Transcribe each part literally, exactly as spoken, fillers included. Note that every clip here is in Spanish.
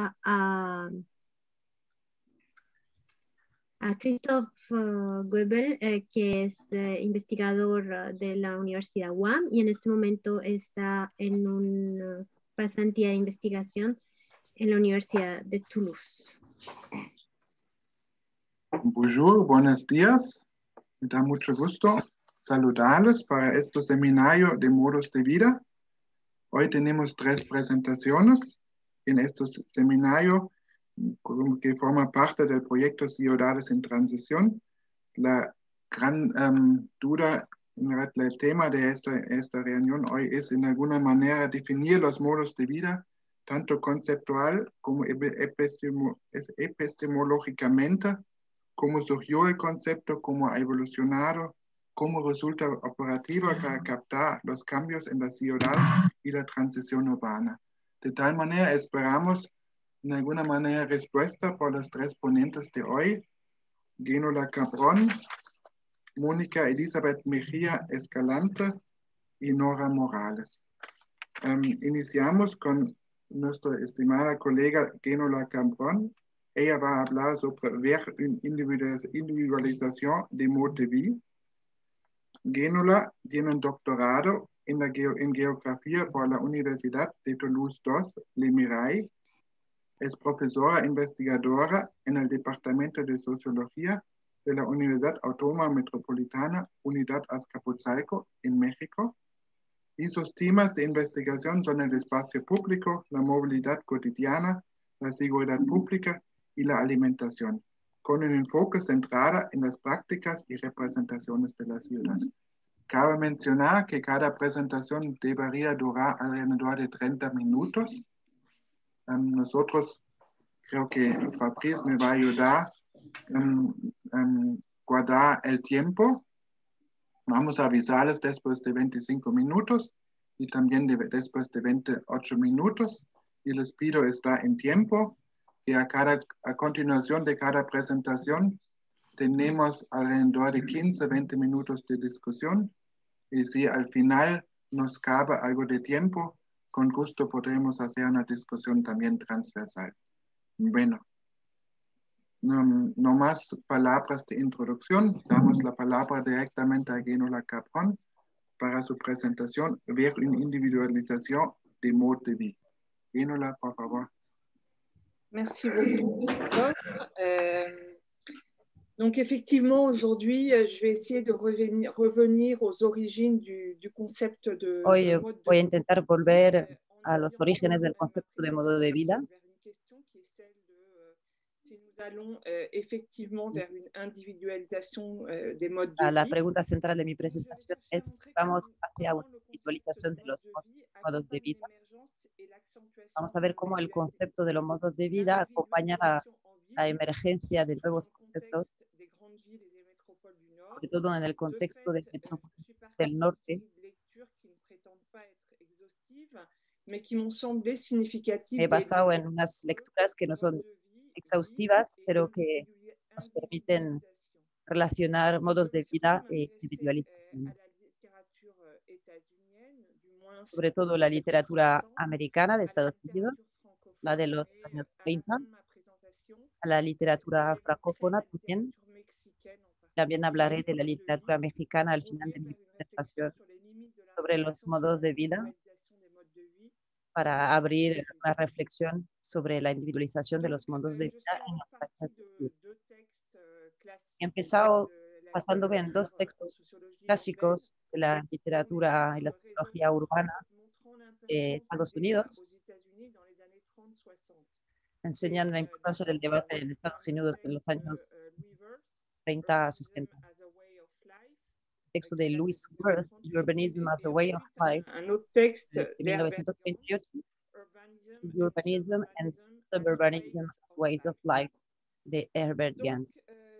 a, a, a Christoph uh, Goebel, eh, que es eh, investigador uh, de la Universidad U A M y en este momento está en una pasantía de investigación en la Universidad de Toulouse. Bonjour, buenos días. Me da mucho gusto saludarles para este seminario de modos de vida. Hoy tenemos tres presentaciones en este seminario que forma parte del proyecto Ciudades en Transición. La gran um, duda, el tema de esta, esta reunión hoy es en alguna manera definir los modos de vida, tanto conceptual como epistemo, epistemológicamente, cómo surgió el concepto, cómo ha evolucionado, cómo resulta operativo para captar los cambios en la ciudad y la transición urbana. De tal manera esperamos en alguna manera respuesta por los tres ponentes de hoy, Genola Cabrón, Mónica Elizabeth Mejía Escalante y Nora Morales. Um, iniciamos con nuestra estimada colega Genola Cabrón. Ella va a hablar sobre ver una individualización de modo de vida. Genola tiene un doctorado en, la geo, en geografía por la Universidad de Toulouse dos, Le Mirail. Es profesora investigadora en el Departamento de Sociología de la Universidad Autónoma Metropolitana Unidad Azcapotzalco en México. Y sus temas de investigación son el espacio público, la movilidad cotidiana, la seguridad pública y la alimentación, con un enfoque centrado en las prácticas y representaciones de la ciudad. Cabe mencionar que cada presentación debería durar alrededor de treinta minutos. Um, nosotros, creo que Fabrice me va a ayudar a um, um, guardar el tiempo. Vamos a avisarles después de veinticinco minutos y también de, después de veintiocho minutos. Y les pido estar en tiempo. Y a, cada, a continuación de cada presentación tenemos alrededor de quince a veinte minutos de discusión. Y si al final nos cabe algo de tiempo, con gusto podremos hacer una discusión también transversal. Bueno, no, no más palabras de introducción. Damos la palabra directamente a Genola Cabrón para su presentación, ver una individualización de modo de vida. Genola, por favor. Merci beaucoup. Euh, donc effectivement, aujourd'hui, je vais essayer de revenir, revenir aux origines du, du concept de, Hoy de mode de voy a vie. intentar volver a los orígenes del concepto de modo de vida. Si nous allons euh, effectivement vers une individualisation euh, des modes de La, la vie. pregunta central de mi presentación es, ¿vamos hacia una individualización de los modos de vida? Vamos a ver cómo el concepto de los modos de vida acompaña la, la emergencia de nuevos conceptos, sobre todo en el contexto de metrópolis del norte. He basado en unas lecturas que no son exhaustivas, pero que nos permiten relacionar modos de vida e individualización. Sobre todo la literatura americana de Estados Unidos, la de los años treinta, a la literatura francófona también. También hablaré de la literatura mexicana al final de mi presentación sobre los modos de vida, para abrir una reflexión sobre la individualización de los modos de vida en las prácticas de vida. He empezado basándome en dos textos clásicos de la literatura y la sociología urbana de Estados Unidos, enseñando la importancia del debate en Estados Unidos en los años treinta a sesenta. El texto de Louis Wirth, Urbanism as a Way of Life, Un autre texte de mil novecientos treinta y ocho, Urbanism and Suburbanism as Ways of Life, de Herbert Gans.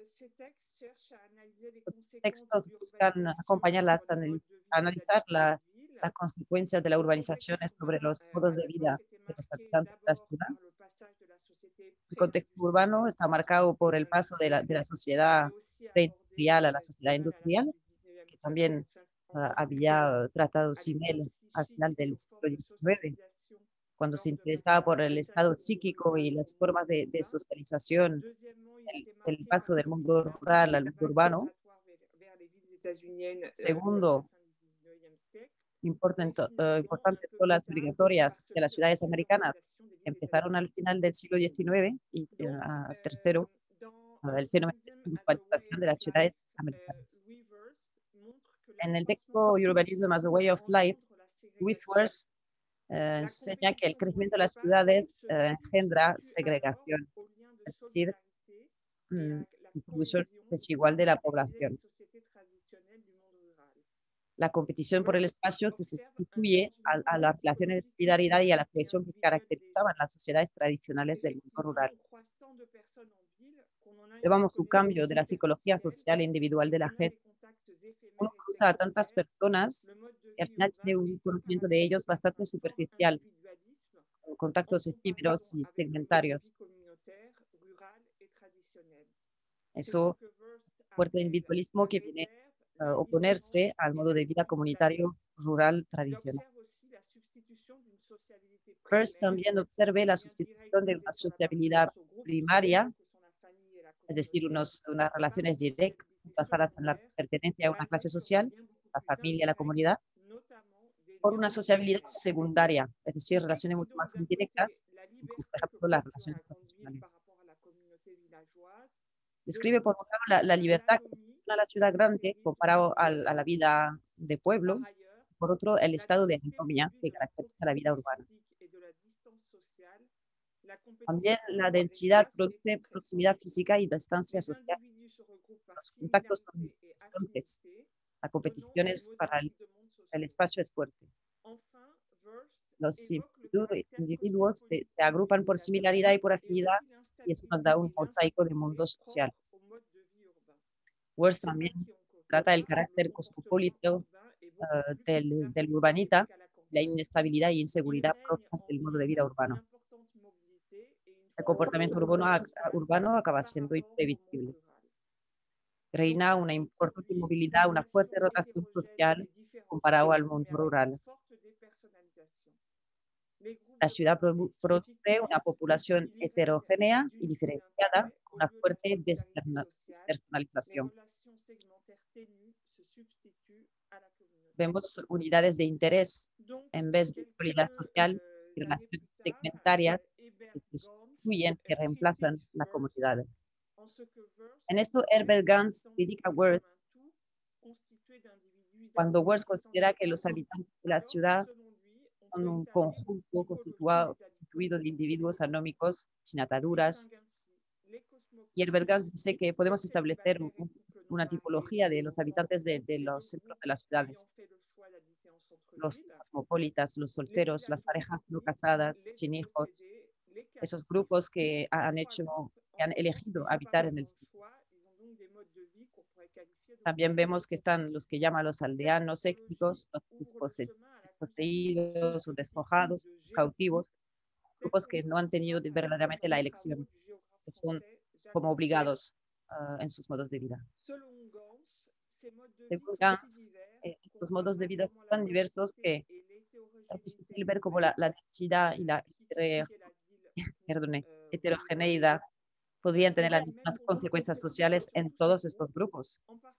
Los textos buscan acompañar las analizar la, las consecuencias de la urbanización sobre los modos de vida de los habitantes de la ciudad. El contexto urbano está marcado por el paso de la, de la sociedad preindustrial a la sociedad industrial, que también uh, había tratado Simmel al final del siglo diecinueve. cuando se interesaba por el estado psíquico y las formas de, de socialización, el, el paso del mundo rural al mundo urbano. Segundo, important, uh, importantes son las migratorias de las ciudades americanas, que empezaron al final del siglo diecinueve, y uh, tercero, uh, el fenómeno de urbanización de las ciudades americanas. En el texto Urbanism as a Way of Life, Whitworth uh, enseña que el crecimiento de las ciudades uh, engendra segregación, es decir, um, distribución desigual de la población. La competición por el espacio se sustituye a, a las relaciones de solidaridad y a la cohesión que caracterizaban las sociedades tradicionales del mundo rural. Llevamos un cambio de la psicología social e individual de la gente. Uno cruza a tantas personas y al final tiene un conocimiento de ellos bastante superficial, con contactos efímeros y segmentarios. Eso, fuerte individualismo que viene a oponerse al modo de vida comunitario rural tradicional. First también observe la sustitución de una sociabilidad primaria, es decir, unos, unas relaciones directas basadas en la pertenencia a una clase social, la familia, la comunidad, por una sociabilidad secundaria, es decir, relaciones mucho más indirectas, como por ejemplo las relaciones profesionales. Describe por un lado la, la libertad que tiene la ciudad grande comparado a, a la vida de pueblo, por otro el estado de anomia que caracteriza la vida urbana. También la densidad produce proximidad física y distancia social. Los contactos son distantes. La competición es para el, el espacio es fuerte. Los individuos se, se agrupan por similaridad y por afinidad, y eso nos da un mosaico de mundos sociales. Worth también trata del carácter cosmopolita uh, del, del urbanita, la inestabilidad y inseguridad propias del modo de vida urbano. El comportamiento urbano, urbano acaba siendo imprevisible. Reina una importante movilidad, una fuerte rotación social comparado al mundo rural. La ciudad produ produce una población heterogénea y diferenciada, con una fuerte despersonalización. Vemos unidades de interés en vez de utilidad social y relaciones segmentarias que sustituyen y reemplazan la comunidad. En esto, Herbert Gans critica Worth cuando Worth considera que los habitantes de la ciudad son un conjunto constituido, constituido de individuos anómicos sin ataduras. Y Herbert Gans dice que podemos establecer un, una tipología de los habitantes de, de los centros de las ciudades. Los cosmopolitas, los solteros, las parejas no casadas, sin hijos, esos grupos que han hecho, que han elegido habitar en el centro. También vemos que están los que llaman los aldeanos étnicos, los desposeídos o despojados, cautivos, grupos que no han tenido verdaderamente la elección, que son como obligados uh, en sus modos de vida. Según Gans, eh, los modos de vida son tan diversos que es difícil ver cómo la, la densidad y la perdone, heterogeneidad podrían tener las mismas consecuencias sociales en todos estos grupos.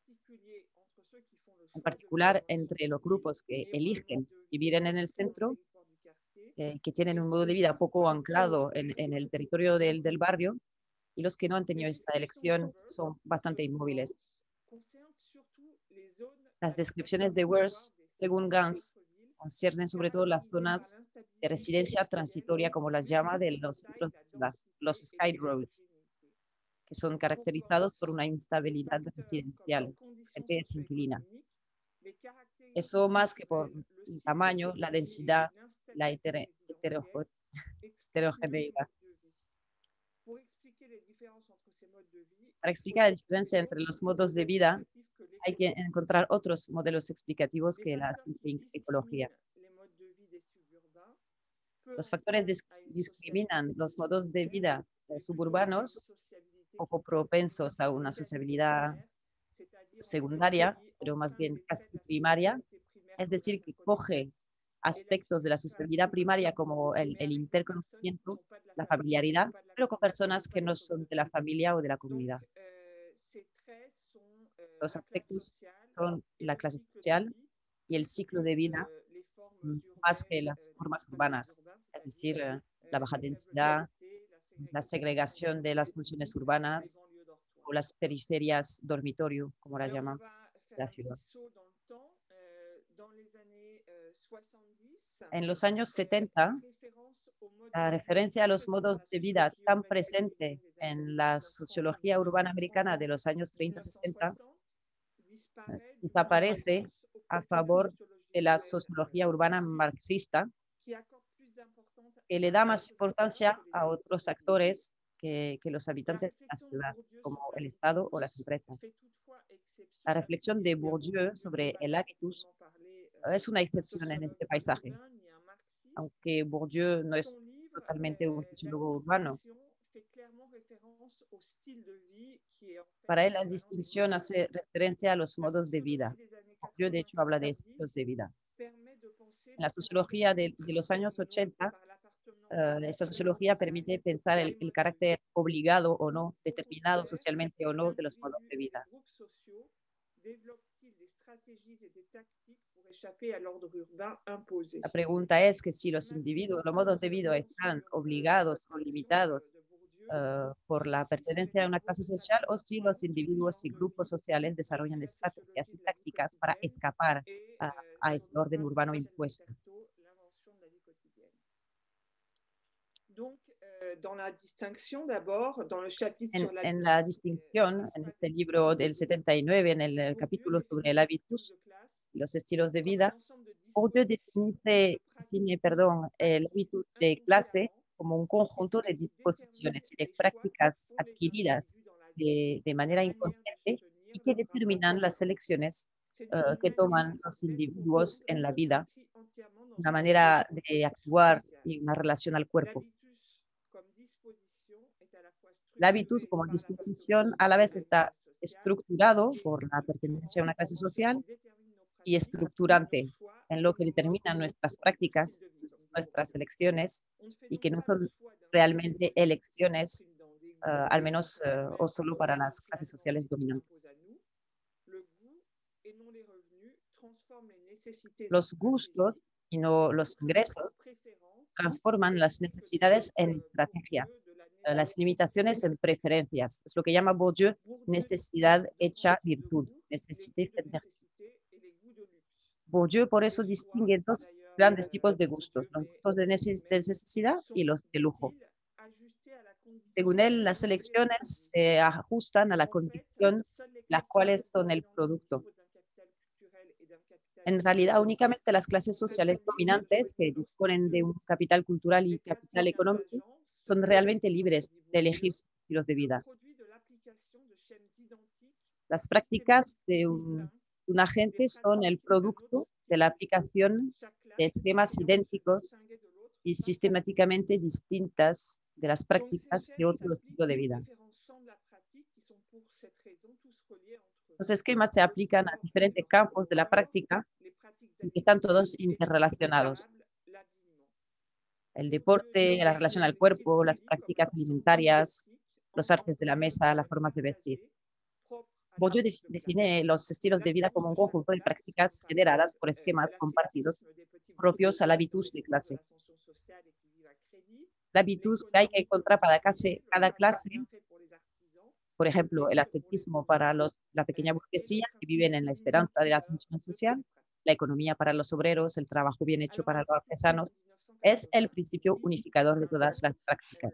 En particular, entre los grupos que eligen vivir en el centro, eh, que tienen un modo de vida poco anclado en, en el territorio del, del barrio, y los que no han tenido esta elección son bastante inmóviles. Las descripciones de Worth, según Gans, conciernen sobre todo las zonas de residencia transitoria, como las llama, de los, los sky roads, que son caracterizados por una instabilidad residencial, gente desinquilina. Eso más que por el tamaño, la densidad, la heterogeneidad. Para explicar la diferencia entre los modos de vida, hay que encontrar otros modelos explicativos que la psicología. Los factores discriminan los modos de vida suburbanos, poco propensos a una sociabilidad secundaria, pero más bien casi primaria, es decir, que coge aspectos de la sociabilidad primaria como el, el interconocimiento, la familiaridad, pero con personas que no son de la familia o de la comunidad. Los aspectos son la clase social y el ciclo de vida más que las formas urbanas, es decir, eh, la baja densidad, la segregación de las funciones urbanas o las periferias dormitorio, como las llaman la ciudad. En los años setenta, la referencia a los modos de vida tan presente en la sociología urbana americana de los años treinta sesenta desaparece a favor de la sociología urbana marxista, que le da más importancia a otros actores que, que los habitantes de la ciudad, como el Estado o las empresas. La reflexión de Bourdieu sobre el hábitus es una excepción en este paisaje, aunque Bourdieu no es totalmente un sociólogo urbano. Para él la distinción hace referencia a los modos de vida. Bourdieu, de hecho, habla de estilos de vida. En la sociología de, de los años ochenta, uh, esa sociología permite pensar el, el carácter obligado o no, determinado socialmente o no, de los modos de vida. La pregunta es que si los individuos, los modos de vida están obligados o limitados uh, por la pertenencia a una clase social, o si los individuos y grupos sociales desarrollan estrategias y tácticas para escapar a, a ese orden urbano impuesto. En, en la distinción, en este libro del setenta y nueve, en el, el capítulo sobre el hábitus, los estilos de vida, Bourdieu define, define perdón, el hábitus de clase como un conjunto de disposiciones y de prácticas adquiridas de, de manera inconsciente y que determinan las elecciones uh, que toman los individuos en la vida, una manera de actuar y una relación al cuerpo. El hábitus como disposición a la vez está estructurado por la pertenencia a una clase social y estructurante en lo que determina nuestras prácticas, nuestras elecciones, y que no son realmente elecciones, uh, al menos uh, o solo para las clases sociales dominantes. Los gustos y no los ingresos transforman las necesidades en estrategias, uh, las limitaciones en preferencias. Es lo que llama Bourdieu necesidad hecha virtud, necessité faite vertu. Bourdieu por eso distingue dos grandes tipos de gustos, los gustos de necesidad y los de lujo. Según él, las elecciones se ajustan a la condición, las cuales son el producto. En realidad, únicamente las clases sociales dominantes que disponen de un capital cultural y capital económico son realmente libres de elegir sus estilos de vida. Las prácticas de un Un agente son el producto de la aplicación de esquemas idénticos y sistemáticamente distintas de las prácticas de otro estilo de vida. Los esquemas se aplican a diferentes campos de la práctica y que están todos interrelacionados. El deporte, la relación al cuerpo, las prácticas alimentarias, los artes de la mesa, las formas de vestir. Bourdieu define los estilos de vida como un conjunto de prácticas generadas por esquemas compartidos propios al hábitus de clase. El hábitus que hay que encontrar para clase, cada clase, por ejemplo, el ascetismo para los, la pequeña burguesía que viven en la esperanza de la ascensión social, la economía para los obreros, el trabajo bien hecho para los artesanos, es el principio unificador de todas las prácticas.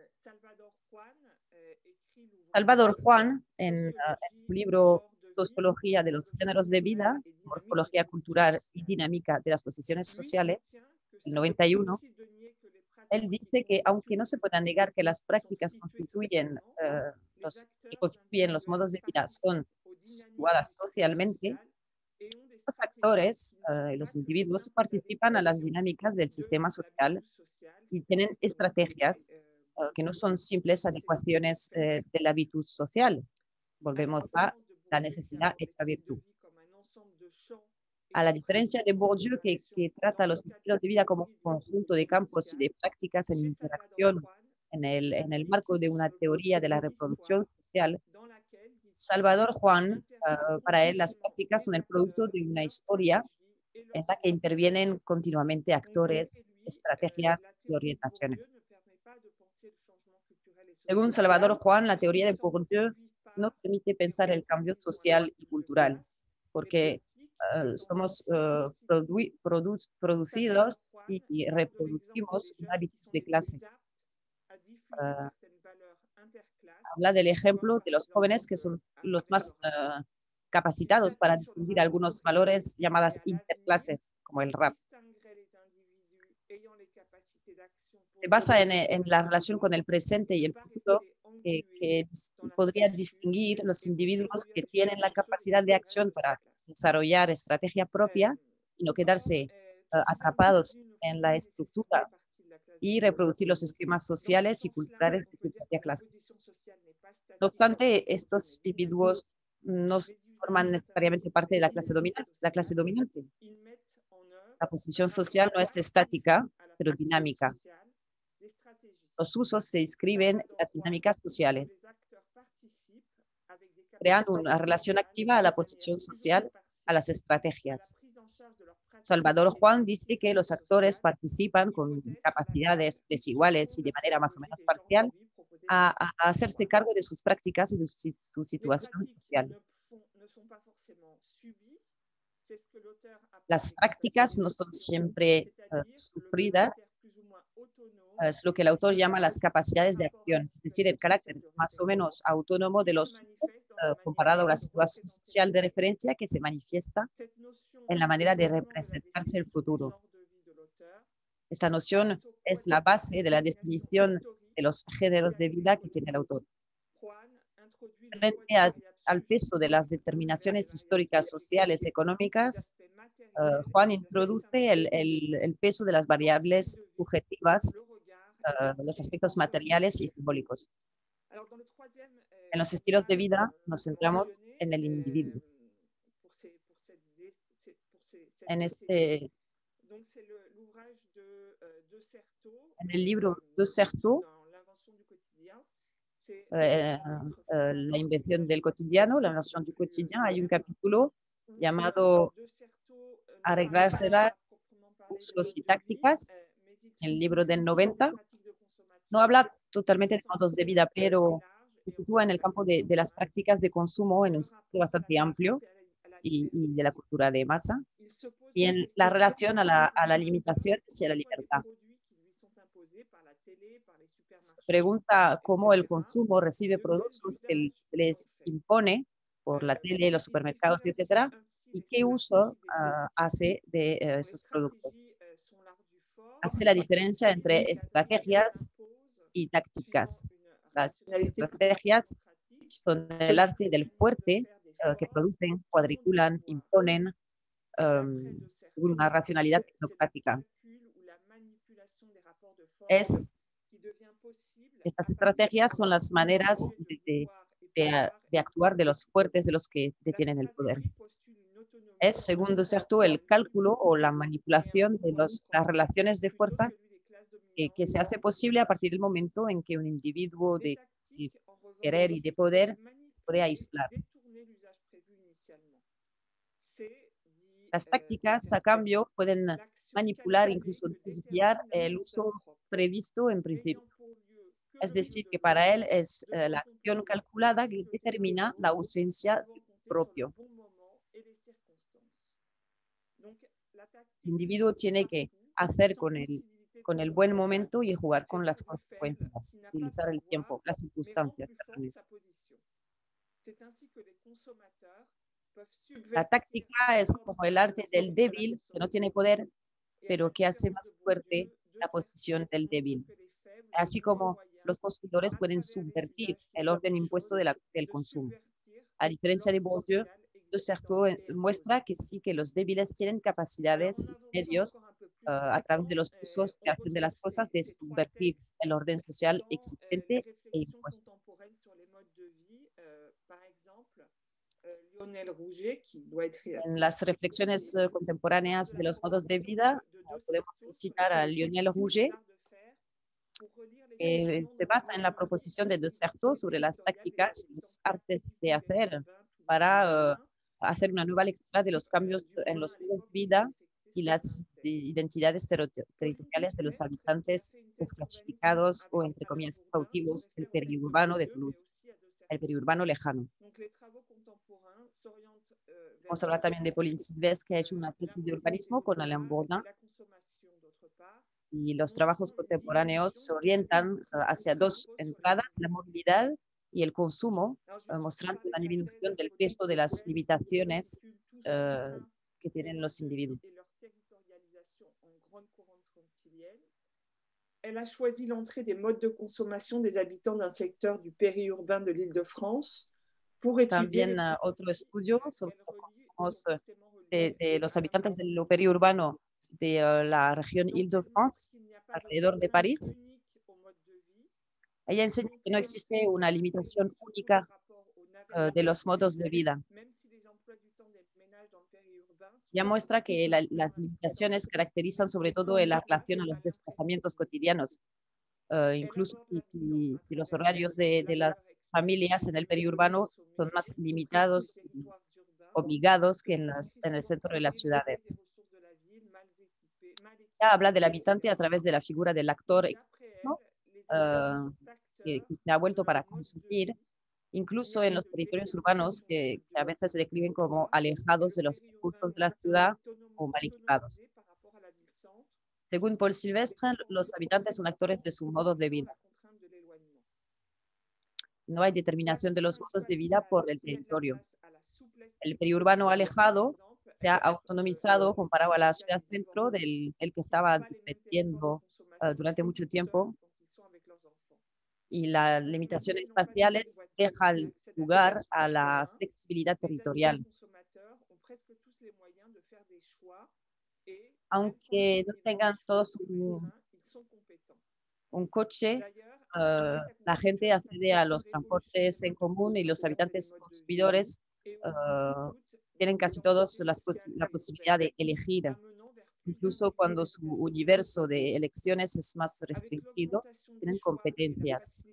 Salvador Juan, en, uh, en su libro Sociología de los géneros de vida, Morfología cultural y dinámica de las posiciones sociales, el noventa y uno, él dice que aunque no se pueda negar que las prácticas constituyen, uh, los, que constituyen los modos de vida son situadas socialmente, los actores, uh, los individuos participan a las dinámicas del sistema social y tienen estrategias que no son simples adecuaciones eh, del hábitus social. Volvemos a la necesidad hecha virtud. A la diferencia de Bourdieu, que, que trata los estilos de vida como un conjunto de campos y de prácticas en interacción en el, en el marco de una teoría de la reproducción social, Salvador Juan, uh, para él las prácticas son el producto de una historia en la que intervienen continuamente actores, estrategias y orientaciones. Según Salvador Juan, la teoría de Bourdieu no permite pensar el cambio social y cultural, porque uh, somos uh, produ produ producidos y, y reproducimos hábitos de clase. Uh, habla del ejemplo de los jóvenes que son los más uh, capacitados para difundir algunos valores llamadas interclases, como el rap. Se basa en, en la relación con el presente y el futuro, eh, que podría distinguir los individuos que tienen la capacidad de acción para desarrollar estrategia propia y no quedarse uh, atrapados en la estructura y reproducir los esquemas sociales y culturales de su propia clase. No obstante, estos individuos no forman necesariamente parte de la clase dominante. La clase dominante. La posición social no es estática, pero dinámica. Los usos se inscriben en las dinámicas sociales, creando una relación activa a la posición social, a las estrategias. Salvador Juan dice que los actores participan con capacidades desiguales y de manera más o menos parcial a, a hacerse cargo de sus prácticas y de su, su situación social. Las prácticas no son siempre uh, sufridas, es lo que el autor llama las capacidades de acción, es decir, el carácter más o menos autónomo de los uh, comparado a la situación social de referencia que se manifiesta en la manera de representarse el futuro. Esta noción es la base de la definición de los géneros de vida que tiene el autor. Frente a, al peso de las determinaciones históricas, sociales, económicas, uh, Juan introduce el, el, el peso de las variables subjetivas, uh, los aspectos materiales y simbólicos. En los estilos de vida nos centramos en el individuo. En este en el libro de Certeau, eh, eh, la invención del cotidiano, la invención du quotidien, hay un capítulo llamado Arreglársela, usos y tácticas, el libro del noventa. No habla totalmente de modos de vida, pero se sitúa en el campo de, de las prácticas de consumo en un sitio bastante amplio y, y de la cultura de masa, y en la relación a la, a la limitación y a la libertad. Se pregunta cómo el consumo recibe productos que se les impone por la tele, los supermercados, etcétera, y qué uso uh, hace de uh, esos productos. Hace la diferencia entre estrategias y tácticas. Las estrategias son el arte del fuerte, uh, que producen, cuadriculan, imponen um, una racionalidad tecnocrática. Es, estas estrategias son las maneras de, de, de, de actuar de los fuertes, de los que detienen el poder. Es, según de Certeau, el cálculo o la manipulación de los, las relaciones de fuerza que, que se hace posible a partir del momento en que un individuo de, de querer y de poder puede aislar. Las tácticas, a cambio, pueden manipular, incluso desviar el uso previsto en principio. Es decir, que para él es uh, la acción calculada que determina la ausencia propio. El individuo tiene que hacer con el, con el buen momento y jugar con las consecuencias, utilizar el tiempo, las circunstancias. La táctica es como el arte del débil que no tiene poder, pero que hace más fuerte la posición del débil. Así como los consumidores pueden subvertir el orden impuesto de la, del consumo. A diferencia de Bourdieu, de Certeau muestra que sí que los débiles tienen capacidades y medios uh, a través de los usos que hacen de las cosas de subvertir el orden social existente e impuesto. En las reflexiones uh, contemporáneas de los modos de vida, uh, podemos citar a Lionel Rouget, que se basa en la proposición de Desserteau sobre las tácticas y los artes de hacer para uh, hacer una nueva lectura de los cambios en los modos de vida y las identidades territoriales de los habitantes desclasificados o, entre comillas, cautivos del periurbano de Toulouse, el periurbano lejano. Vamos a hablar también de Pauline Sylvestre, que ha hecho una tesis de urbanismo con Alain Bourdin, y los trabajos contemporáneos se orientan uh, hacia dos entradas, la movilidad y el consumo, uh, mostrando la disminución del peso de las limitaciones uh, que tienen los individuos. Elle a choisi l'entrée des modes de consommation des habitants d'un secteur du périurbain de l'Île-de-France pour étudier. También uh, otro estudio sobre los consumos de, de los habitantes del periurbano de uh, la región Île-de-France, alrededor de París. Ella enseña que no existe una limitación única uh, de los modos de vida. Ya muestra que la, las limitaciones caracterizan sobre todo en la relación a los desplazamientos cotidianos. Uh, incluso si, si, si los horarios de, de las familias en el periurbano son más limitados y obligados que en, las, en el centro de las ciudades. Ya habla del habitante a través de la figura del actor externo, uh, que, que se ha vuelto para consumir, incluso en los territorios urbanos que, que a veces se describen como alejados de los recursos de la ciudad o mal equipados. Según Paul Sylvestre, los habitantes son actores de su modo de vida. No hay determinación de los modos de vida por el territorio. El periurbano alejado se ha autonomizado comparado a la ciudad centro del el que estaba dependiendo uh, durante mucho tiempo, y las limitaciones espaciales dejan lugar a la flexibilidad territorial. Aunque no tengan todos un, un coche, uh, la gente accede a los transportes en común y los habitantes consumidores uh, tienen casi todos las posi la posibilidad de elegir, incluso cuando su universo de elecciones es más restringido, tienen competencias.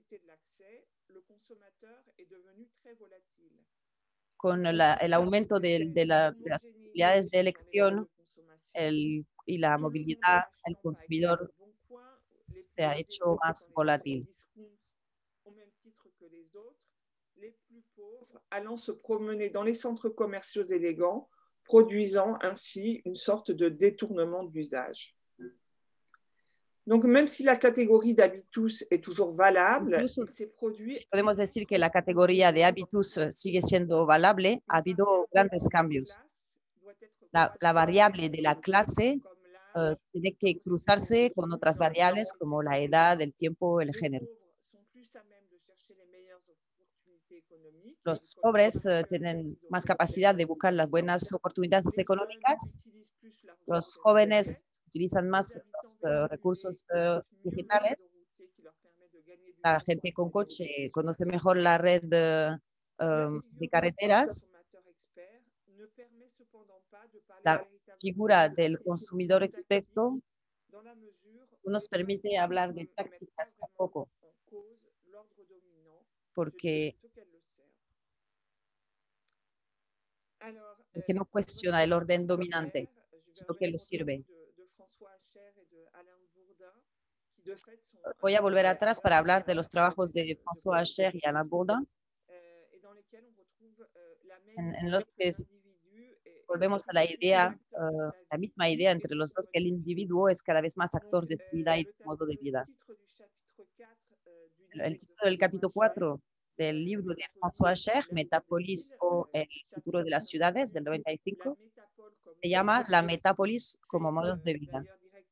Con la, el aumento de, de, la, de las posibilidades de elección el, y la movilidad, el consumidor se ha hecho más volátil. Les plus pauvres allant se promener dans les centres commerciaux élégants, produisant ainsi une sorte de détournement d'usage. Donc, même si la catégorie d'habitus est toujours valable, Incluso, ces produits... si podemos decir que la categoría de habitus sigue siendo valable, ha habido grandes cambios. La, la variable de la clase uh, tiene que cruzarse con otras variables como la edad, el tiempo o el género. Los pobres uh, tienen más capacidad de buscar las buenas oportunidades económicas. Los jóvenes utilizan más los uh, recursos uh, digitales. La gente con coche conoce mejor la red uh, um, de carreteras. La figura del consumidor experto no nos permite hablar de tácticas tampoco, porque que no cuestiona el orden dominante, sino que lo sirve. Voy a volver atrás para hablar de los trabajos de François Hacher y Alain Bourdin, en, en los que volvemos a la idea, uh, la misma idea entre los dos, que el individuo es cada vez más actor de su vida y de su modo de vida. El, el título del capítulo cuatro del libro de François Hacher, Metapolis o El futuro de las ciudades, del noventa y cinco, se llama La metápolis como modos de vida.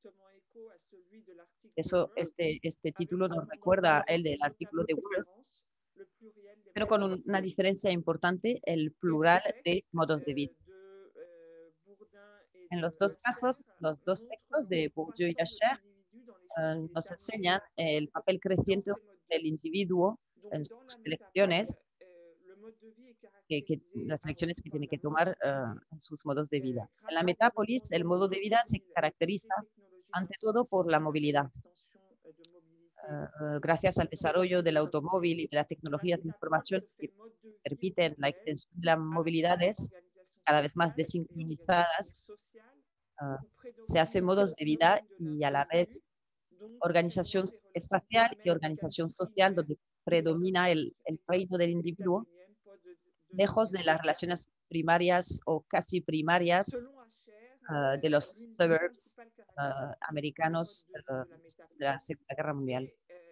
Eso, este, este título nos recuerda el del artículo de Worth, pero con un, una diferencia importante, el plural de modos de vida. En los dos casos, los dos textos de Bourdieu y Hacher uh, nos enseñan el papel creciente del individuo en sus elecciones que, que las elecciones que tiene que tomar uh, en sus modos de vida. En la metápolis, el modo de vida se caracteriza ante todo por la movilidad. Uh, gracias al desarrollo del automóvil y de las tecnologías de información que permiten la extensión de las movilidades cada vez más desincronizadas, uh, se hacen modos de vida y a la vez organización espacial y organización social donde predomina el, el reino del individuo, lejos de las relaciones primarias o casi primarias uh, de los suburbs uh, americanos uh, después de la Segunda Guerra Mundial.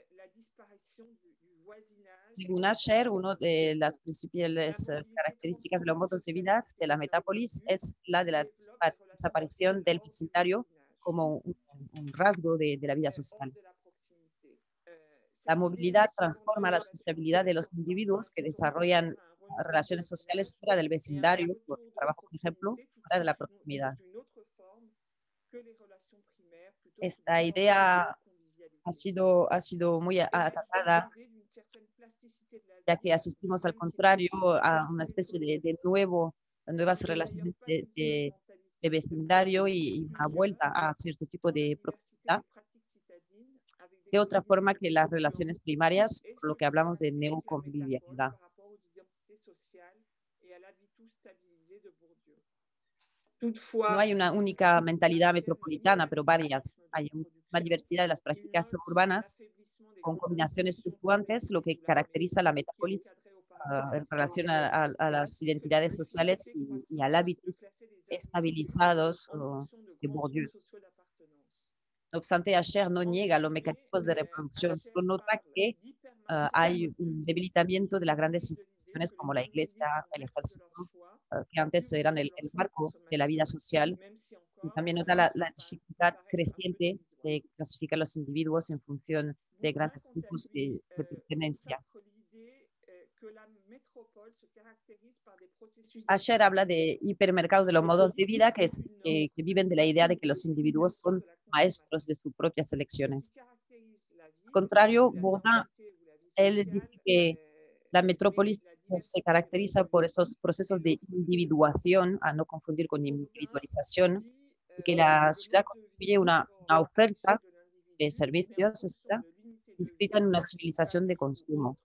Según Asher, una de las principales uh, características de los modos de vida de la metápolis es la de la desaparición del vecindario como un, un rasgo de, de la vida social. La movilidad transforma la sociabilidad de los individuos que desarrollan relaciones sociales fuera del vecindario, por trabajo, por ejemplo, fuera de la proximidad. Esta idea ha sido, ha sido muy atacada, ya que asistimos al contrario a una especie de, de nuevo, nuevas relaciones de, de, de vecindario y, y una vuelta a cierto tipo de proximidad, de otra forma que las relaciones primarias, por lo que hablamos de neoconvivialidad. No hay una única mentalidad metropolitana, pero varias. Hay una diversidad de las prácticas urbanas con combinaciones fluctuantes, lo que caracteriza la metápolis uh, en relación a, a, a las identidades sociales y, y al hábito estabilizados uh, de Bourdieu. No obstante, Asher no niega los mecanismos de reproducción, solo nota que uh, hay un debilitamiento de las grandes instituciones como la iglesia, el ejército, uh, que antes eran el, el marco de la vida social, y también nota la, la dificultad creciente de clasificar los individuos en función de grandes grupos de, de pertenencia. Asher habla de hipermercados de los modos de vida que, que, que viven de la idea de que los individuos son maestros de sus propias elecciones. Al contrario, Bourdieu, él dice que la metrópolis se caracteriza por esos procesos de individuación, a no confundir con individualización, y que la ciudad constituye una, una oferta de servicios está inscrita en una civilización de consumo.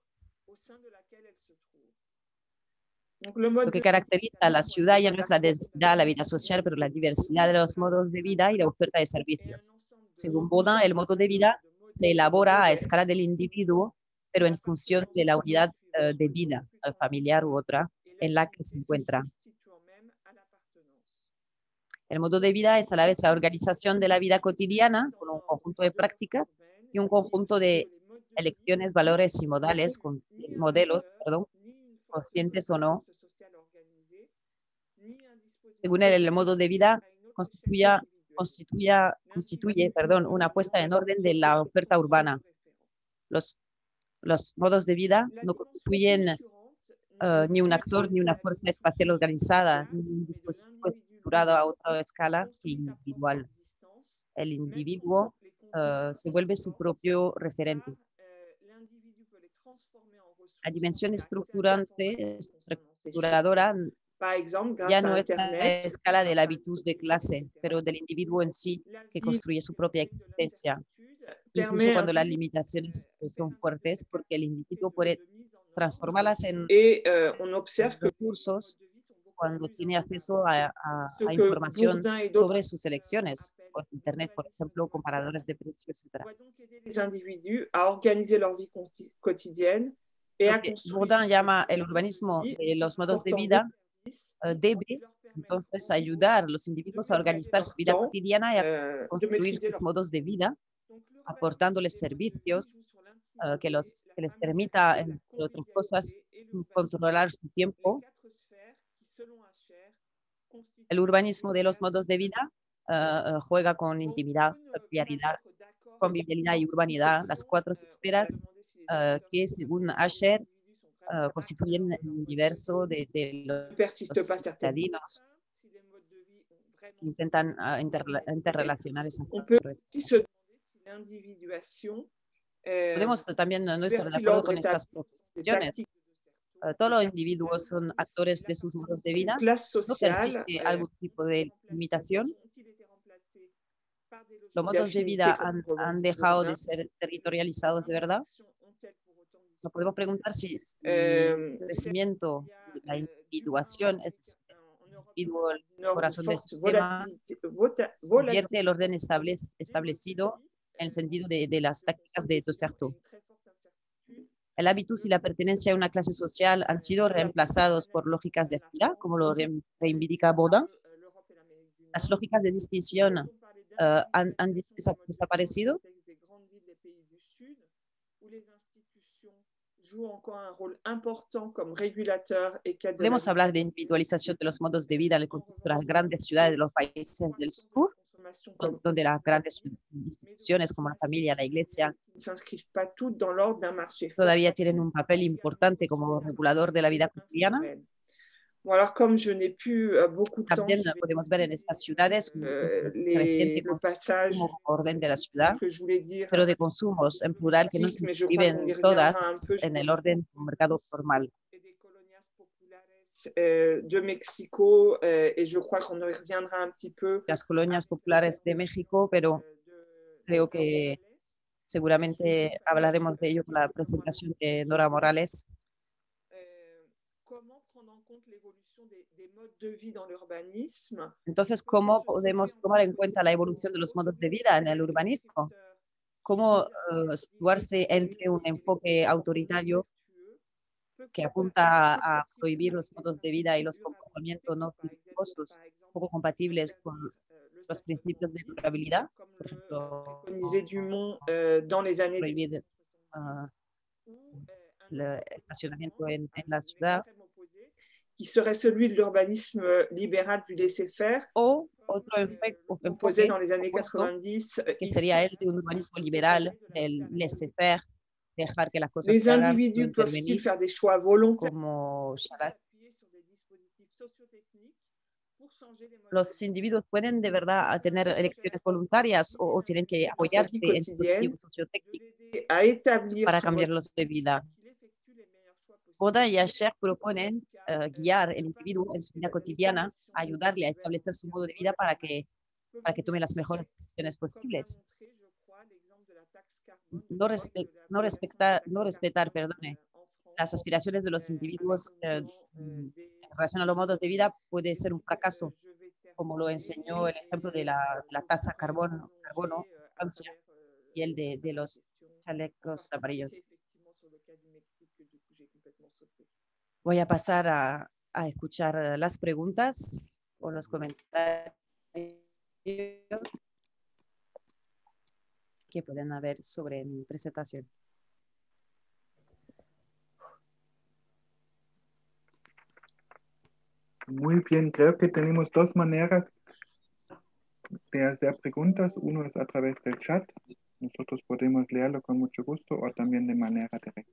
Lo que caracteriza a la ciudad ya no es la densidad, la vida social, pero la diversidad de los modos de vida y la oferta de servicios. Según Bourdieu, el modo de vida se elabora a escala del individuo, pero en función de la unidad uh, de vida, uh, familiar u otra, en la que se encuentra. El modo de vida es a la vez la organización de la vida cotidiana, con un conjunto de prácticas y un conjunto de elecciones, valores y modales, con, modelos, perdón, conscientes o no. Según él, el modo de vida constituye, constituye, constituye perdón, una puesta en orden de la oferta urbana. Los, los modos de vida no constituyen uh, ni un actor ni una fuerza espacial organizada, ni un dispositivo estructurado a otra escala que individual. El individuo uh, se vuelve su propio referente. La dimensión estructurante, estructuradora, ya no es la escala del hábitus de clase, pero del individuo en sí que construye su propia existencia. Incluso cuando las limitaciones son fuertes, porque el individuo puede transformarlas en recursos cuando tiene acceso a, a, a información sobre sus elecciones, por internet, por ejemplo, comparadores de precios, etcétera. Les individus a organiser leur vie quotidienne. Bourdieu llama el urbanismo de los modos de vida, uh, debe entonces ayudar a los individuos a organizar su vida cotidiana y a construir sus modos de vida, aportándoles servicios uh, que, los, que les permita, entre otras cosas, controlar su tiempo. El urbanismo de los modos de vida uh, uh, juega con intimidad, familiaridad, convivialidad y urbanidad, las cuatro esferas Uh, que según Asher uh, constituyen el universo de, de los, los citadinos. Intentan uh, interla interrelacionar esas cuatro. Podemos también no estar de acuerdo con estas proposiciones. uh, todos los individuos son actores de sus modos de vida, no persiste algún tipo de limitación. Los modos de vida han, han dejado de ser territorializados de verdad. Nos podemos preguntar si, si el crecimiento, la individuación, es el corazón del sistema, convierte el orden establec establecido en el sentido de, de las tácticas de Duterte. El hábitus y la pertenencia a una clase social han sido reemplazados por lógicas de fila, como lo reivindica Baudin. Las lógicas de distinción uh, han, han desaparecido. Podemos hablar de individualización de los modos de vida en el contexto de las grandes ciudades de los países del sur, donde las grandes instituciones como la familia, la iglesia, todavía tienen un papel importante como regulador de la vida cotidiana. También podemos ver en estas ciudades un creciente consumo orden de la ciudad, pero de consumos en plural que no se inscriben todas en el orden del mercado formal. de México, eh, et je crois qu'on y reviendra un petit peu. Las colonias populares de México, pero creo que seguramente hablaremos de ello con la presentación de Nora Morales. Entonces, ¿cómo podemos tomar en cuenta la evolución de los modos de vida en el urbanismo? ¿Cómo uh, situarse entre un enfoque autoritario que apunta a prohibir los modos de vida y los comportamientos no virtuosos, poco compatibles con los principios de durabilidad? Por ejemplo, prohibir uh, el estacionamiento en, en la ciudad. Qui serait celui de l'urbanisme libéral du laisser-faire, o otro enfoque posé dans les années quatre-vingt-dix, que sería el de un urbanismo liberal, el laisser-faire, dejar que las cosas les se hagan, individus peuvent-ils faire des choix volontaires, como Chalat. Los individuos pueden de verdad tener elecciones voluntarias o, o tienen que apoyarse en dispositivos sociotécnicos para cambiar los de vida. Baudin y Asher proponen uh, guiar el individuo en su vida cotidiana, ayudarle a establecer su modo de vida para que, para que tome las mejores decisiones posibles. No, respe no, respecta no respetar perdone, las aspiraciones de los individuos uh, en relación a los modos de vida puede ser un fracaso, como lo enseñó el ejemplo de la, la tasa carbono, carbono Francia, y el de, de los chalecos amarillos. Voy a pasar a, a escuchar las preguntas o los comentarios que pueden haber sobre mi presentación. Muy bien, creo que tenemos dos maneras de hacer preguntas. Uno es a través del chat. Nosotros podemos leerlo con mucho gusto o también de manera directa.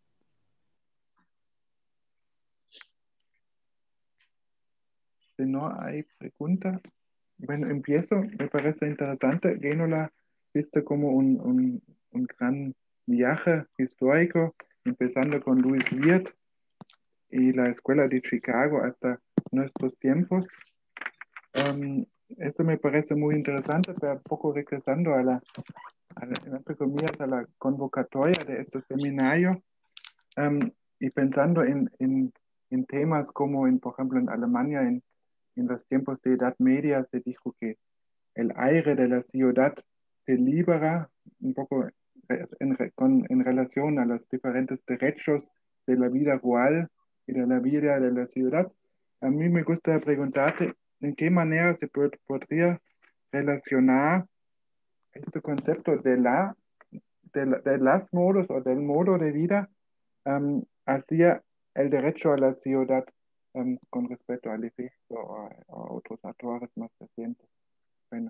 Si no hay pregunta, bueno, empiezo. Me parece interesante. Génola viste como un, un, un gran viaje histórico, empezando con Louis Wirth y la escuela de Chicago hasta nuestros tiempos. Um, esto me parece muy interesante, pero un poco regresando a la, a la, entre comillas, a la convocatoria de este seminario um, y pensando en, en, en temas como, en, por ejemplo, en Alemania, en En los tiempos de Edad Media se dijo que el aire de la ciudad se libera un poco en, con, en relación a los diferentes derechos de la vida rural y de la vida de la ciudad. A mí me gusta preguntarte en qué manera se pod podría relacionar este concepto de, la, de, la, de las modos o del modo de vida um, hacia el derecho a la ciudad. Um, con respecto al efecto o a otros actores más recientes. Bueno.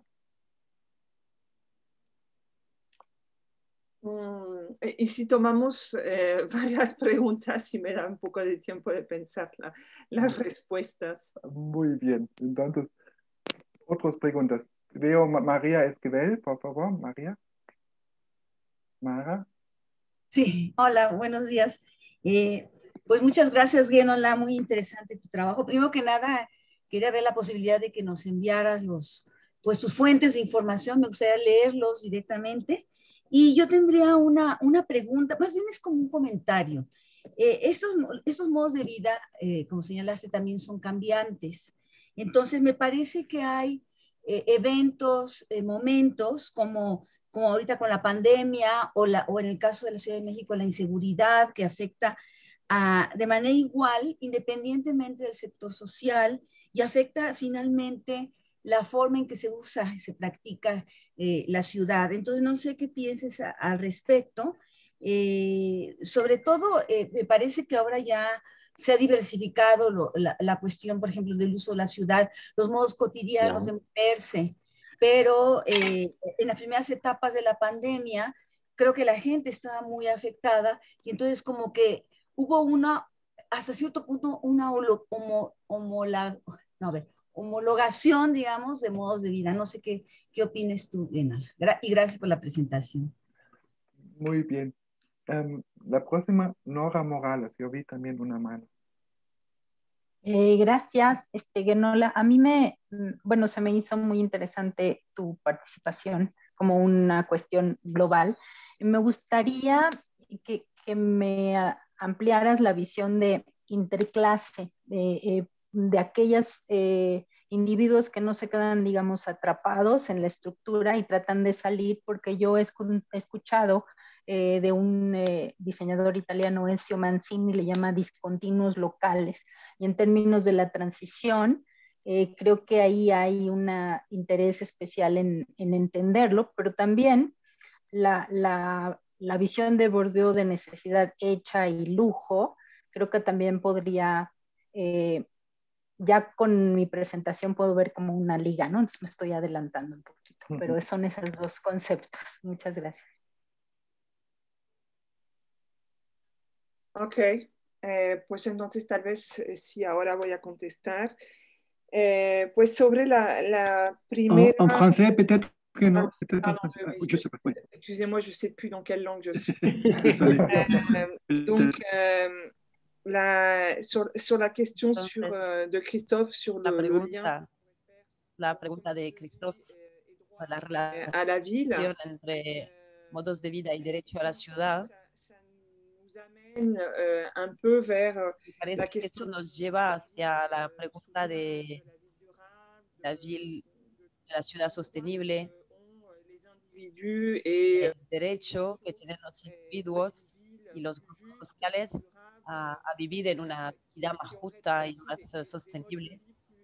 Mm, y si tomamos eh, varias preguntas y me da un poco de tiempo de pensar la, las respuestas. Muy bien. Entonces, otras preguntas. Veo María Esquivel, por favor, María. Mara. Sí, hola, buenos días. Eh, Pues muchas gracias, Genola, muy interesante tu trabajo. Primero que nada, quería ver la posibilidad de que nos enviaras los, pues, tus fuentes de información, me gustaría leerlos directamente. Y yo tendría una, una pregunta, más bien es como un comentario. Eh, estos, estos modos de vida, eh, como señalaste, también son cambiantes. Entonces, me parece que hay eh, eventos, eh, momentos, como, como ahorita con la pandemia, o, la, o en el caso de la Ciudad de México, la inseguridad que afecta a, de manera igual, independientemente del sector social, y afecta finalmente la forma en que se usa y se practica eh, la ciudad. Entonces, no sé qué pienses a, al respecto. Eh, sobre todo, eh, me parece que ahora ya se ha diversificado lo, la, la, cuestión, por ejemplo, del uso de la ciudad, los modos cotidianos no. de moverse, pero eh, en las primeras etapas de la pandemia, creo que la gente estaba muy afectada y entonces como que hubo una, hasta cierto punto, una homo, homo, homo, la, no, a ver, homologación, digamos, de modos de vida. No sé qué, qué opines tú, Genola. Y gracias por la presentación. Muy bien. Um, la próxima, Nora Morales. Yo vi también una mano. Eh, gracias, este, Genola. A mí me, bueno, se me hizo muy interesante tu participación como una cuestión global. Me gustaría que, que me ampliaras la visión de interclase, de, eh, de aquellos eh, individuos que no se quedan, digamos, atrapados en la estructura y tratan de salir, porque yo he escuchado eh, de un eh, diseñador italiano, Ezio Mancini, le llama discontinuos locales. Y en términos de la transición, eh, creo que ahí hay un interés especial en, en entenderlo, pero también la, la, la visión de Bourdieu de necesidad hecha y lujo, creo que también podría, eh, ya con mi presentación puedo ver como una liga, ¿no? Entonces me estoy adelantando un poquito, pero son esos dos conceptos. Muchas gracias. Ok, eh, pues entonces tal vez eh, sí, ahora voy a contestar. Eh, pues sobre la, la primera... En, en français, peut-être que non, peut-être ah, en français. oui, Je sais pas. Oui. Excusez-moi, je ne sais plus dans quelle langue je suis. Désolé. euh, donc, euh, la, sur, sur la question Entonces, sur, euh, de Christophe sur la le, pregunta, le lien... La pregunta de Christophe, la relación à la ville, entre modos de vida y derecho a la ciudad, nous amène euh, un peu vers parece la que question eso nos lleva hacia la pregunta de la, ville, de la ciudad sostenible, individus et el derecho que tienen los individuos y los grupos sociales a, a vivir en una vida más justa y más uh, sostenible,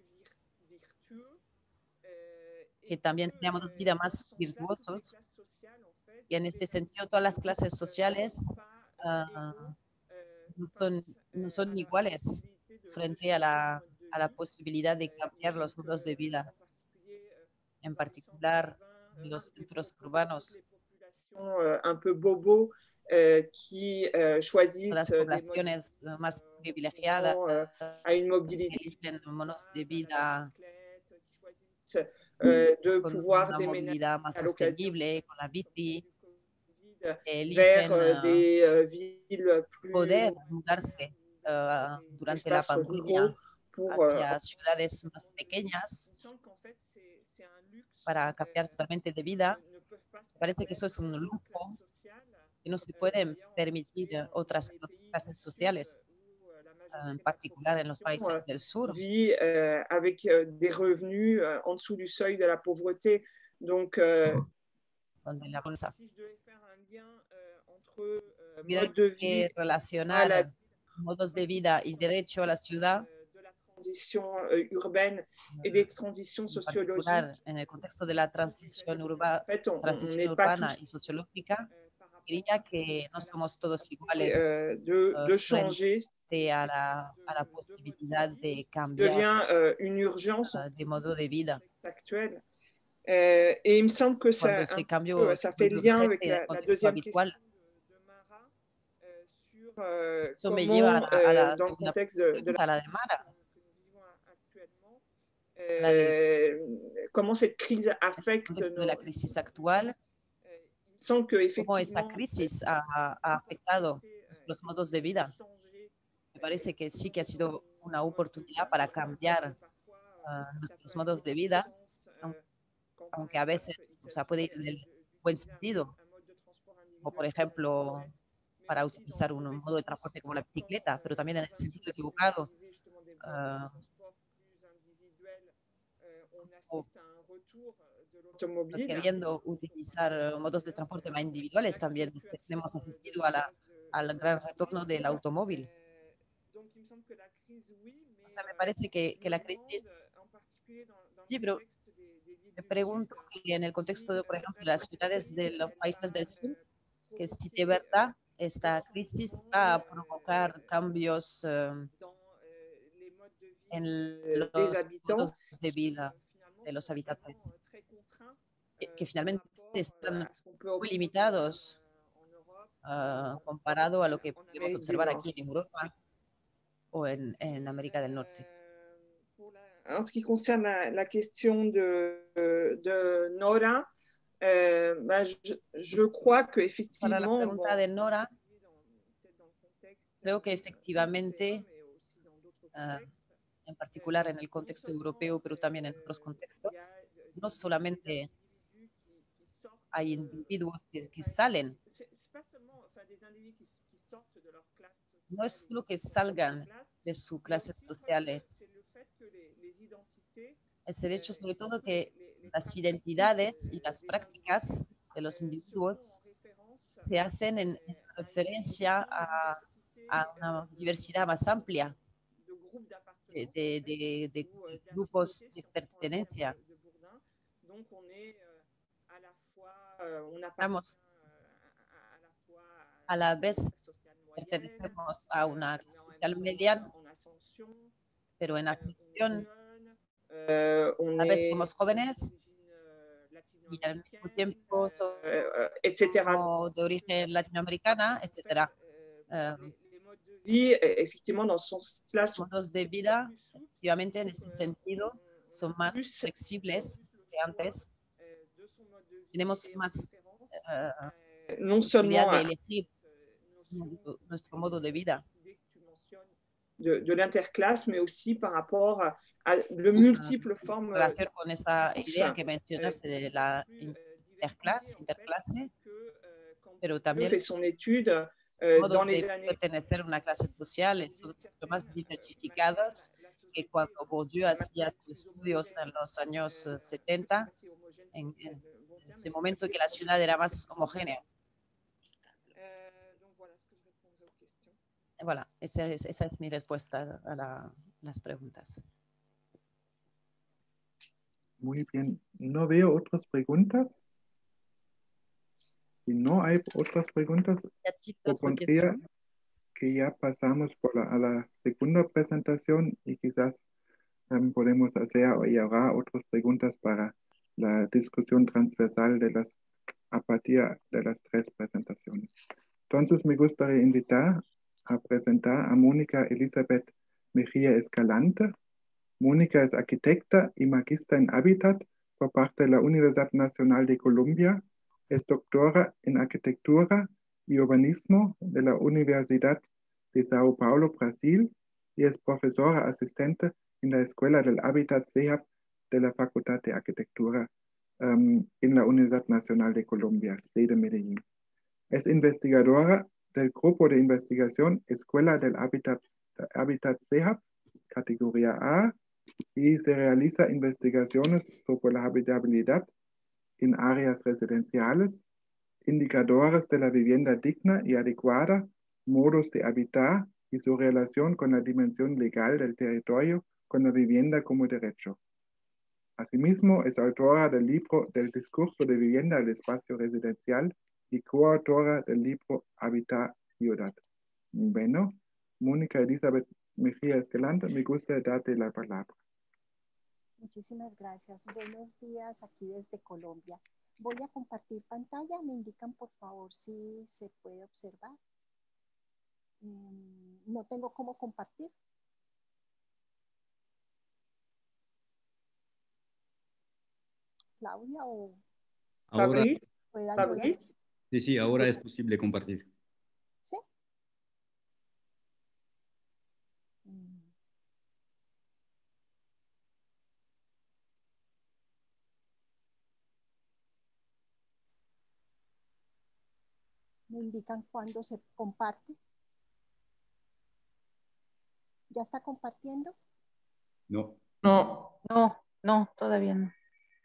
que también tenemos dos vidas más virtuosos, y en este sentido todas las clases sociales uh, no, son, no son iguales frente a la, a la posibilidad de cambiar los modos de vida, en particular los centros urbanos. Un peu bobo euh, qui euh, choisissent las poblaciones des más privilegiadas euh, à une mobilité que eligen modos de vida euh, de con pouvoir una déménager movilidad más sostenible, con la bici, vers eligen des uh, villes plus poder mudarse uh, durante la pandemia pour, hacia ciudades más pequeñas para cambiar totalmente de vida. Parece que eso es un lujo que no se pueden permitir otras clases sociales, en particular en los países del sur. Vit euh, avec euh, des revenus euh, en dessous du seuil de la pauvreté. Donc, euh, donde la bolsa. si je devais faire un lien euh, entre euh, mode de vie, relacionar la, modos de vida y derecho a la ciudad, de la transition euh, urbaine et des transitions sociologiques. En el contexto de la transición, urba, en fait, on, transición on urbana tous, y sociológica, diría que no somos todos iguales euh, de, de changer. A la, a la posibilidad de cambiar devient euh, une urgence uh, de modo de vida. Actuelle. Euh, et il me semble que ça, un cambio, peu, ça fait lien avec la, la deuxième habitual. question de, de Mara euh, sur euh, Eso comment, me lleva a la, a la euh, dans le contexte de, de la, la de Mara. Euh, comment cette crise affecte nos, de la crisis actual, il me semble que cómo esa effectivement crisis ha, ha afectado nuestros modos de vida. Me parece que sí que ha sido una oportunidad para cambiar uh, nuestros modos de vida, aunque a veces, o sea, puede ir en el buen sentido, como por ejemplo para utilizar un modo de transporte como la bicicleta, pero también en el sentido equivocado, uh, queriendo utilizar modos de transporte más individuales, también hemos asistido a la, al gran retorno del automóvil. O sea, me parece que, que la crisis, sí, pero me pregunto que en el contexto de, por ejemplo, las ciudades de los países del sur, que si de verdad esta crisis va a provocar cambios uh, en los modos de vida de los habitantes, que, que finalmente están muy limitados uh, comparado a lo que podemos observar aquí en Europa o en, en América del Norte. En ce qui concerne la, la question de, de Nora, euh, ben je, je crois que effectivement, para la pregunta bon, de Nora, creo que efectivamente, uh, en particular en el contexto europeo, pero también en otros contextos, no solamente hay individuos que, que salen, no es solo que salgan de sus clases sociales, es el hecho sobre todo que las identidades y las prácticas de los individuos se hacen en, en referencia a, a una diversidad más amplia de, de, de, de grupos de pertenencia. Estamos a la vez pertenecemos a una clase social mediana, pero en ascensión, a veces somos jóvenes y al mismo tiempo somos de origen latinoamericana, etcétera. Um, vie, effectivement, dans ce sens-là, los modos de vida, efectivamente, en ese sentido, son más flexibles que antes. Tenemos más uh, non posibilidad seulement de elegir nuestro, nuestro modo de vida. de, de l'interclasse, mais aussi par rapport à, à de multiples En formes. relación con esa idea que mencionaste de la interclasse, interclase, pero también fait son étude los euh, dans modos les de années pertenecer a una clase social son mucho más diversificados que cuando Bourdieu hacía sus estudios en los años setenta, en, en ese momento en que la ciudad era más homogénea. Voilà, esa es, esa es mi respuesta a la, las preguntas. Muy bien. No veo otras preguntas. Si no hay otras preguntas, propondría que ya pasamos por la, a la segunda presentación y quizás um, podemos hacer y habrá otras preguntas para la discusión transversal de las, a partir de las tres presentaciones. Entonces me gustaría invitar a presentar a Mónica Elizabeth Mejía Escalante. Mónica es arquitecta y magista en Hábitat por parte de la Universidad Nacional de Colombia. Es doctora en arquitectura y urbanismo de la Universidad de Sao Paulo, Brasil, y es profesora asistente en la Escuela del Hábitat CEHAP de la Facultad de Arquitectura um, en la Universidad Nacional de Colombia, sede Medellín. Es investigadora del Grupo de Investigación Escuela del Hábitat, Hábitat CEHAP, categoría A, y se realiza investigaciones sobre la habitabilidad en áreas residenciales, indicadores de la vivienda digna y adecuada, modos de habitar y su relación con la dimensión legal del territorio con la vivienda como derecho. Asimismo, es autora del libro del discurso de vivienda al espacio residencial y coautora del libro Habitar Ciudad. Bueno, Mónica Elizabeth Mejía Escalante, me gusta darte la palabra. Muchísimas gracias. Buenos días aquí desde Colombia. Voy a compartir pantalla. Me indican por favor si se puede observar. No tengo cómo compartir. Claudia o Ahora, Fabrice. ¿puede ayudar? Fabrice. sí, sí, ahora es posible compartir. Sí. Me indican cuándo se comparte. ¿Ya está compartiendo? No. No. No, no, todavía no.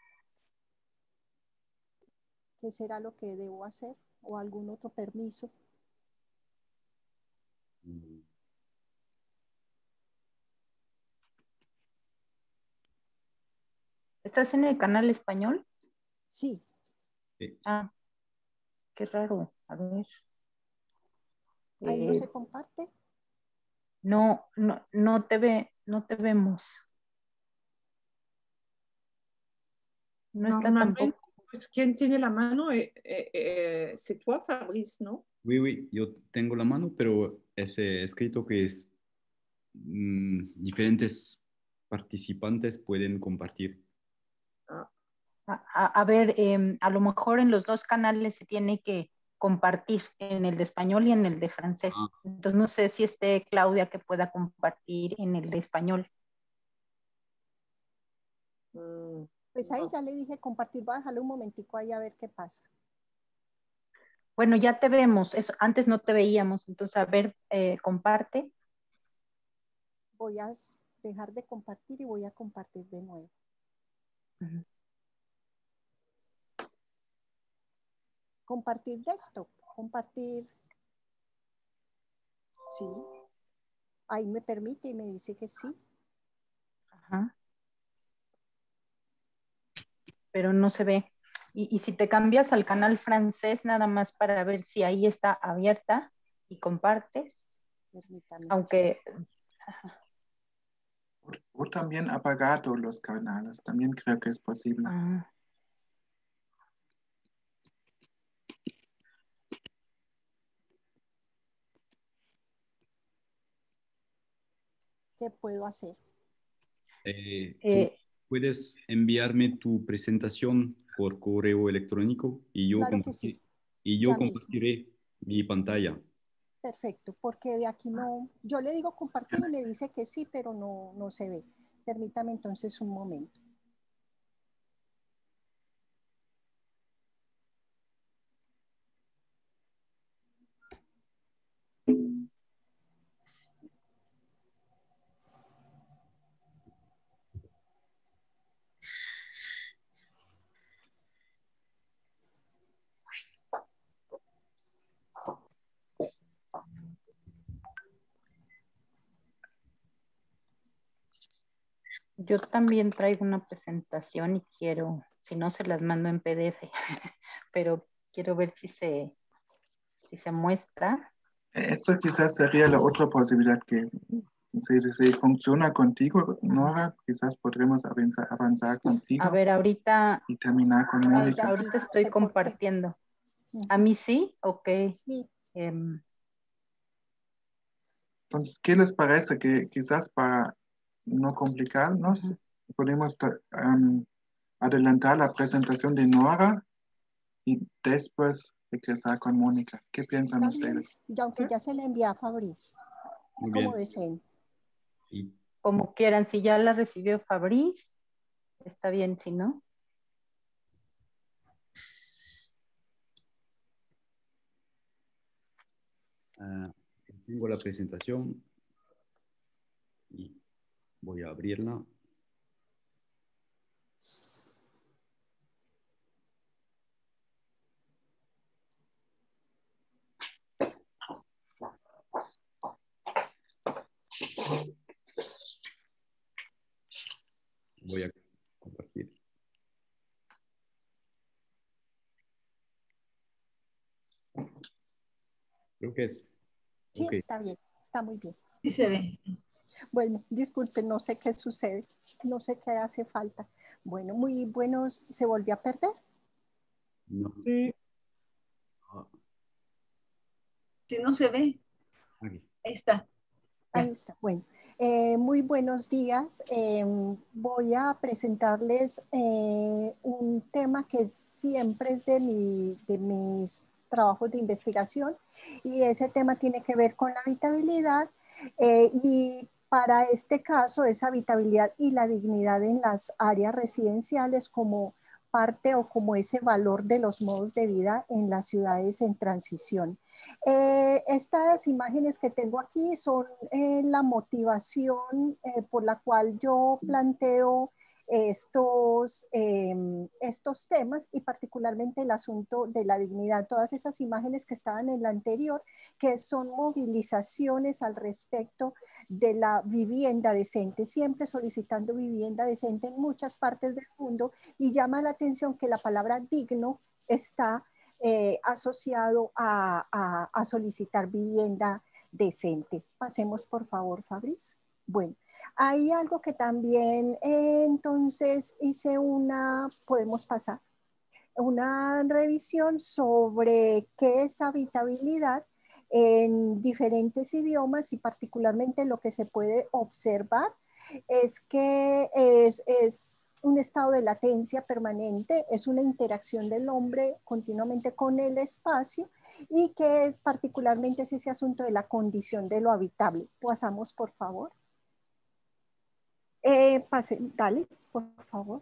¿Qué será lo que debo hacer? ¿O algún otro permiso? Mm. ¿Estás en el canal español? Sí. Sí. Ah, qué raro. A ver. ¿Ahí no Eh, se comparte? no, no, no te ve, no te vemos. No está Normalmente, tampoco. pues, quien tiene la mano, eh, eh, eh, c'est toi, Fabrice, ¿no? Oui, oui, yo tengo la mano, pero ese escrito que es mm, diferentes participantes pueden compartir. Ah. A, a- a ver, em, a lo mejor en los dos canales se tiene que compartir, en el de español y en el de francés. Ah. Entonces no sé si esté Claudia que pueda compartir en el de español. Mm. Pues ahí ya le dije compartir. Voy a dejarle un momentico ahí a ver qué pasa. Bueno, ya te vemos. Eso, antes no te veíamos. Entonces, a ver, eh, comparte. Voy a dejar de compartir y voy a compartir de nuevo. Uh-huh. Compartir desktop, compartir. Sí. Ahí me permite y me dice que sí. Ajá. Pero no se ve. Y, y si te cambias al canal francés, nada más para ver si ahí está abierta y compartes. Permítame. Aunque... O, o también apagado los canales, también creo que es posible. Ah. ¿Qué puedo hacer? Eh, Eh, ¿Puedes enviarme tu presentación por correo electrónico y yo, Claro que compartir- sí. y yo Ya mismo. compartiré mi pantalla? Perfecto, porque de aquí no, yo le digo compartir y me dice que sí, pero no, no se ve. Permítame entonces un momento. Yo también traigo una presentación y quiero, si no se las mando en P D F, pero quiero ver si se, si se muestra. Eso quizás sería la otra posibilidad que si, si funciona contigo, Nora, quizás podremos avanzar, avanzar contigo. A ver, ahorita, y terminar con A Mónica. ella sí, ahorita no estoy sé por qué. compartiendo. Ujú. ¿A mí sí? Ok. Sí, Em, Entonces, ¿qué les parece? Que quizás para no complicarnos, Ujú. podemos um, adelantar la presentación de Nora y después regresar con Mónica. ¿Qué piensan está bien. ustedes? Y aunque ya se le envía a Fabriz, Muy como bien. deseen. Y como quieran, si ya la recibió Fabriz, está bien, si no. ah, tengo la presentación y voy a abrirla. Voy a compartir. Creo que es. Sí, Ok. está bien, está muy bien. Sí se ve. Bueno, disculpen, no sé qué sucede, no sé qué hace falta. Bueno, muy buenos, ¿se volvió a perder? No. Sí. Ah, Si no se ve, aquí. ahí está. Ya. Ahí está. Bueno, eh, muy buenos días. Eh, voy a presentarles eh, un tema que siempre es de, mi, de mis trabajos de investigación y ese tema tiene que ver con la habitabilidad eh, y para este caso es habitabilidad y la dignidad en las áreas residenciales como parte o como ese valor de los modos de vida en las ciudades en transición. Eh, estas imágenes que tengo aquí son eh, la motivación eh, por la cual yo planteo estos, eh, estos temas y particularmente el asunto de la dignidad. Todas esas imágenes que estaban en la anterior, que son movilizaciones al respecto de la vivienda decente, siempre solicitando vivienda decente en muchas partes del mundo, y llama la atención que la palabra digno está eh, asociado a, a, a solicitar vivienda decente. Pasemos por favor, Fabriz. Bueno, hay algo que también eh, entonces hice una, podemos pasar, una revisión sobre qué es habitabilidad en diferentes idiomas y particularmente lo que se puede observar es que es, es un estado de latencia permanente, es una interacción del hombre continuamente con el espacio y que particularmente es ese asunto de la condición de lo habitable. Pasamos, por favor. Eh, pase, dale, por favor.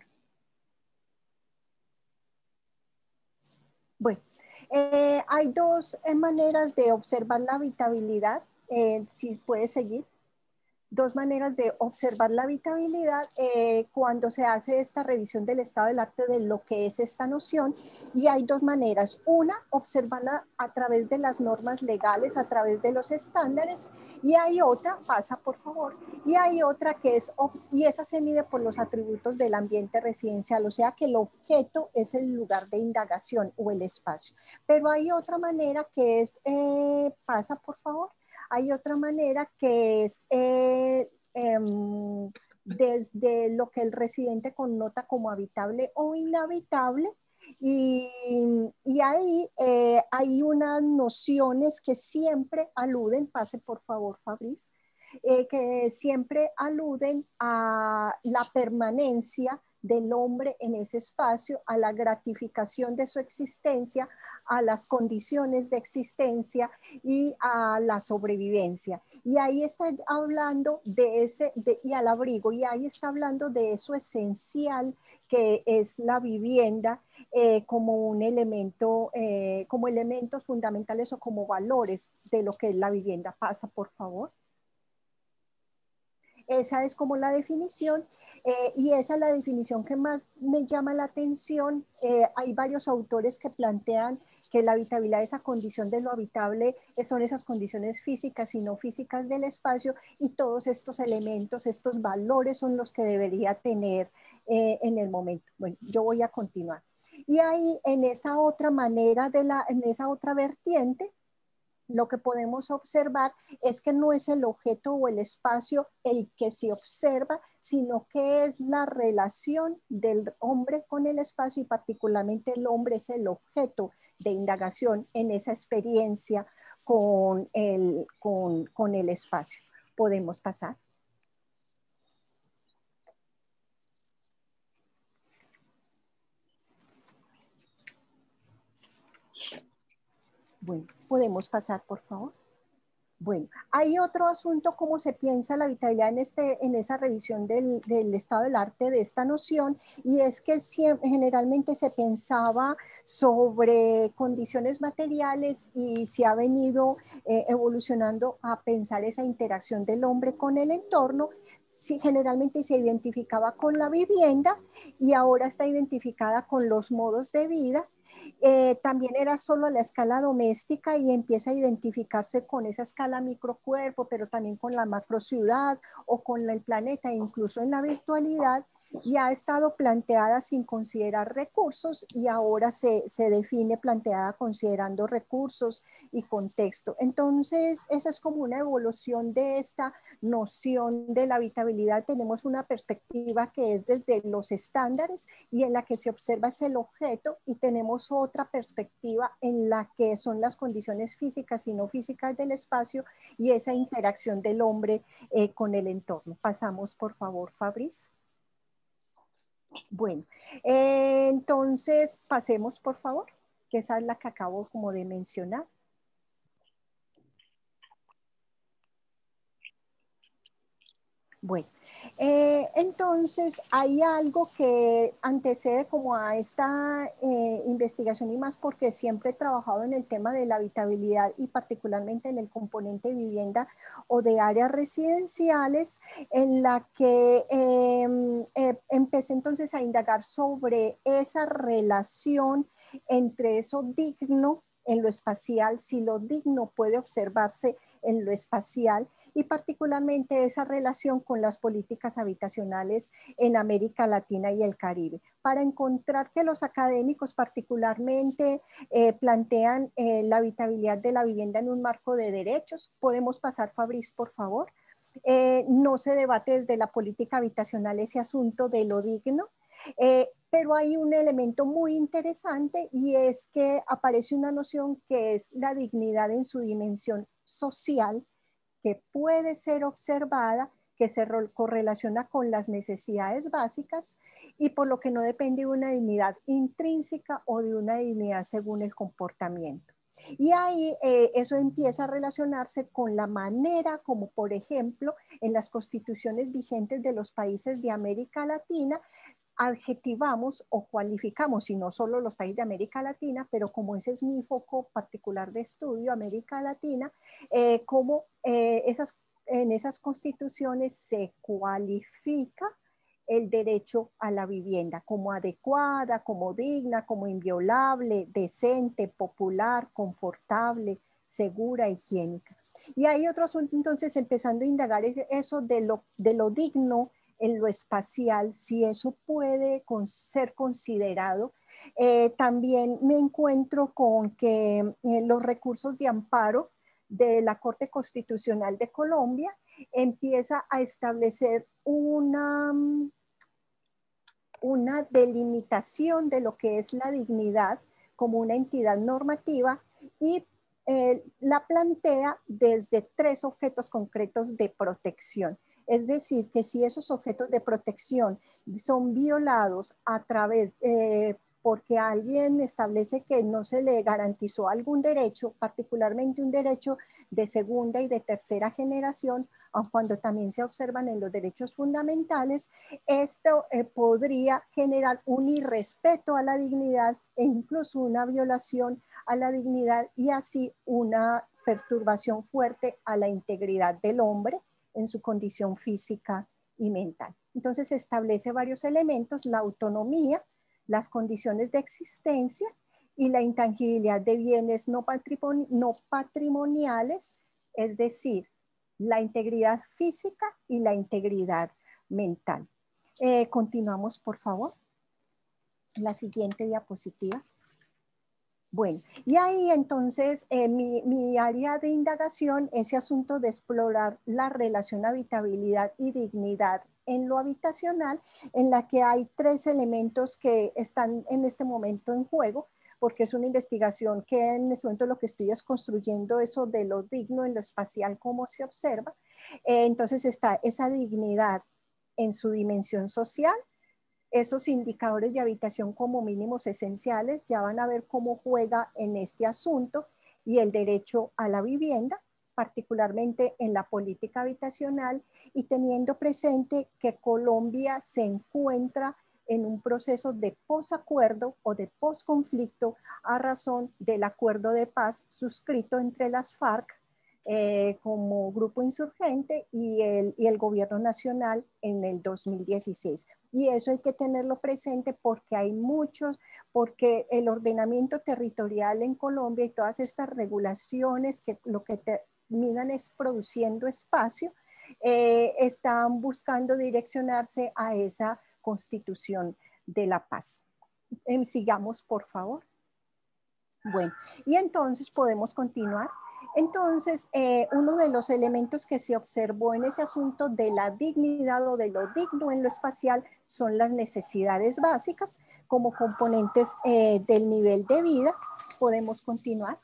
Bueno, eh, hay dos eh, maneras de observar la habitabilidad, eh, si puedes seguir. Dos maneras de observar la habitabilidad eh, cuando se hace esta revisión del estado del arte de lo que es esta noción, y hay dos maneras. Una, observarla a través de las normas legales, a través de los estándares, y hay otra, pasa por favor, y hay otra que es, y esa se mide por los atributos del ambiente residencial, o sea que el objeto es el lugar de indagación o el espacio. Pero hay otra manera que es, eh, pasa por favor, hay otra manera que es eh, eh, desde lo que el residente connota como habitable o inhabitable, y, y ahí eh, hay unas nociones que siempre aluden, pase por favor Fabriz, eh, que siempre aluden a la permanencia del hombre en ese espacio, a la gratificación de su existencia, a las condiciones de existencia y a la sobrevivencia. Y ahí está hablando de ese, de, y al abrigo, y ahí está hablando de eso esencial que es la vivienda eh, como un elemento, eh, como elementos fundamentales o como valores de lo que es la vivienda. Pasa, por favor. Esa es como la definición eh, y esa es la definición que más me llama la atención. Eh, hay varios autores que plantean que la habitabilidad, esa condición de lo habitable, son esas condiciones físicas y no físicas del espacio, y todos estos elementos, estos valores son los que debería tener eh, en el momento. Bueno, yo voy a continuar. Y ahí en esa otra manera, de la, en esa otra vertiente, lo que podemos observar es que no es el objeto o el espacio el que se observa, sino que es la relación del hombre con el espacio, y particularmente el hombre es el objeto de indagación en esa experiencia con el, con, con el espacio. ¿Podemos pasar? Bueno, podemos pasar, por favor. Bueno, hay otro asunto, cómo se piensa la habitabilidad en, este, en esa revisión del, del estado del arte de esta noción, y es que siempre, generalmente se pensaba sobre condiciones materiales y se ha venido eh, evolucionando a pensar esa interacción del hombre con el entorno. Sí, generalmente se identificaba con la vivienda y ahora está identificada con los modos de vida. Eh, también era solo a la escala doméstica y empieza a identificarse con esa escala microcuerpo, pero también con la macrociudad o con el planeta, incluso en la virtualidad, y ha estado planteada sin considerar recursos, y ahora se, se define planteada considerando recursos y contexto. Entonces, esa es como una evolución de esta noción de la habitabilidad. Tenemos una perspectiva que es desde los estándares y en la que se observa es el objeto, y tenemos otra perspectiva en la que son las condiciones físicas y no físicas del espacio y esa interacción del hombre eh, con el entorno. Pasamos, por favor, Fabriz. Bueno, eh, entonces pasemos, por favor, que esa es la que acabo como de mencionar. Bueno, eh, entonces hay algo que antecede como a esta eh, investigación y más porque siempre he trabajado en el tema de la habitabilidad y particularmente en el componente de vivienda o de áreas residenciales, en la que eh, eh, empecé entonces a indagar sobre esa relación entre eso digno en lo espacial, si lo digno puede observarse en lo espacial, y particularmente esa relación con las políticas habitacionales en América Latina y el Caribe, para encontrar que los académicos particularmente eh, plantean eh, la habitabilidad de la vivienda en un marco de derechos. Podemos pasar, Fabriz, por favor. Eh, no se debate desde la política habitacional ese asunto de lo digno, eh, pero hay un elemento muy interesante y es que aparece una noción que es la dignidad en su dimensión social, que puede ser observada, que se correlaciona con las necesidades básicas y por lo que no depende de una dignidad intrínseca o de una dignidad según el comportamiento. Y ahí eh, eso empieza a relacionarse con la manera como, por ejemplo, en las constituciones vigentes de los países de América Latina, adjetivamos o cualificamos, y no solo los países de América Latina, pero como ese es mi foco particular de estudio, América Latina, eh, como eh, esas, en esas constituciones se cualifica el derecho a la vivienda como adecuada, como digna, como inviolable, decente, popular, confortable, segura, higiénica. Y hay otro asunto, entonces, empezando a indagar eso de lo, de lo digno en lo espacial, si eso puede con, ser considerado. Eh, también me encuentro con que eh, los recursos de amparo de la Corte Constitucional de Colombia empieza a establecer una, una delimitación de lo que es la dignidad como una entidad normativa y eh, la plantea desde tres objetos concretos de protección. Es decir, que si esos objetos de protección son violados a través, eh, porque alguien establece que no se le garantizó algún derecho, particularmente un derecho de segunda y de tercera generación, aun cuando también se observan en los derechos fundamentales, esto eh, podría generar un irrespeto a la dignidad e incluso una violación a la dignidad y así una perturbación fuerte a la integridad del hombre en su condición física y mental. Entonces establece varios elementos: la autonomía, las condiciones de existencia y la intangibilidad de bienes no, patrimoni no patrimoniales, es decir, la integridad física y la integridad mental. Eh, continuamos, por favor. La siguiente diapositiva. Bueno, y ahí entonces eh, mi, mi área de indagación, ese asunto de explorar la relación habitabilidad y dignidad en lo habitacional, en la que hay tres elementos que están en este momento en juego, porque es una investigación que en este momento lo que estoy es construyendo eso de lo digno en lo espacial, cómo se observa. Eh, entonces está esa dignidad en su dimensión social, esos indicadores de habitación como mínimos esenciales, ya van a ver cómo juega en este asunto, y el derecho a la vivienda, particularmente en la política habitacional, y teniendo presente que Colombia se encuentra en un proceso de posacuerdo o de posconflicto a razón del acuerdo de paz suscrito entre las FARC Eh, como grupo insurgente y el, y el gobierno nacional en el dos mil dieciséis. Y eso hay que tenerlo presente porque hay muchos, porque el ordenamiento territorial en Colombia y todas estas regulaciones que lo que terminan es produciendo espacio, eh, están buscando direccionarse a esa constitución de la paz. Eh, sigamos, por favor. Bueno, y entonces podemos continuar. Entonces, eh, uno de los elementos que se observó en ese asunto de la dignidad o de lo digno en lo espacial son las necesidades básicas como componentes eh, del nivel de vida. Podemos continuar.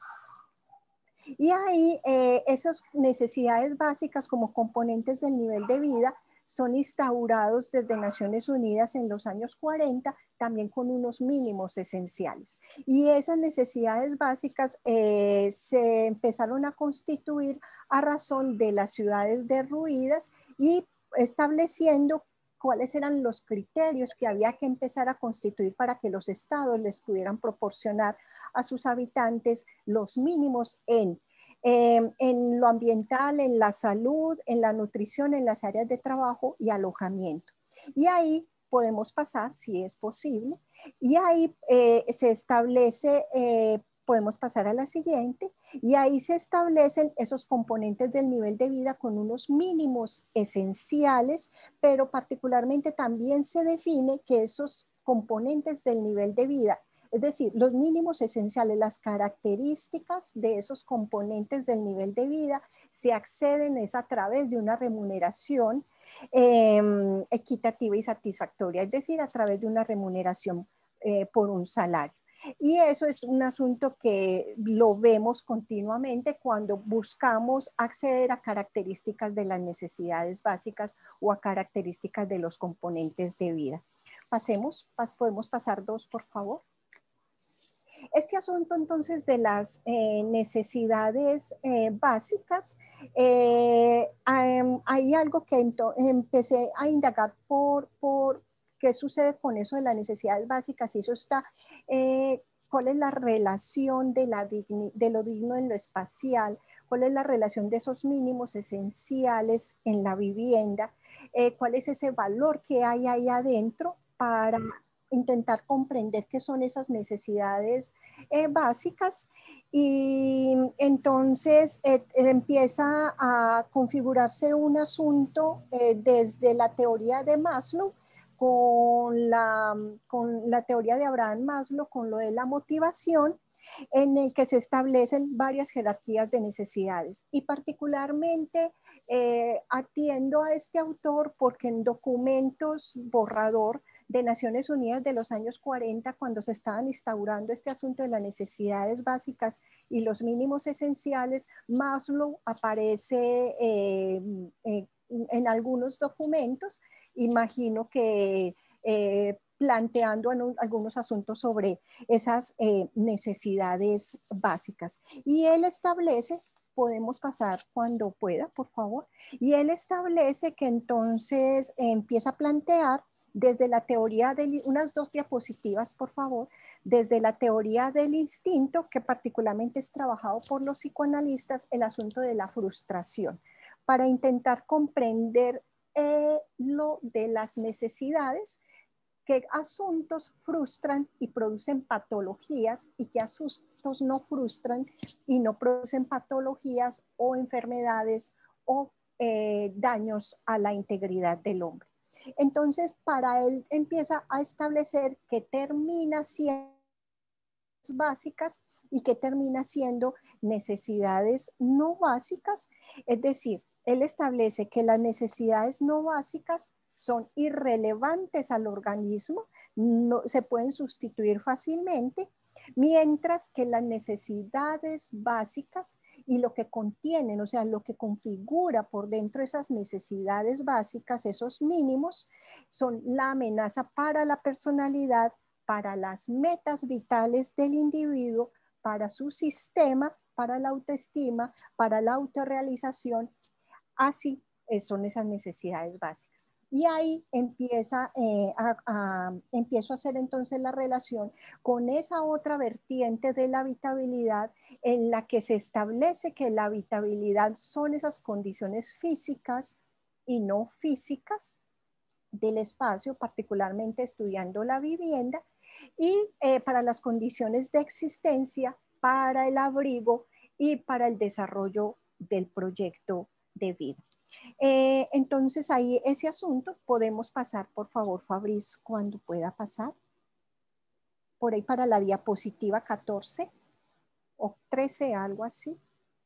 Y ahí eh, esas necesidades básicas como componentes del nivel de vida son instaurados desde Naciones Unidas en los años cuarenta, también con unos mínimos esenciales. Y esas necesidades básicas eh, se empezaron a constituir a razón de las ciudades derruidas y estableciendo cuáles eran los criterios que había que empezar a constituir para que los estados les pudieran proporcionar a sus habitantes los mínimos en, eh, en lo ambiental, en la salud, en la nutrición, en las áreas de trabajo y alojamiento. Y ahí podemos pasar, si es posible, y ahí eh, se establece, eh, podemos pasar a la siguiente, y ahí se establecen esos componentes del nivel de vida con unos mínimos esenciales, pero particularmente también se define que esos componentes del nivel de vida, es decir, los mínimos esenciales, las características de esos componentes del nivel de vida se acceden es a través de una remuneración eh, equitativa y satisfactoria, es decir, a través de una remuneración eh, por un salario. Y eso es un asunto que lo vemos continuamente cuando buscamos acceder a características de las necesidades básicas o a características de los componentes de vida. Pasemos, pas, podemos pasar dos, por favor. Este asunto entonces de las eh, necesidades eh, básicas, eh, hay, hay algo que empecé a indagar por, por qué sucede con eso de las necesidades básicas, y eso está, eh, cuál es la relación de, la digni, de lo digno en lo espacial, cuál es la relación de esos mínimos esenciales en la vivienda, eh, cuál es ese valor que hay ahí adentro para intentar comprender qué son esas necesidades eh, básicas, y entonces eh, empieza a configurarse un asunto eh, desde la teoría de Maslow, con la, con la teoría de Abraham Maslow, con lo de la motivación, en el que se establecen varias jerarquías de necesidades. Y particularmente eh, atiendo a este autor porque en documentos borrador de Naciones Unidas de los años cuarenta, cuando se estaban instaurando este asunto de las necesidades básicas y los mínimos esenciales, Maslow aparece eh, eh, en algunos documentos, imagino que eh, planteando en algunos asuntos sobre esas eh, necesidades básicas. Y él establece, podemos pasar cuando pueda, por favor, y él establece que entonces eh, empieza a plantear desde la teoría de, unas dos diapositivas, por favor, desde la teoría del instinto, que particularmente es trabajado por los psicoanalistas, el asunto de la frustración, para intentar comprender eh, lo de las necesidades, qué asuntos frustran y producen patologías y qué asuntos no frustran y no producen patologías o enfermedades o eh, daños a la integridad del hombre. Entonces, para él empieza a establecer que termina siendo básicas y que termina siendo necesidades no básicas, es decir, él establece que las necesidades no básicas son irrelevantes al organismo, no, se pueden sustituir fácilmente, mientras que las necesidades básicas y lo que contienen, o sea, lo que configura por dentro esas necesidades básicas, esos mínimos, son la amenaza para la personalidad, para las metas vitales del individuo, para su sistema, para la autoestima, para la autorrealización. Así son esas necesidades básicas. Y ahí empieza, eh, a, a, empiezo a hacer entonces la relación con esa otra vertiente de la habitabilidad, en la que se establece que la habitabilidad son esas condiciones físicas y no físicas del espacio, particularmente estudiando la vivienda, y eh, para las condiciones de existencia, para el abrigo y para el desarrollo del proyecto de vida. Eh, entonces ahí ese asunto podemos pasar, por favor, Fabriz, cuando pueda pasar. Por ahí para la diapositiva catorce o trece, algo así.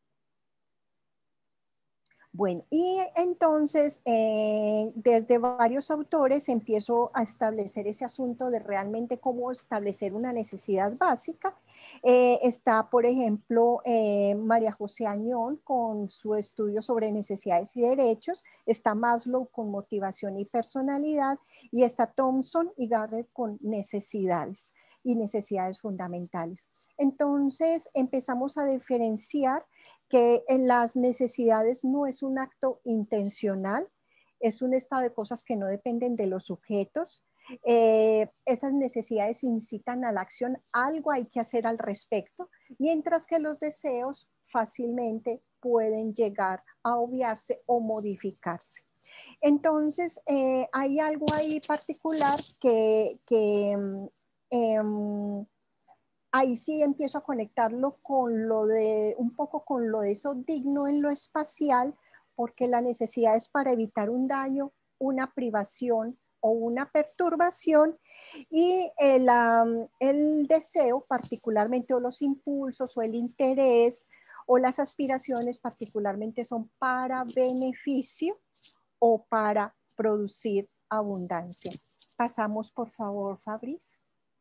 Bueno, y entonces eh, desde varios autores empiezo a establecer ese asunto de realmente cómo establecer una necesidad básica. Eh, está, por ejemplo, eh, María José Añón con su estudio sobre necesidades y derechos, está Maslow con motivación y personalidad, y está Thompson y Garrett con necesidades y necesidades fundamentales. Entonces empezamos a diferenciar que en las necesidades no es un acto intencional, es un estado de cosas que no dependen de los sujetos. Eh, esas necesidades incitan a la acción, algo hay que hacer al respecto, mientras que los deseos fácilmente pueden llegar a obviarse o modificarse. Entonces, eh, hay algo ahí particular que, que eh, ahí sí empiezo a conectarlo con lo de, un poco con lo de eso digno en lo espacial, porque la necesidad es para evitar un daño, una privación o una perturbación, y el, um, el deseo particularmente, o los impulsos o el interés o las aspiraciones particularmente son para beneficio o para producir abundancia. Pasamos, por favor, Fabriz.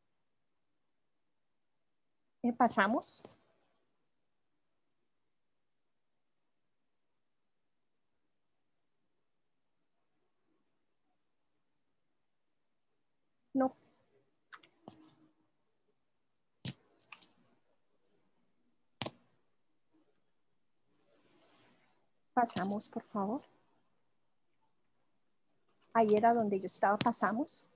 ¿Pasamos? No. Pasamos, por favor. Ahí era donde yo estaba, pasamos.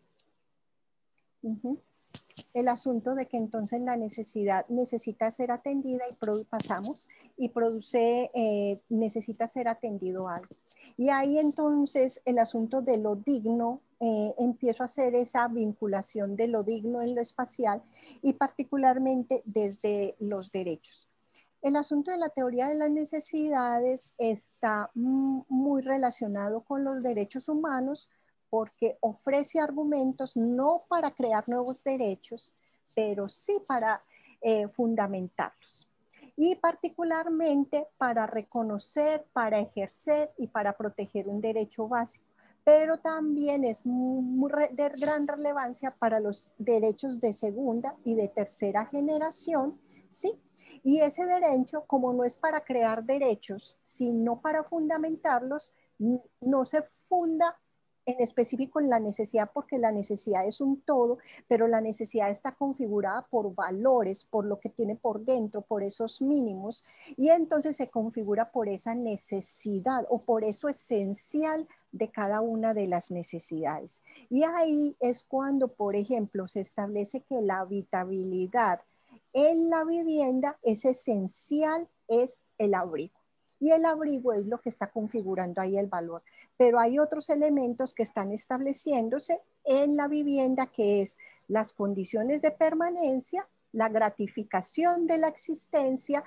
Uh-huh. El asunto de que entonces la necesidad necesita ser atendida y pasamos y produce, eh, necesita ser atendido algo. Y ahí entonces el asunto de lo digno, eh, empiezo a hacer esa vinculación de lo digno en lo espacial y particularmente desde los derechos. El asunto de la teoría de las necesidades está muy relacionado con los derechos humanos, porque ofrece argumentos no para crear nuevos derechos, pero sí para eh, fundamentarlos. Y particularmente para reconocer, para ejercer y para proteger un derecho básico. Pero también es muy, muy de gran relevancia para los derechos de segunda y de tercera generación, ¿sí? Y ese derecho, como no es para crear derechos, sino para fundamentarlos, no se funda en específico en la necesidad, porque la necesidad es un todo, pero la necesidad está configurada por valores, por lo que tiene por dentro, por esos mínimos, y entonces se configura por esa necesidad o por eso esencial de cada una de las necesidades. Y ahí es cuando, por ejemplo, se establece que la habitabilidad en la vivienda es esencial, es el abrigo. Y el abrigo es lo que está configurando ahí el valor. Pero hay otros elementos que están estableciéndose en la vivienda, que es las condiciones de permanencia, la gratificación de la existencia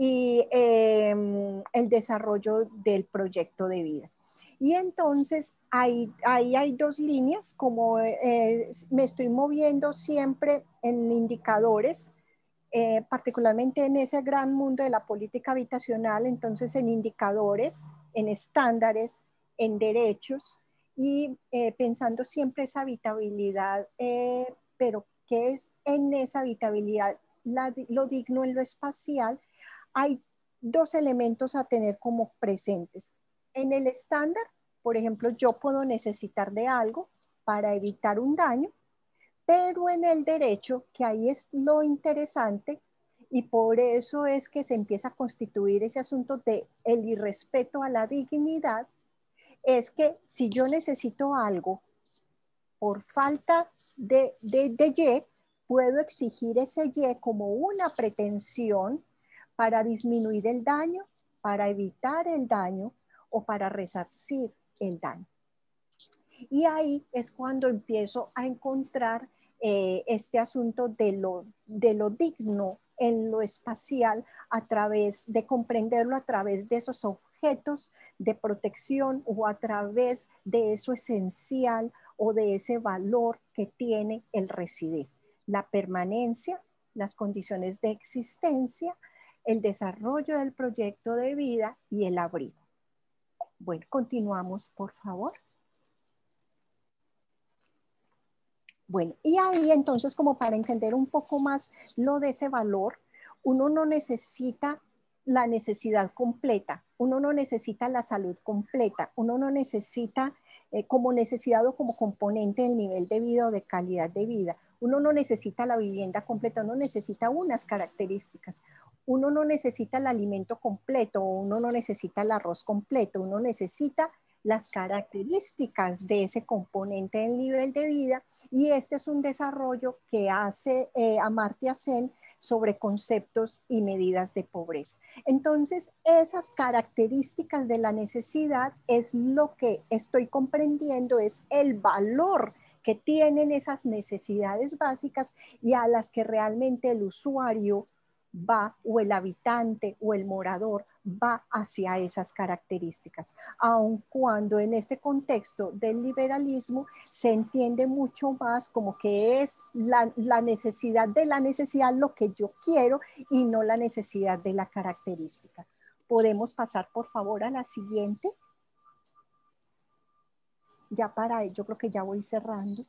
y eh, el desarrollo del proyecto de vida. Y entonces ahí, ahí hay dos líneas, como eh, me estoy moviendo siempre en indicadores, Eh, particularmente en ese gran mundo de la política habitacional, entonces en indicadores, en estándares, en derechos y eh, pensando siempre esa habitabilidad, eh, pero ¿qué es en esa habitabilidad? La, lo digno en lo espacial. Hay dos elementos a tener como presentes. En el estándar, por ejemplo, yo puedo necesitar de algo para evitar un daño, pero en el derecho, que ahí es lo interesante, y por eso es que se empieza a constituir ese asunto de el irrespeto a la dignidad, es que si yo necesito algo por falta de, de, de Y, puedo exigir ese Y como una pretensión para disminuir el daño, para evitar el daño o para resarcir el daño. Y ahí es cuando empiezo a encontrar eh, este asunto de lo, de lo digno en lo espacial, a través de comprenderlo a través de esos objetos de protección o a través de eso esencial o de ese valor que tiene el residir. La permanencia, las condiciones de existencia, el desarrollo del proyecto de vida y el abrigo. Bueno, continuamos, por favor. Bueno, y ahí entonces, como para entender un poco más lo de ese valor, uno no necesita la necesidad completa, uno no necesita la salud completa, uno no necesita eh, como necesidad o como componente del nivel de vida o de calidad de vida, uno no necesita la vivienda completa, uno necesita unas características, uno no necesita el alimento completo, uno no necesita el arroz completo, uno necesita las características de ese componente del nivel de vida, y este es un desarrollo que hace eh, Amartya Sen sobre conceptos y medidas de pobreza. Entonces, esas características de la necesidad es lo que estoy comprendiendo, es el valor que tienen esas necesidades básicas y a las que realmente el usuario va, o el habitante o el morador va hacia esas características, aun cuando en este contexto del liberalismo se entiende mucho más como que es la, la necesidad de la necesidad lo que yo quiero y no la necesidad de la característica. ¿Podemos pasar por favor a la siguiente? Ya para, yo creo que ya voy cerrando.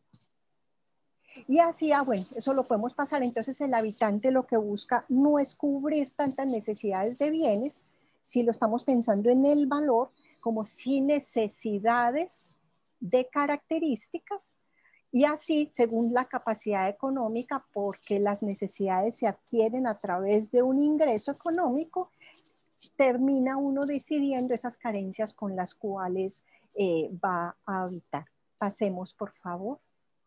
Y así, ah, bueno, eso lo podemos pasar. Entonces el habitante lo que busca no es cubrir tantas necesidades de bienes, si lo estamos pensando en el valor, como si necesidades de características, y así según la capacidad económica, porque las necesidades se adquieren a través de un ingreso económico, termina uno decidiendo esas carencias con las cuales eh, va a habitar. Pasemos, por favor.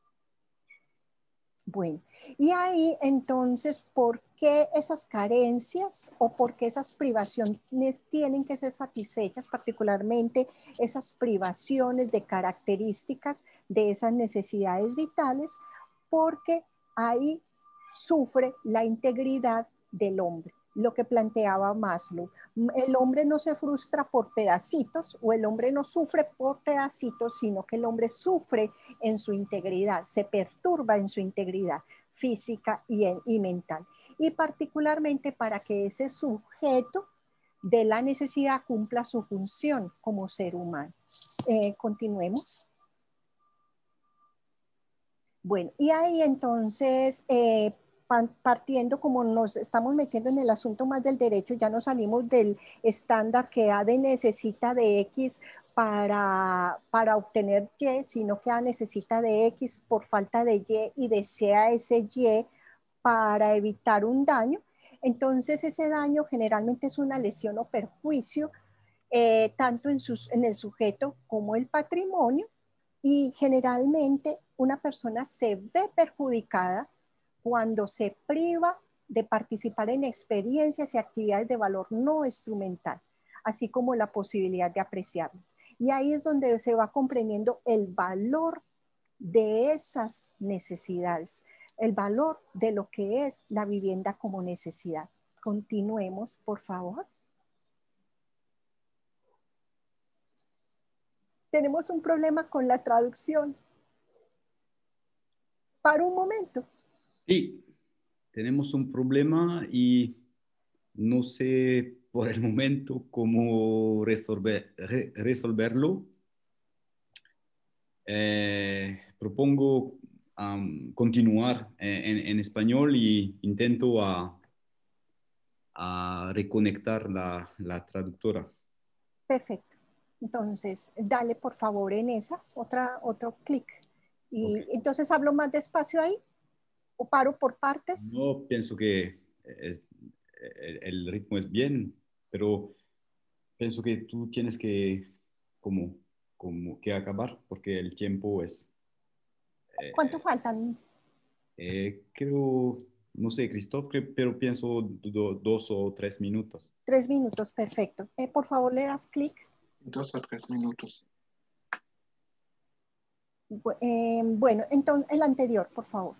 Bueno, y ahí entonces, ¿por qué esas carencias o por qué esas privaciones tienen que ser satisfechas, particularmente esas privaciones de características de esas necesidades vitales? Porque ahí sufre la integridad del hombre, lo que planteaba Maslow. El hombre no se frustra por pedacitos, o el hombre no sufre por pedacitos, sino que el hombre sufre en su integridad, se perturba en su integridad física y, en, y mental. Y particularmente para que ese sujeto de la necesidad cumpla su función como ser humano. Eh, continuemos. Bueno, y ahí entonces, eh, partiendo como nos estamos metiendo en el asunto más del derecho, ya nos salimos del estándar que A D necesita de X para, para obtener Y, sino que A necesita de X por falta de Y y desea ese Y para evitar un daño. Entonces ese daño generalmente es una lesión o perjuicio, eh, tanto en, sus, en el sujeto como el patrimonio, y generalmente una persona se ve perjudicada cuando se priva de participar en experiencias y actividades de valor no instrumental, así como la posibilidad de apreciarlas. Y ahí es donde se va comprendiendo el valor de esas necesidades, el valor de lo que es la vivienda como necesidad. Continuemos, por favor. Tenemos un problema con la traducción. Para un momento. Sí, tenemos un problema y no sé por el momento cómo resolver, re, resolverlo. Eh, propongo um, continuar en, en español y intento a, a reconectar la, la traductora. Perfecto. Entonces, dale por favor en esa, otra, otro clic. Y okay. Entonces, ¿hablo más despacio ahí? ¿O paro por partes? No, pienso que es, el, el ritmo es bien, pero pienso que tú tienes que, como, como que acabar, porque el tiempo es... Eh, ¿Cuánto faltan? Eh, creo, no sé, Christoph, pero pienso do, dos o tres minutos. Tres minutos, perfecto. Eh, por favor, le das clic. Dos o tres minutos. Eh, bueno, entonces el anterior, por favor.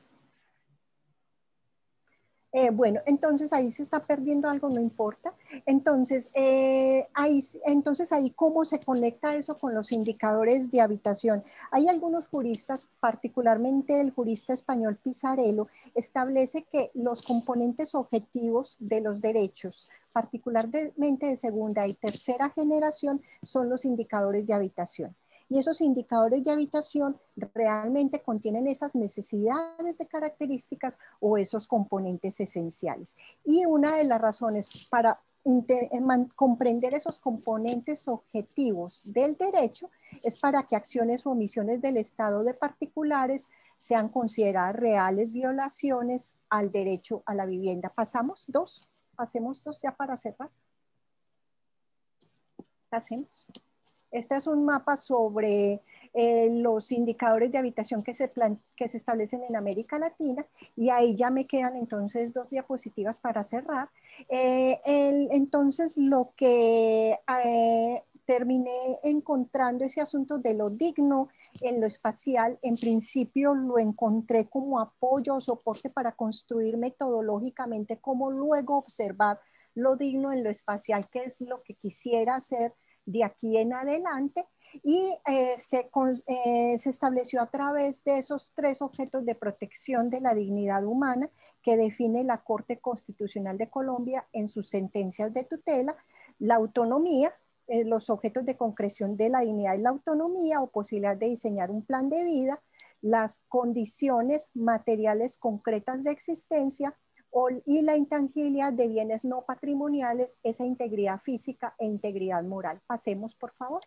Eh, bueno, entonces ahí se está perdiendo algo, no importa. Entonces, eh, ahí, entonces ahí, ¿cómo se conecta eso con los indicadores de habitación? Hay algunos juristas, particularmente el jurista español Pizarello, establece que los componentes objetivos de los derechos, particularmente de segunda y tercera generación, son los indicadores de habitación. Y esos indicadores de habitación realmente contienen esas necesidades de características o esos componentes esenciales. Y una de las razones para comprender esos componentes objetivos del derecho es para que acciones o omisiones del Estado de particulares sean consideradas reales violaciones al derecho a la vivienda. Pasamos dos, pasemos dos ya para cerrar. Pasemos. Este es un mapa sobre eh, los indicadores de habitación que se, plan, que se establecen en América Latina, y ahí ya me quedan entonces dos diapositivas para cerrar. Eh, el, entonces lo que eh, terminé encontrando ese asunto de lo digno en lo espacial, en principio lo encontré como apoyo o soporte para construir metodológicamente cómo luego observar lo digno en lo espacial, que es lo que quisiera hacer de aquí en adelante, y eh, se, eh, se estableció a través de esos tres objetos de protección de la dignidad humana que define la Corte Constitucional de Colombia en sus sentencias de tutela: la autonomía, eh, los objetos de concreción de la dignidad y la autonomía o posibilidad de diseñar un plan de vida, las condiciones materiales concretas de existencia, y la intangibilidad de bienes no patrimoniales, esa integridad física e integridad moral. Pasemos, por favor.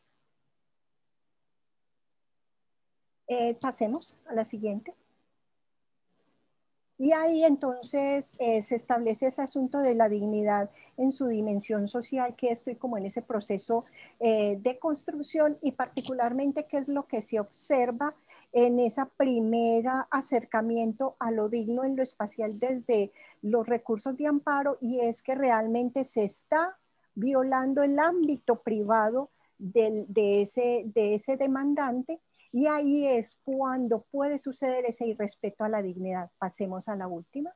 Eh, pasemos a la siguiente. Y ahí entonces eh, se establece ese asunto de la dignidad en su dimensión social, que estoy como en ese proceso eh, de construcción, y particularmente qué es lo que se observa en esa primera acercamiento a lo digno en lo espacial desde los recursos de amparo, y es que realmente se está violando el ámbito privado de, de, ese, de ese demandante, y ahí es cuando puede suceder ese irrespeto a la dignidad. Pasemos a la última.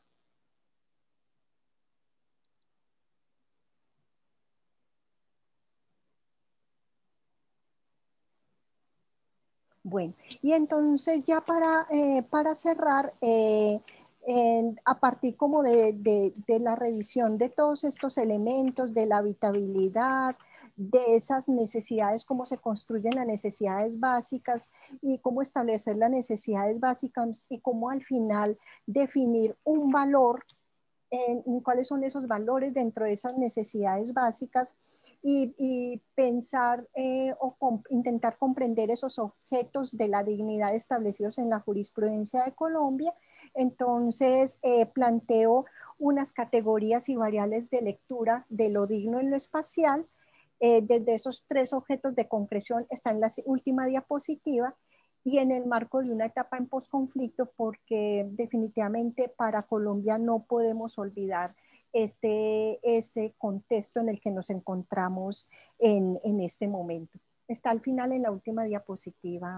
Bueno, y entonces ya para, eh, para cerrar, eh, en, a partir como de, de, de la revisión de todos estos elementos, de la habitabilidad, de esas necesidades, cómo se construyen las necesidades básicas y cómo establecer las necesidades básicas, y cómo al final definir un valor, en, en cuáles son esos valores dentro de esas necesidades básicas, y, y pensar eh, o comp intentar comprender esos objetos de la dignidad establecidos en la jurisprudencia de Colombia. Entonces eh, planteo unas categorías y variables de lectura de lo digno en lo espacial. Eh, desde esos tres objetos de concreción está en la última diapositiva, y en el marco de una etapa en posconflicto, porque definitivamente para Colombia no podemos olvidar este, ese contexto en el que nos encontramos en, en este momento. Está al final en la última diapositiva.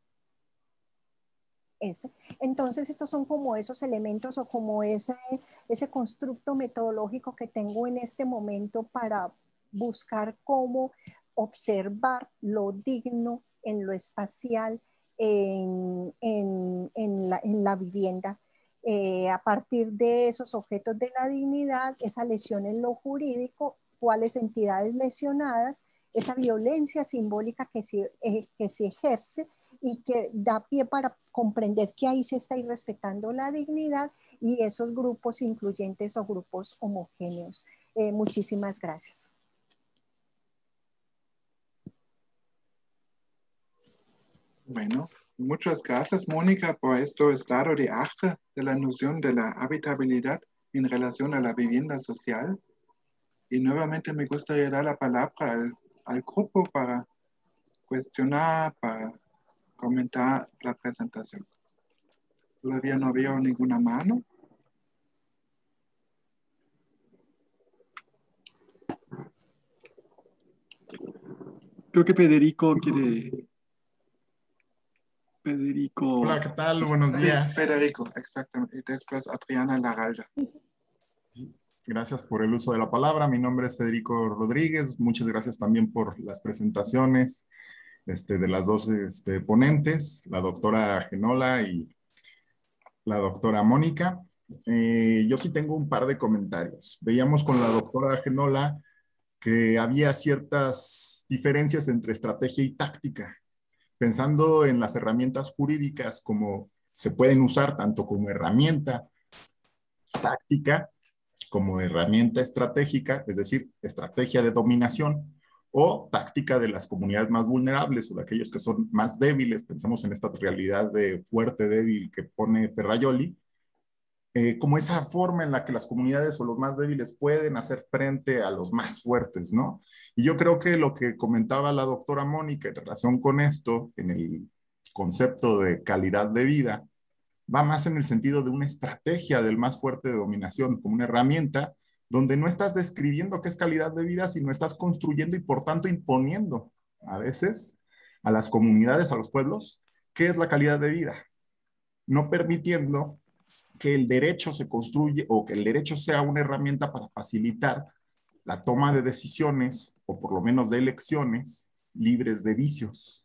Ese. Entonces estos son como esos elementos o como ese, ese constructo metodológico que tengo en este momento para buscar cómo observar lo digno en lo espacial, en, en, en, la, en la vivienda, eh, a partir de esos objetos de la dignidad, esa lesión en lo jurídico, cuáles entidades lesionadas, esa violencia simbólica que se, eh, que se ejerce y que da pie para comprender que ahí se está irrespetando la dignidad, y esos grupos incluyentes o grupos homogéneos. Eh, muchísimas gracias. Bueno, muchas gracias, Mónica, por este estado de arte de la noción de la habitabilidad en relación a la vivienda social. Y nuevamente me gustaría dar la palabra al, al grupo para cuestionar, para comentar la presentación. Todavía no veo ninguna mano. Creo que Federico quiere... Federico. Hola, ¿qué tal? Buenos días. Sí, Federico, exactamente. Y después Adriana Larralde. Gracias por el uso de la palabra. Mi nombre es Federico Rodríguez. Muchas gracias también por las presentaciones este, de las dos este, ponentes, la doctora Genola y la doctora Mónica. Eh, yo sí tengo un par de comentarios. Veíamos con la doctora Genola que había ciertas diferencias entre estrategia y táctica, pensando en las herramientas jurídicas como se pueden usar tanto como herramienta táctica como herramienta estratégica, es decir, estrategia de dominación, o táctica de las comunidades más vulnerables o de aquellos que son más débiles. Pensamos en esta realidad de fuerte, débil que pone Ferrajoli. eh, como esa forma en la que las comunidades o los más débiles pueden hacer frente a los más fuertes, ¿no? Y yo creo que lo que comentaba la doctora Mónica en relación con esto, en el concepto de calidad de vida, va más en el sentido de una estrategia del más fuerte de dominación, como una herramienta donde no estás describiendo qué es calidad de vida, sino estás construyendo y por tanto imponiendo a veces a las comunidades, a los pueblos, qué es la calidad de vida, no permitiendo que el derecho se construye o que el derecho sea una herramienta para facilitar la toma de decisiones o por lo menos de elecciones libres de vicios,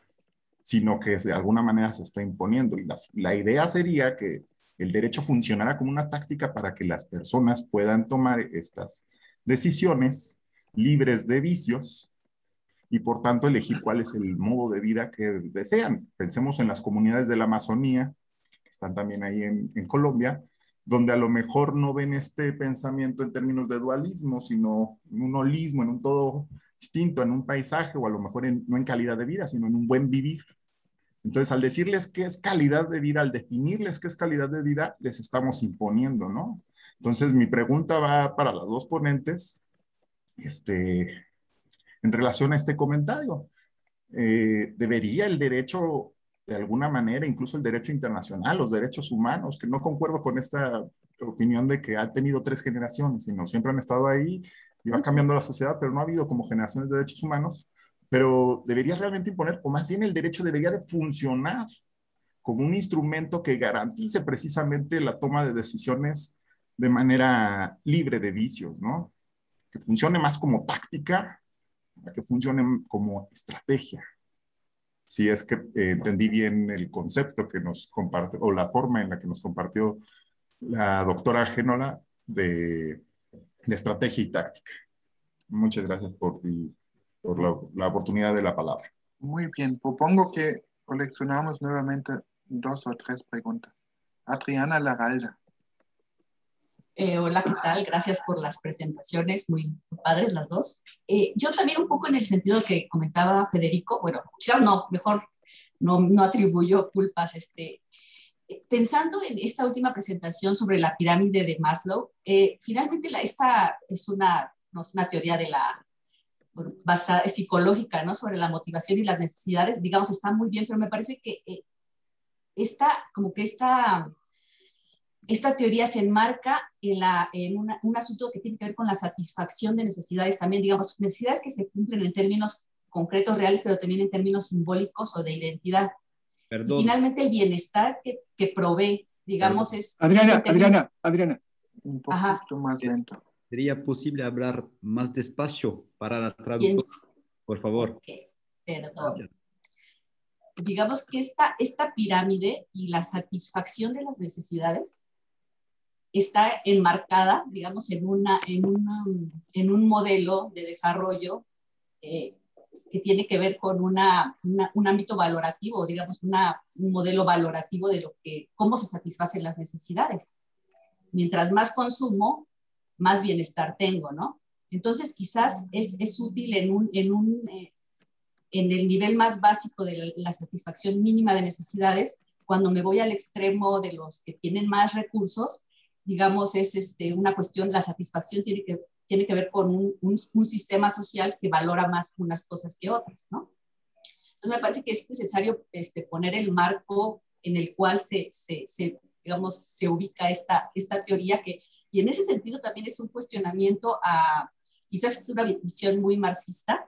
sino que de alguna manera se está imponiendo. Y la, la idea sería que el derecho funcionara como una táctica para que las personas puedan tomar estas decisiones libres de vicios y por tanto elegir cuál es el modo de vida que desean. Pensemos en las comunidades de la Amazonía, que están también ahí en, en Colombia, donde a lo mejor no ven este pensamiento en términos de dualismo, sino en un holismo, en un todo distinto, en un paisaje, o a lo mejor en, no en calidad de vida, sino en un buen vivir. Entonces, al decirles qué es calidad de vida, al definirles qué es calidad de vida, les estamos imponiendo, ¿no? Entonces, mi pregunta va para las dos ponentes, este, en relación a este comentario. Eh, ¿Debería el derecho, de alguna manera, incluso el derecho internacional, los derechos humanos, que no concuerdo con esta opinión de que ha tenido tres generaciones, sino siempre han estado ahí y va cambiando la sociedad, pero no ha habido como generaciones de derechos humanos, pero debería realmente imponer, o más bien el derecho debería de funcionar como un instrumento que garantice precisamente la toma de decisiones de manera libre de vicios, ¿no? Que funcione más como táctica, que funcione como estrategia. Si es que eh, entendí bien el concepto que nos compartió, o la forma en la que nos compartió la doctora Génola de, de estrategia y táctica. Muchas gracias por, por la, la oportunidad de la palabra. Muy bien, propongo que coleccionamos nuevamente dos o tres preguntas. Adriana Laralda. Eh, hola, ¿qué tal? Gracias por las presentaciones, muy padres las dos. Eh, yo también un poco en el sentido que comentaba Federico, bueno, quizás no, mejor no, no atribuyo culpas. Este, pensando en esta última presentación sobre la pirámide de Maslow, eh, finalmente la, esta es una, no es una teoría de la basada, psicológica, ¿no? Sobre la motivación y las necesidades, digamos, está muy bien, pero me parece que eh, esta, como que esta... Esta teoría se enmarca en, la, en una, un asunto que tiene que ver con la satisfacción de necesidades también, digamos, necesidades que se cumplen en términos concretos, reales, pero también en términos simbólicos o de identidad. Perdón. Y finalmente el bienestar que, que provee, digamos, Perdón. es... Adriana, es términos... Adriana, Adriana. Un poquito más lento. ¿Sería posible hablar más despacio para la traducción? Por favor. Okay. Perdón. Gracias. Digamos que esta, esta pirámide y la satisfacción de las necesidades está enmarcada, digamos, en, una, en, una, en un modelo de desarrollo eh, que tiene que ver con una, una, un ámbito valorativo, digamos, una, un modelo valorativo de lo que, cómo se satisfacen las necesidades. Mientras más consumo, más bienestar tengo, ¿no? Entonces, quizás es, es útil en, un, en, un, eh, en el nivel más básico de la, la satisfacción mínima de necesidades, cuando me voy al extremo de los que tienen más recursos, digamos, es este, una cuestión, la satisfacción tiene que, tiene que ver con un, un, un sistema social que valora más unas cosas que otras, ¿no? Entonces me parece que es necesario este, poner el marco en el cual se, se, se, digamos, se ubica esta, esta teoría que, y en ese sentido también es un cuestionamiento a, quizás es una visión muy marxista,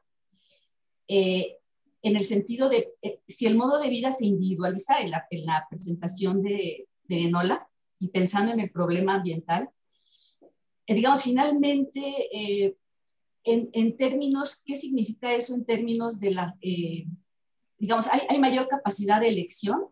eh, en el sentido de eh, si el modo de vida se individualiza en la, en la presentación de, de Enola, y pensando en el problema ambiental, eh, digamos, finalmente, eh, en, en términos, ¿qué significa eso en términos de la, eh, digamos, hay, hay mayor capacidad de elección,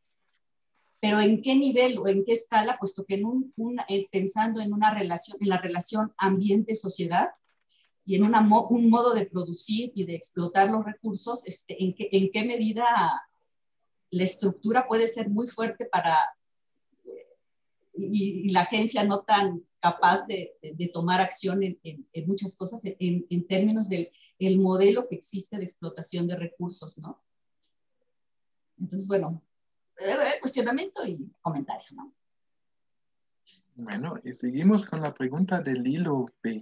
pero ¿en qué nivel o en qué escala? Puesto que en un, un, eh, pensando en una relación, en la relación ambiente-sociedad, y en una mo un modo de producir y de explotar los recursos, este, ¿en, qué, ¿en qué medida la estructura puede ser muy fuerte para... Y, y la agencia no tan capaz de, de, de tomar acción en, en, en muchas cosas en, en términos del el modelo que existe de explotación de recursos, ¿no? Entonces, bueno, cuestionamiento y comentario, ¿no? Bueno, y seguimos con la pregunta de Lilo B.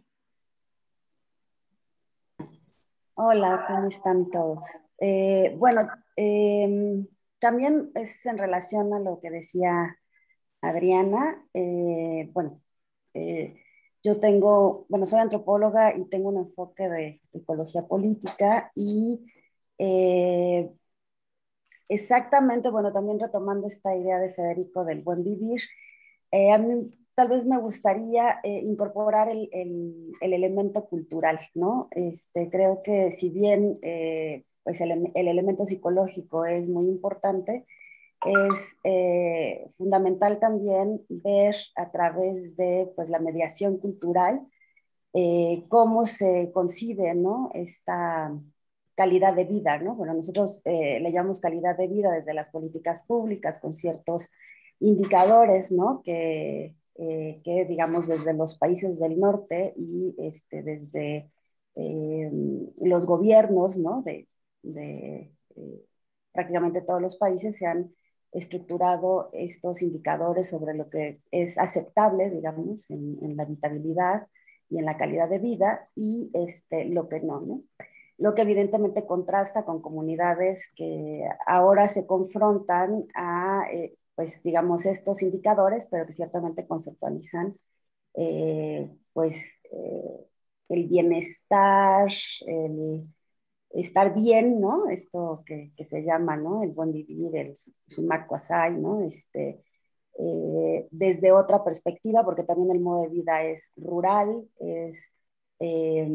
Hola, ¿cómo están todos? Eh, bueno, eh, también es en relación a lo que decía Adriana. Eh, bueno, eh, yo tengo, bueno, soy antropóloga y tengo un enfoque de ecología política y eh, exactamente, bueno, también retomando esta idea de Federico del buen vivir, eh, a mí tal vez me gustaría eh, incorporar el, el, el, elemento cultural, ¿no? Este, creo que si bien eh, pues el, el, elemento psicológico es muy importante, es eh, fundamental también ver a través de pues, la mediación cultural eh, cómo se concibe, ¿no? Esta calidad de vida, ¿no? Bueno, nosotros eh, le llamamos calidad de vida desde las políticas públicas con ciertos indicadores, ¿no? Que, eh, que digamos, desde los países del norte y este, desde eh, los gobiernos, ¿no? De, de eh, prácticamente todos los países se han estructurado estos indicadores sobre lo que es aceptable, digamos, en, en la habitabilidad y en la calidad de vida y este, lo que no, ¿no? Lo que evidentemente contrasta con comunidades que ahora se confrontan a, eh, pues digamos, estos indicadores, pero que ciertamente conceptualizan, eh, pues, eh, el bienestar, el estar bien, ¿no? Esto que, que se llama, ¿no? El buen vivir, el sumak kwasai, ¿no? Este, eh, desde otra perspectiva, porque también el modo de vida es rural, es, eh,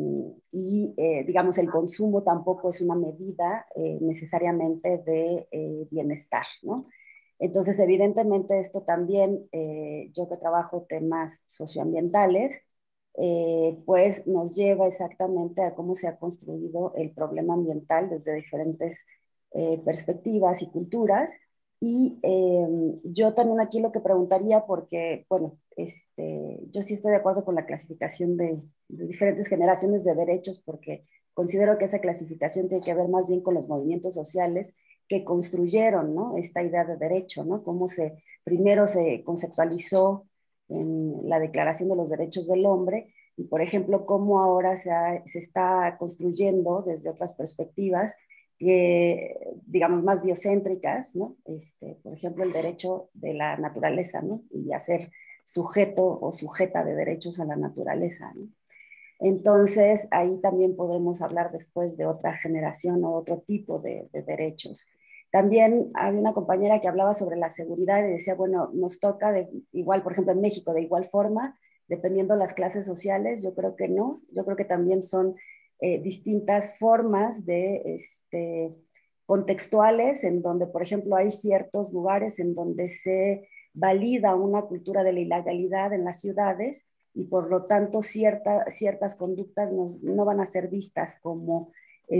y eh, digamos el consumo tampoco es una medida eh, necesariamente de eh, bienestar, ¿no? Entonces, evidentemente esto también, eh, yo que trabajo temas socioambientales, eh, pues nos lleva exactamente a cómo se ha construido el problema ambiental desde diferentes eh, perspectivas y culturas. Y eh, yo también aquí lo que preguntaría, porque, bueno, este, yo sí estoy de acuerdo con la clasificación de, de diferentes generaciones de derechos, porque considero que esa clasificación tiene que ver más bien con los movimientos sociales que construyeron, ¿no? Esta idea de derecho, ¿no? Cómo se, primero se conceptualizó en la Declaración de los Derechos del Hombre y, por ejemplo, cómo ahora se, ha, se está construyendo desde otras perspectivas eh, digamos, más biocéntricas, ¿no? Este, por ejemplo, el derecho de la naturaleza, ¿no? Y hacer sujeto o sujeta de derechos a la naturaleza, ¿no? Entonces, ahí también podemos hablar después de otra generación o otro tipo de, de derechos. También había una compañera que hablaba sobre la seguridad y decía, bueno, nos toca de igual, por ejemplo, en México, de igual forma, dependiendo las clases sociales, yo creo que no, yo creo que también son eh, distintas formas de, este, contextuales, en donde, por ejemplo, hay ciertos lugares en donde se valida una cultura de la ilegalidad en las ciudades y por lo tanto cierta, ciertas conductas no, no van a ser vistas como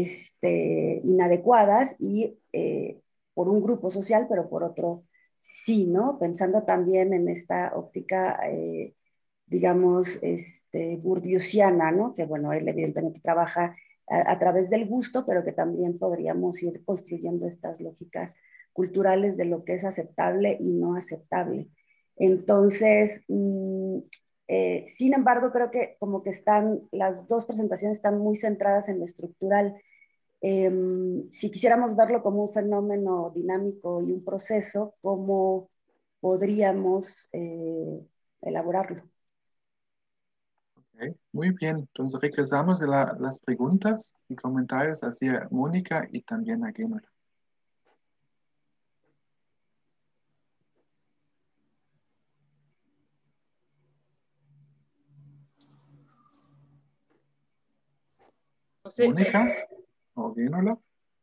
este, inadecuadas y eh, por un grupo social, pero por otro sí, ¿no? Pensando también en esta óptica, eh, digamos, este, burdiusiana, ¿no? Que bueno, él evidentemente trabaja a, a través del gusto, pero que también podríamos ir construyendo estas lógicas culturales de lo que es aceptable y no aceptable. Entonces, mmm, eh, sin embargo, creo que como que están, las dos presentaciones están muy centradas en lo estructural. Eh, si quisiéramos verlo como un fenómeno dinámico y un proceso, ¿cómo podríamos eh, elaborarlo? Okay, muy bien, entonces regresamos a la, las preguntas y comentarios hacia Mónica y también a Genola. No sé, Mónica o Genola.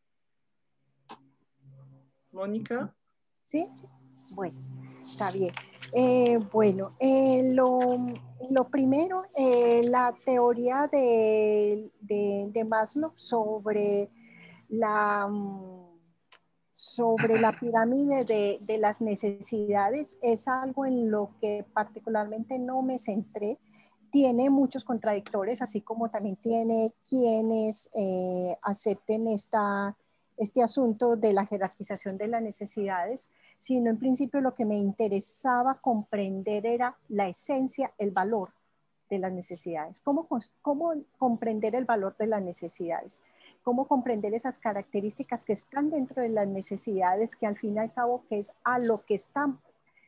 Mónica. Sí, bueno, está bien. Eh, bueno, eh, lo, lo, primero, eh, la teoría de, de, de Maslow sobre la, sobre la pirámide de, de las necesidades es algo en lo que particularmente no me centré. Tiene muchos contradictores, así como también tiene quienes eh, acepten esta este asunto de la jerarquización de las necesidades, sino en principio lo que me interesaba comprender era la esencia, el valor de las necesidades. ¿Cómo, cómo comprender el valor de las necesidades? ¿Cómo comprender esas características que están dentro de las necesidades, que al fin y al cabo que es a lo que están,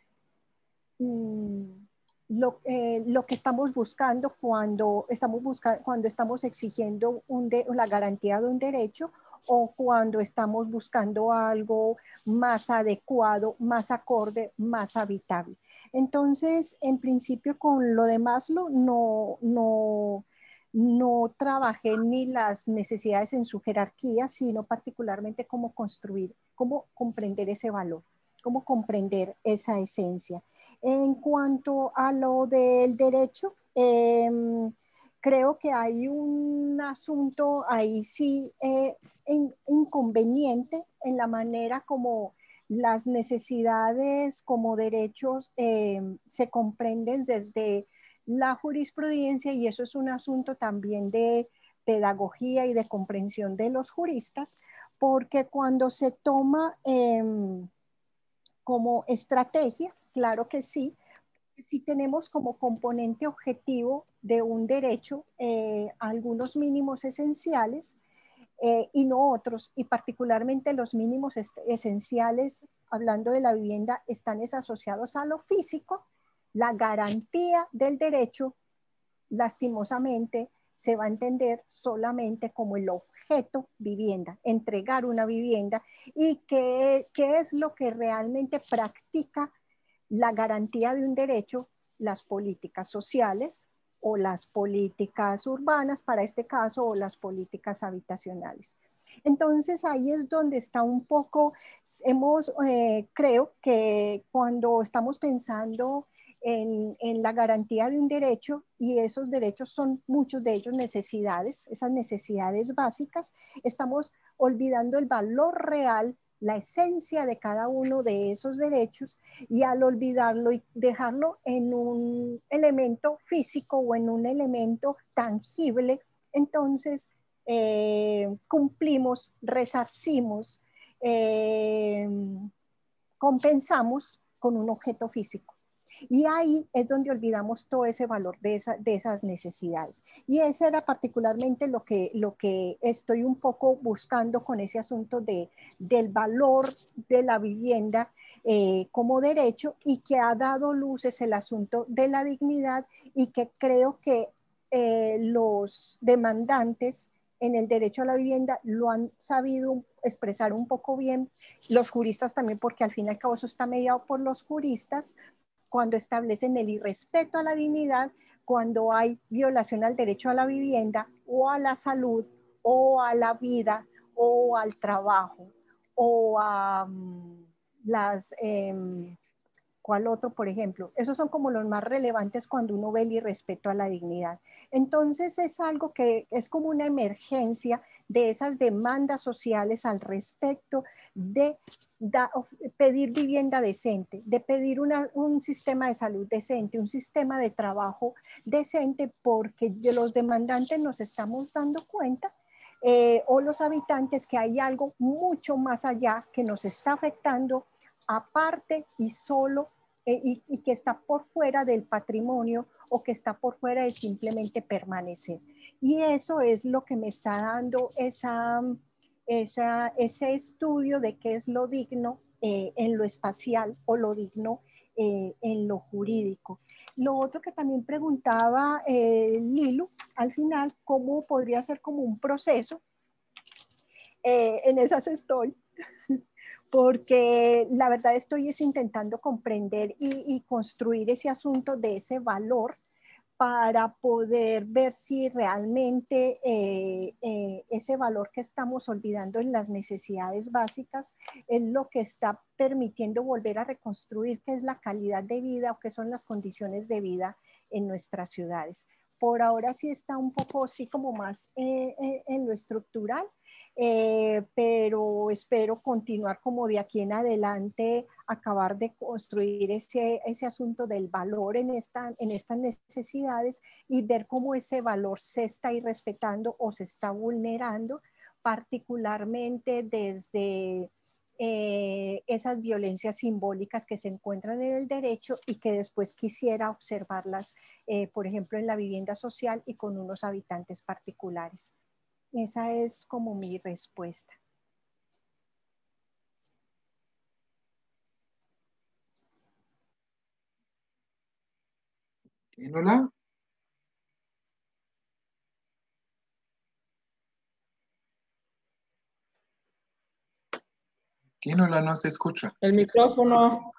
mmm, lo, eh, lo que estamos buscando cuando estamos, buscando, cuando estamos exigiendo un de, la garantía de un derecho, o cuando estamos buscando algo más adecuado, más acorde, más habitable. Entonces, en principio con lo de Maslow no, no, no trabajé ni las necesidades en su jerarquía, sino particularmente cómo construir, cómo comprender ese valor, cómo comprender esa esencia. En cuanto a lo del derecho, eh, creo que hay un asunto ahí sí eh, in, inconveniente en la manera como las necesidades como derechos eh, se comprenden desde la jurisprudencia, y eso es un asunto también de pedagogía y de comprensión de los juristas, porque cuando se toma eh, como estrategia, claro que sí, si tenemos como componente objetivo de un derecho eh, algunos mínimos esenciales eh, y no otros, y particularmente los mínimos esenciales, hablando de la vivienda, están asociados a lo físico, la garantía del derecho, lastimosamente, se va a entender solamente como el objeto vivienda, entregar una vivienda, y qué, qué es lo que realmente practica la garantía de un derecho, las políticas sociales o las políticas urbanas, para este caso, o las políticas habitacionales. Entonces ahí es donde está un poco, hemos, eh, creo que cuando estamos pensando en, en la garantía de un derecho, y esos derechos son muchos de ellos necesidades, esas necesidades básicas, estamos olvidando el valor real, la esencia de cada uno de esos derechos, y al olvidarlo y dejarlo en un elemento físico o en un elemento tangible, entonces eh, cumplimos, resarcimos, eh, compensamos con un objeto físico. Y ahí es donde olvidamos todo ese valor de, esa, de esas necesidades. Y ese era particularmente lo que, lo que estoy un poco buscando con ese asunto de, del valor de la vivienda eh, como derecho, y que ha dado luces el asunto de la dignidad, y que creo que eh, los demandantes en el derecho a la vivienda lo han sabido expresar un poco bien, los juristas también, porque al fin y al cabo eso está mediado por los juristas, cuando establecen el irrespeto a la dignidad, cuando hay violación al derecho a la vivienda, o a la salud, o a la vida, o al trabajo, o a um, las... Eh, ¿Cuál otro, por ejemplo? Esos son como los más relevantes cuando uno ve el irrespeto a la dignidad. Entonces es algo que es como una emergencia de esas demandas sociales al respecto de da, pedir vivienda decente, de pedir una, un sistema de salud decente, un sistema de trabajo decente, porque de los demandantes nos estamos dando cuenta, eh, o los habitantes, que hay algo mucho más allá que nos está afectando, aparte y solo, eh, y, y que está por fuera del patrimonio, o que está por fuera de simplemente permanecer. Y eso es lo que me está dando esa, esa, ese estudio de qué es lo digno eh, en lo espacial, o lo digno eh, en lo jurídico. Lo otro que también preguntaba eh, Lilu, al final, cómo podría ser como un proceso, eh, en esas estoy. Porque la verdad estoy es intentando comprender y, y construir ese asunto de ese valor, para poder ver si realmente eh, eh, ese valor que estamos olvidando en las necesidades básicas es lo que está permitiendo volver a reconstruir qué es la calidad de vida, o qué son las condiciones de vida en nuestras ciudades. Por ahora sí está un poco así como más eh, eh, en lo estructural, Eh, pero espero continuar como de aquí en adelante, acabar de construir ese, ese asunto del valor en, esta, en estas necesidades, y ver cómo ese valor se está irrespetando o se está vulnerando, particularmente desde eh, esas violencias simbólicas que se encuentran en el derecho y que después quisiera observarlas, eh, por ejemplo, en la vivienda social y con unos habitantes particulares. Esa es como mi respuesta. Quinola. Quinola no se escucha. El micrófono.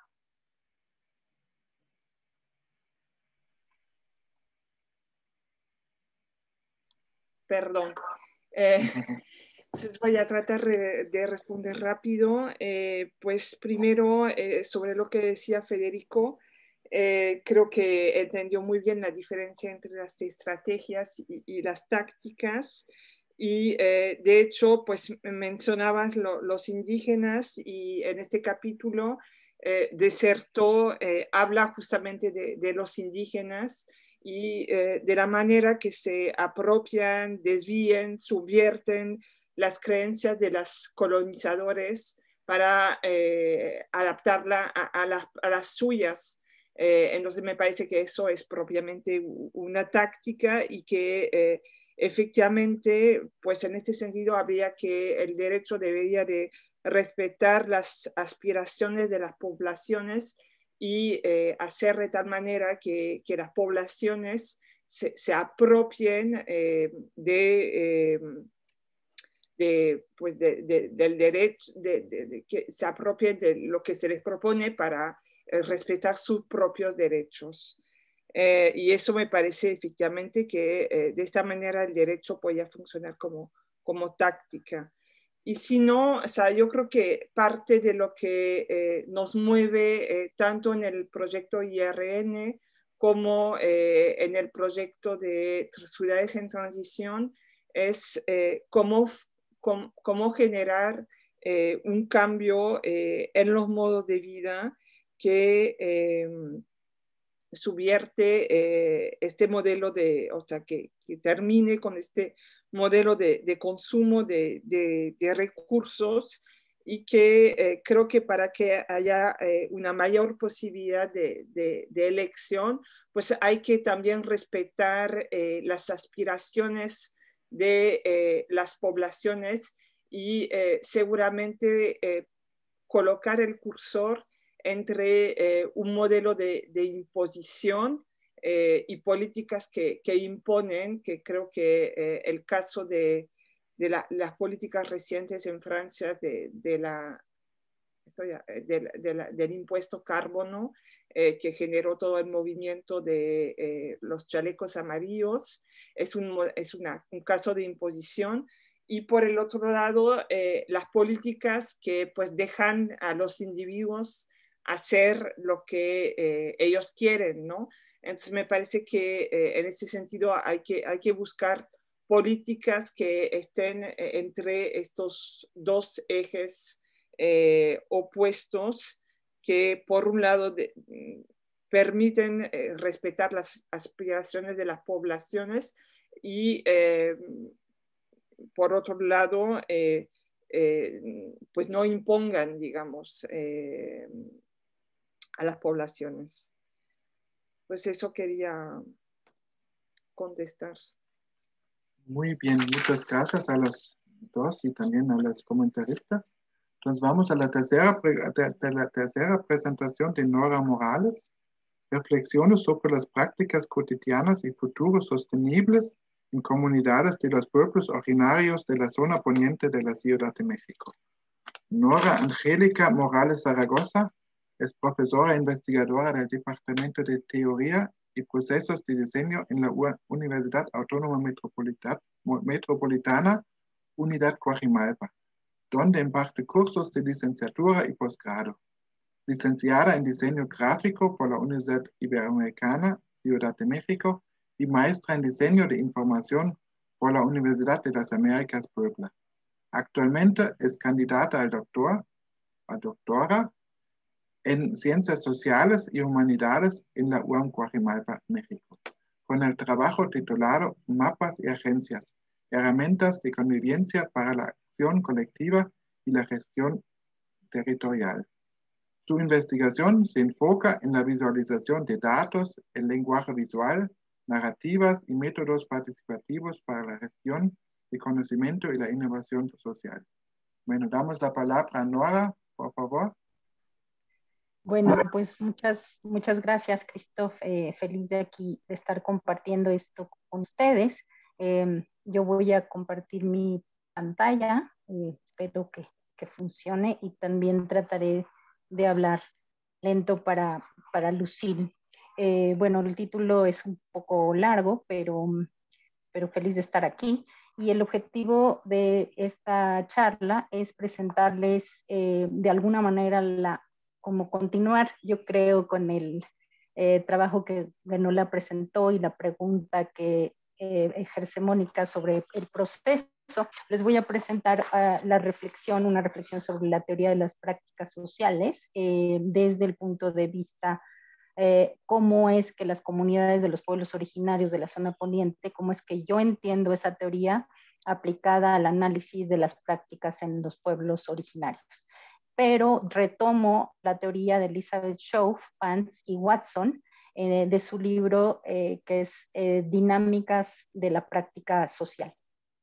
Perdón. Eh, entonces voy a tratar de responder rápido. Eh, pues primero, eh, sobre lo que decía Federico, eh, creo que entendió muy bien la diferencia entre las estrategias y, y las tácticas. Y eh, de hecho, pues mencionabas lo, los indígenas y en este capítulo, eh, Desertó eh, habla justamente de, de los indígenas y eh, de la manera que se apropian, desvían, subvierten las creencias de los colonizadores para eh, adaptarla a, a, las, a las suyas. Eh, entonces me parece que eso es propiamente una táctica y que eh, efectivamente, pues en este sentido habría que el derecho debería de respetar las aspiraciones de las poblaciones y eh, hacer de tal manera que, que las poblaciones se, se apropien eh, de, eh, de, pues de, de, del derecho, de, de, de que se apropien de lo que se les propone para eh, respetar sus propios derechos. Eh, y eso me parece efectivamente que eh, de esta manera el derecho podía funcionar como, como táctica. Y si no, o sea, yo creo que parte de lo que eh, nos mueve eh, tanto en el proyecto I R N como eh, en el proyecto de ciudades en transición es eh, cómo, cómo, cómo generar eh, un cambio eh, en los modos de vida que eh, subvierte eh, este modelo de, o sea, que, que termine con este modelo de, de consumo de, de, de, recursos y que eh, creo que para que haya eh, una mayor posibilidad de, de, de, elección, pues hay que también respetar eh, las aspiraciones de eh, las poblaciones y eh, seguramente eh, colocar el cursor entre eh, un modelo de, de imposición eh, y políticas que, que imponen, que creo que eh, el caso de, de la, las políticas recientes en Francia de, de la, de, de la, del impuesto carbono, eh, que generó todo el movimiento de eh, los chalecos amarillos, es, un, es una, un caso de imposición. Y por el otro lado, eh, las políticas que pues dejan a los individuos hacer lo que eh, ellos quieren, ¿no? Entonces me parece que eh, en ese sentido hay que, hay que buscar políticas que estén eh, entre estos dos ejes eh, opuestos que por un lado de, permiten eh, respetar las aspiraciones de las poblaciones y eh, por otro lado eh, eh, pues no impongan, digamos, eh, a las poblaciones. Pues eso quería contestar. Muy bien, muchas gracias a los dos y también a los comentaristas. Entonces vamos a la tercera, de, de la tercera presentación de Nora Morales, reflexiones sobre las prácticas cotidianas y futuros sostenibles en comunidades de los pueblos originarios de la zona poniente de la Ciudad de México. Nora Angélica Morales Zaragoza es profesora e investigadora del Departamento de Teoría y Procesos de Diseño en la Universidad Autónoma Metropolitana, Metropolitana Unidad Coajimalpa, donde imparte cursos de licenciatura y posgrado. Licenciada en Diseño Gráfico por la Universidad Iberoamericana, Ciudad de México, y maestra en Diseño de Información por la Universidad de las Américas, Puebla. Actualmente es candidata al doctor, a doctora en Ciencias Sociales y Humanidades en la U A M Coajimalpa, México, con el trabajo titulado Mapas y Agencias, herramientas de convivencia para la acción colectiva y la gestión territorial. Su investigación se enfoca en la visualización de datos, el lenguaje visual, narrativas y métodos participativos para la gestión de conocimiento y la innovación social. Bueno, damos la palabra a Nora, por favor. Bueno, pues muchas, muchas gracias, Christoph. Eh, feliz de aquí, de estar compartiendo esto con ustedes. Eh, yo voy a compartir mi pantalla. Eh, espero que, que funcione y también trataré de hablar lento para, para lucir. Eh, bueno, el título es un poco largo, pero, pero feliz de estar aquí. Y el objetivo de esta charla es presentarles eh, de alguna manera la como continuar, yo creo, con el eh, trabajo que Genola presentó y la pregunta que eh, ejerce Mónica sobre el proceso. Les voy a presentar uh, la reflexión, una reflexión sobre la teoría de las prácticas sociales eh, desde el punto de vista eh, cómo es que las comunidades de los pueblos originarios de la zona poniente, cómo es que yo entiendo esa teoría aplicada al análisis de las prácticas en los pueblos originarios. Pero retomo la teoría de Elizabeth Schoaf, Pants y Watson eh, de su libro eh, que es eh, Dinámicas de la práctica social.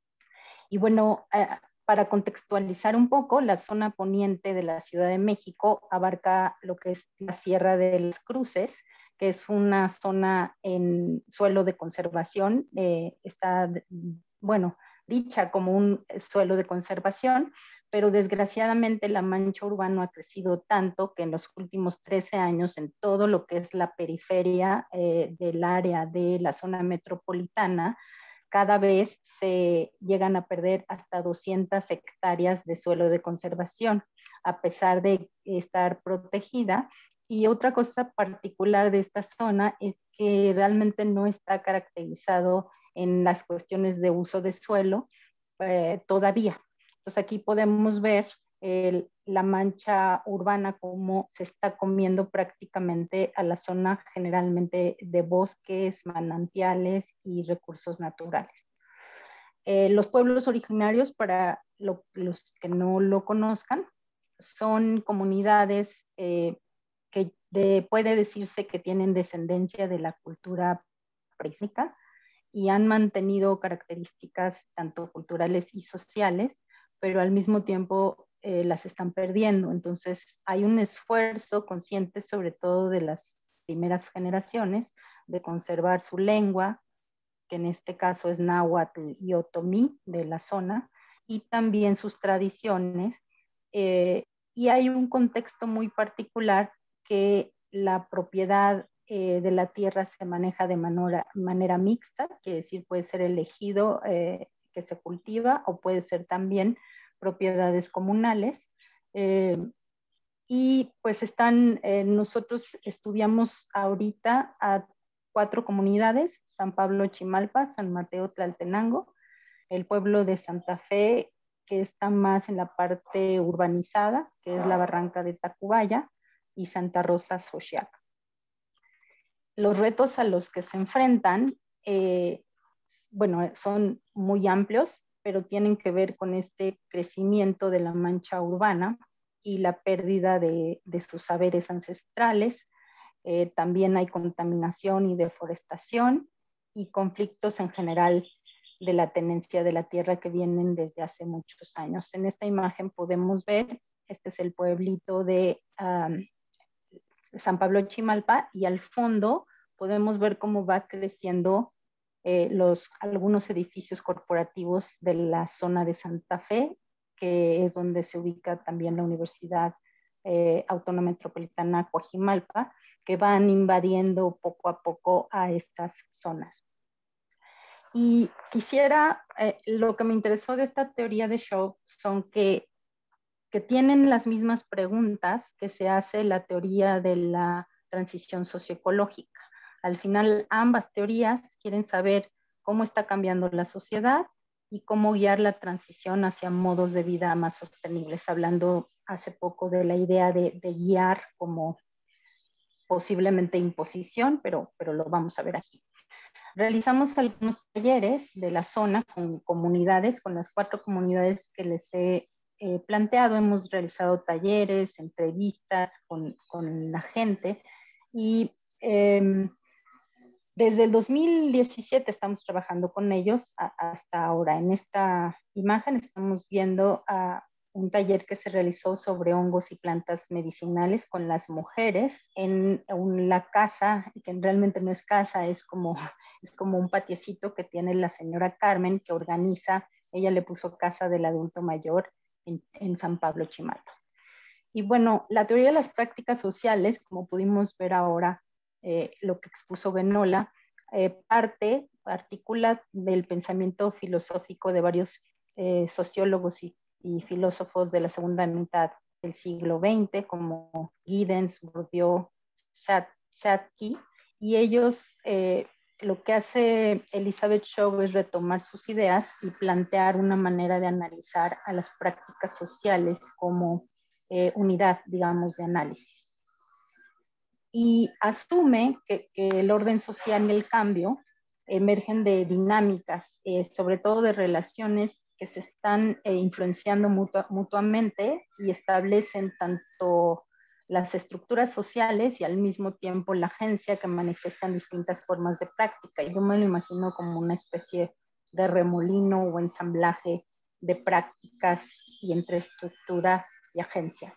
Y bueno, eh, para contextualizar un poco, la zona poniente de la Ciudad de México abarca lo que es la Sierra de las Cruces, que es una zona en suelo de conservación, eh, está, bueno, dicha como un suelo de conservación, pero desgraciadamente la mancha urbana ha crecido tanto que en los últimos trece años en todo lo que es la periferia eh, del área de la zona metropolitana, cada vez se llegan a perder hasta doscientas hectáreas de suelo de conservación, a pesar de estar protegida. Y otra cosa particular de esta zona es que realmente no está caracterizado en las cuestiones de uso de suelo eh, todavía. Entonces aquí podemos ver el, la mancha urbana como se está comiendo prácticamente a la zona generalmente de bosques, manantiales y recursos naturales. Eh, los pueblos originarios, para lo, los que no lo conozcan, son comunidades eh, que de, puede decirse que tienen descendencia de la cultura prehispánica y han mantenido características tanto culturales y sociales, pero al mismo tiempo eh, las están perdiendo. Entonces hay un esfuerzo consciente, sobre todo de las primeras generaciones, de conservar su lengua, que en este caso es náhuatl y otomí de la zona, y también sus tradiciones. Eh, y hay un contexto muy particular que la propiedad eh, de la tierra se maneja de manera, manera mixta, quiere decir puede ser el ejido eh, que se cultiva o puede ser también propiedades comunales. Eh, y pues están, eh, nosotros estudiamos ahorita a cuatro comunidades: San Pablo Chimalpa, San Mateo Tlaltenango, el pueblo de Santa Fe, que está más en la parte urbanizada, que es la barranca de Tacubaya, y Santa Rosa Xochiac. Los retos a los que se enfrentan, eh, bueno, son muy amplios, pero tienen que ver con este crecimiento de la mancha urbana y la pérdida de, de sus saberes ancestrales. Eh, también hay contaminación y deforestación y conflictos en general de la tenencia de la tierra que vienen desde hace muchos años. En esta imagen podemos ver, este es el pueblito de um, San Pablo Chimalpa, y al fondo podemos ver cómo va creciendo eh, los, algunos edificios corporativos de la zona de Santa Fe, que es donde se ubica también la Universidad eh, Autónoma Metropolitana Coajimalpa, que van invadiendo poco a poco a estas zonas. Y quisiera, eh, lo que me interesó de esta teoría de Schoaf son que, que tienen las mismas preguntas que se hace la teoría de la transición socioecológica. Al final, ambas teorías quieren saber cómo está cambiando la sociedad y cómo guiar la transición hacia modos de vida más sostenibles, hablando hace poco de la idea de, de guiar como posiblemente imposición, pero, pero lo vamos a ver aquí. realizamos algunos talleres de la zona con comunidades, con las cuatro comunidades que les he eh, planteado. Hemos realizado talleres, entrevistas con, con la gente y eh, desde el dos mil diecisiete estamos trabajando con ellos a, hasta ahora. En esta imagen estamos viendo a un taller que se realizó sobre hongos y plantas medicinales con las mujeres en una casa, que realmente no es casa, es como, es como un patiecito que tiene la señora Carmen, que organiza, ella le puso Casa del Adulto Mayor en, en San Pablo Chimalpa. Y bueno, la teoría de las prácticas sociales, como pudimos ver ahora, eh, lo que expuso Genola, eh, parte, articula del pensamiento filosófico de varios eh, sociólogos y y filósofos de la segunda mitad del siglo veinte, como Giddens, Bourdieu, Chomsky, y ellos, eh, lo que hace Elizabeth Shaw es retomar sus ideas y plantear una manera de analizar a las prácticas sociales como eh, unidad, digamos, de análisis. Y asume que, que el orden social y el cambio emergen de dinámicas, eh, sobre todo de relaciones que se están eh, influenciando mutua, mutuamente y establecen tanto las estructuras sociales y al mismo tiempo la agencia que manifiestan distintas formas de práctica. Y yo me lo imagino como una especie de remolino o ensamblaje de prácticas y entre estructura y agencia.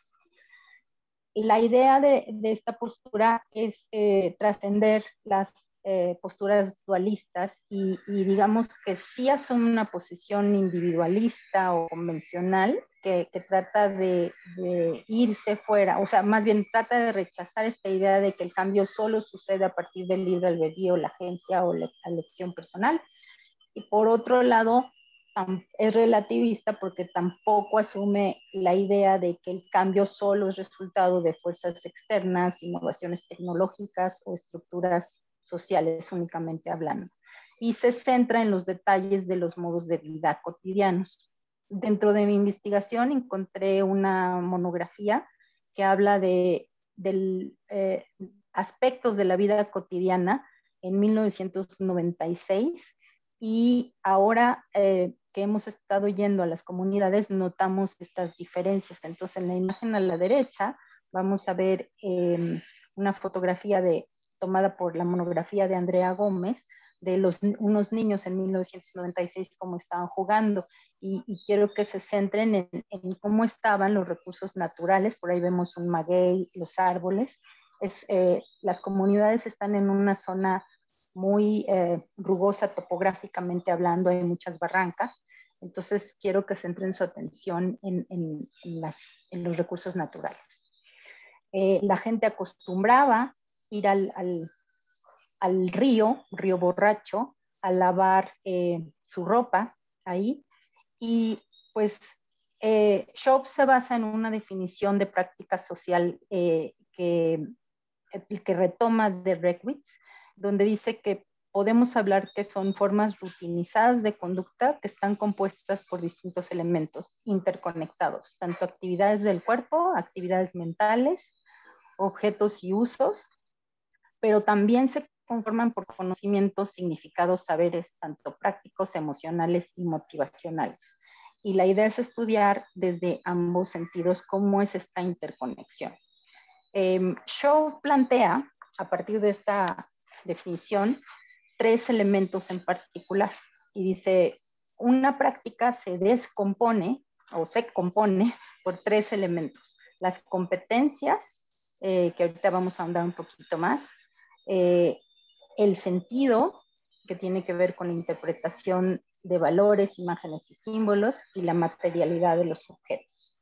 Y la idea de, de esta postura es eh, trascender las eh, posturas dualistas y, y digamos que sí asume una posición individualista o convencional que, que trata de, de irse fuera, o sea, más bien trata de rechazar esta idea de que el cambio solo sucede a partir del libre albedrío, la agencia o la elección personal. Y por otro lado, es relativista porque tampoco asume la idea de que el cambio solo es resultado de fuerzas externas, innovaciones tecnológicas o estructuras sociales únicamente hablando. Y se centra en los detalles de los modos de vida cotidianos. Dentro de mi investigación encontré una monografía que habla de del, eh, aspectos de la vida cotidiana en mil novecientos noventa y seis. Y ahora eh, que hemos estado yendo a las comunidades, notamos estas diferencias. Entonces, en la imagen a la derecha, vamos a ver eh, una fotografía de, tomada por la monografía de Andrea Gómez, de los, unos niños en mil novecientos noventa y seis, cómo estaban jugando. Y, y quiero que se centren en, en cómo estaban los recursos naturales. Por ahí vemos un maguey, los árboles. Es, eh, las comunidades están en una zona muy eh, rugosa topográficamente hablando, hay muchas barrancas, entonces quiero que centren su atención en, en, en, las, en los recursos naturales. Eh, la gente acostumbraba ir al, al, al río, río borracho, a lavar eh, su ropa ahí, y pues eh, Shaw se basa en una definición de práctica social eh, que, que retoma de Reckwitz, donde dice que podemos hablar que son formas rutinizadas de conducta que están compuestas por distintos elementos interconectados, tanto actividades del cuerpo, actividades mentales, objetos y usos, pero también se conforman por conocimientos, significados, saberes, tanto prácticos, emocionales y motivacionales. Y la idea es estudiar desde ambos sentidos cómo es esta interconexión. Eh, Shaw plantea, a partir de esta definición, tres elementos en particular. Y dice, una práctica se descompone o se compone por tres elementos. Las competencias, eh, que ahorita vamos a ahondar un poquito más, eh, el sentido, que tiene que ver con la interpretación de valores, imágenes y símbolos, y la materialidad de los objetos.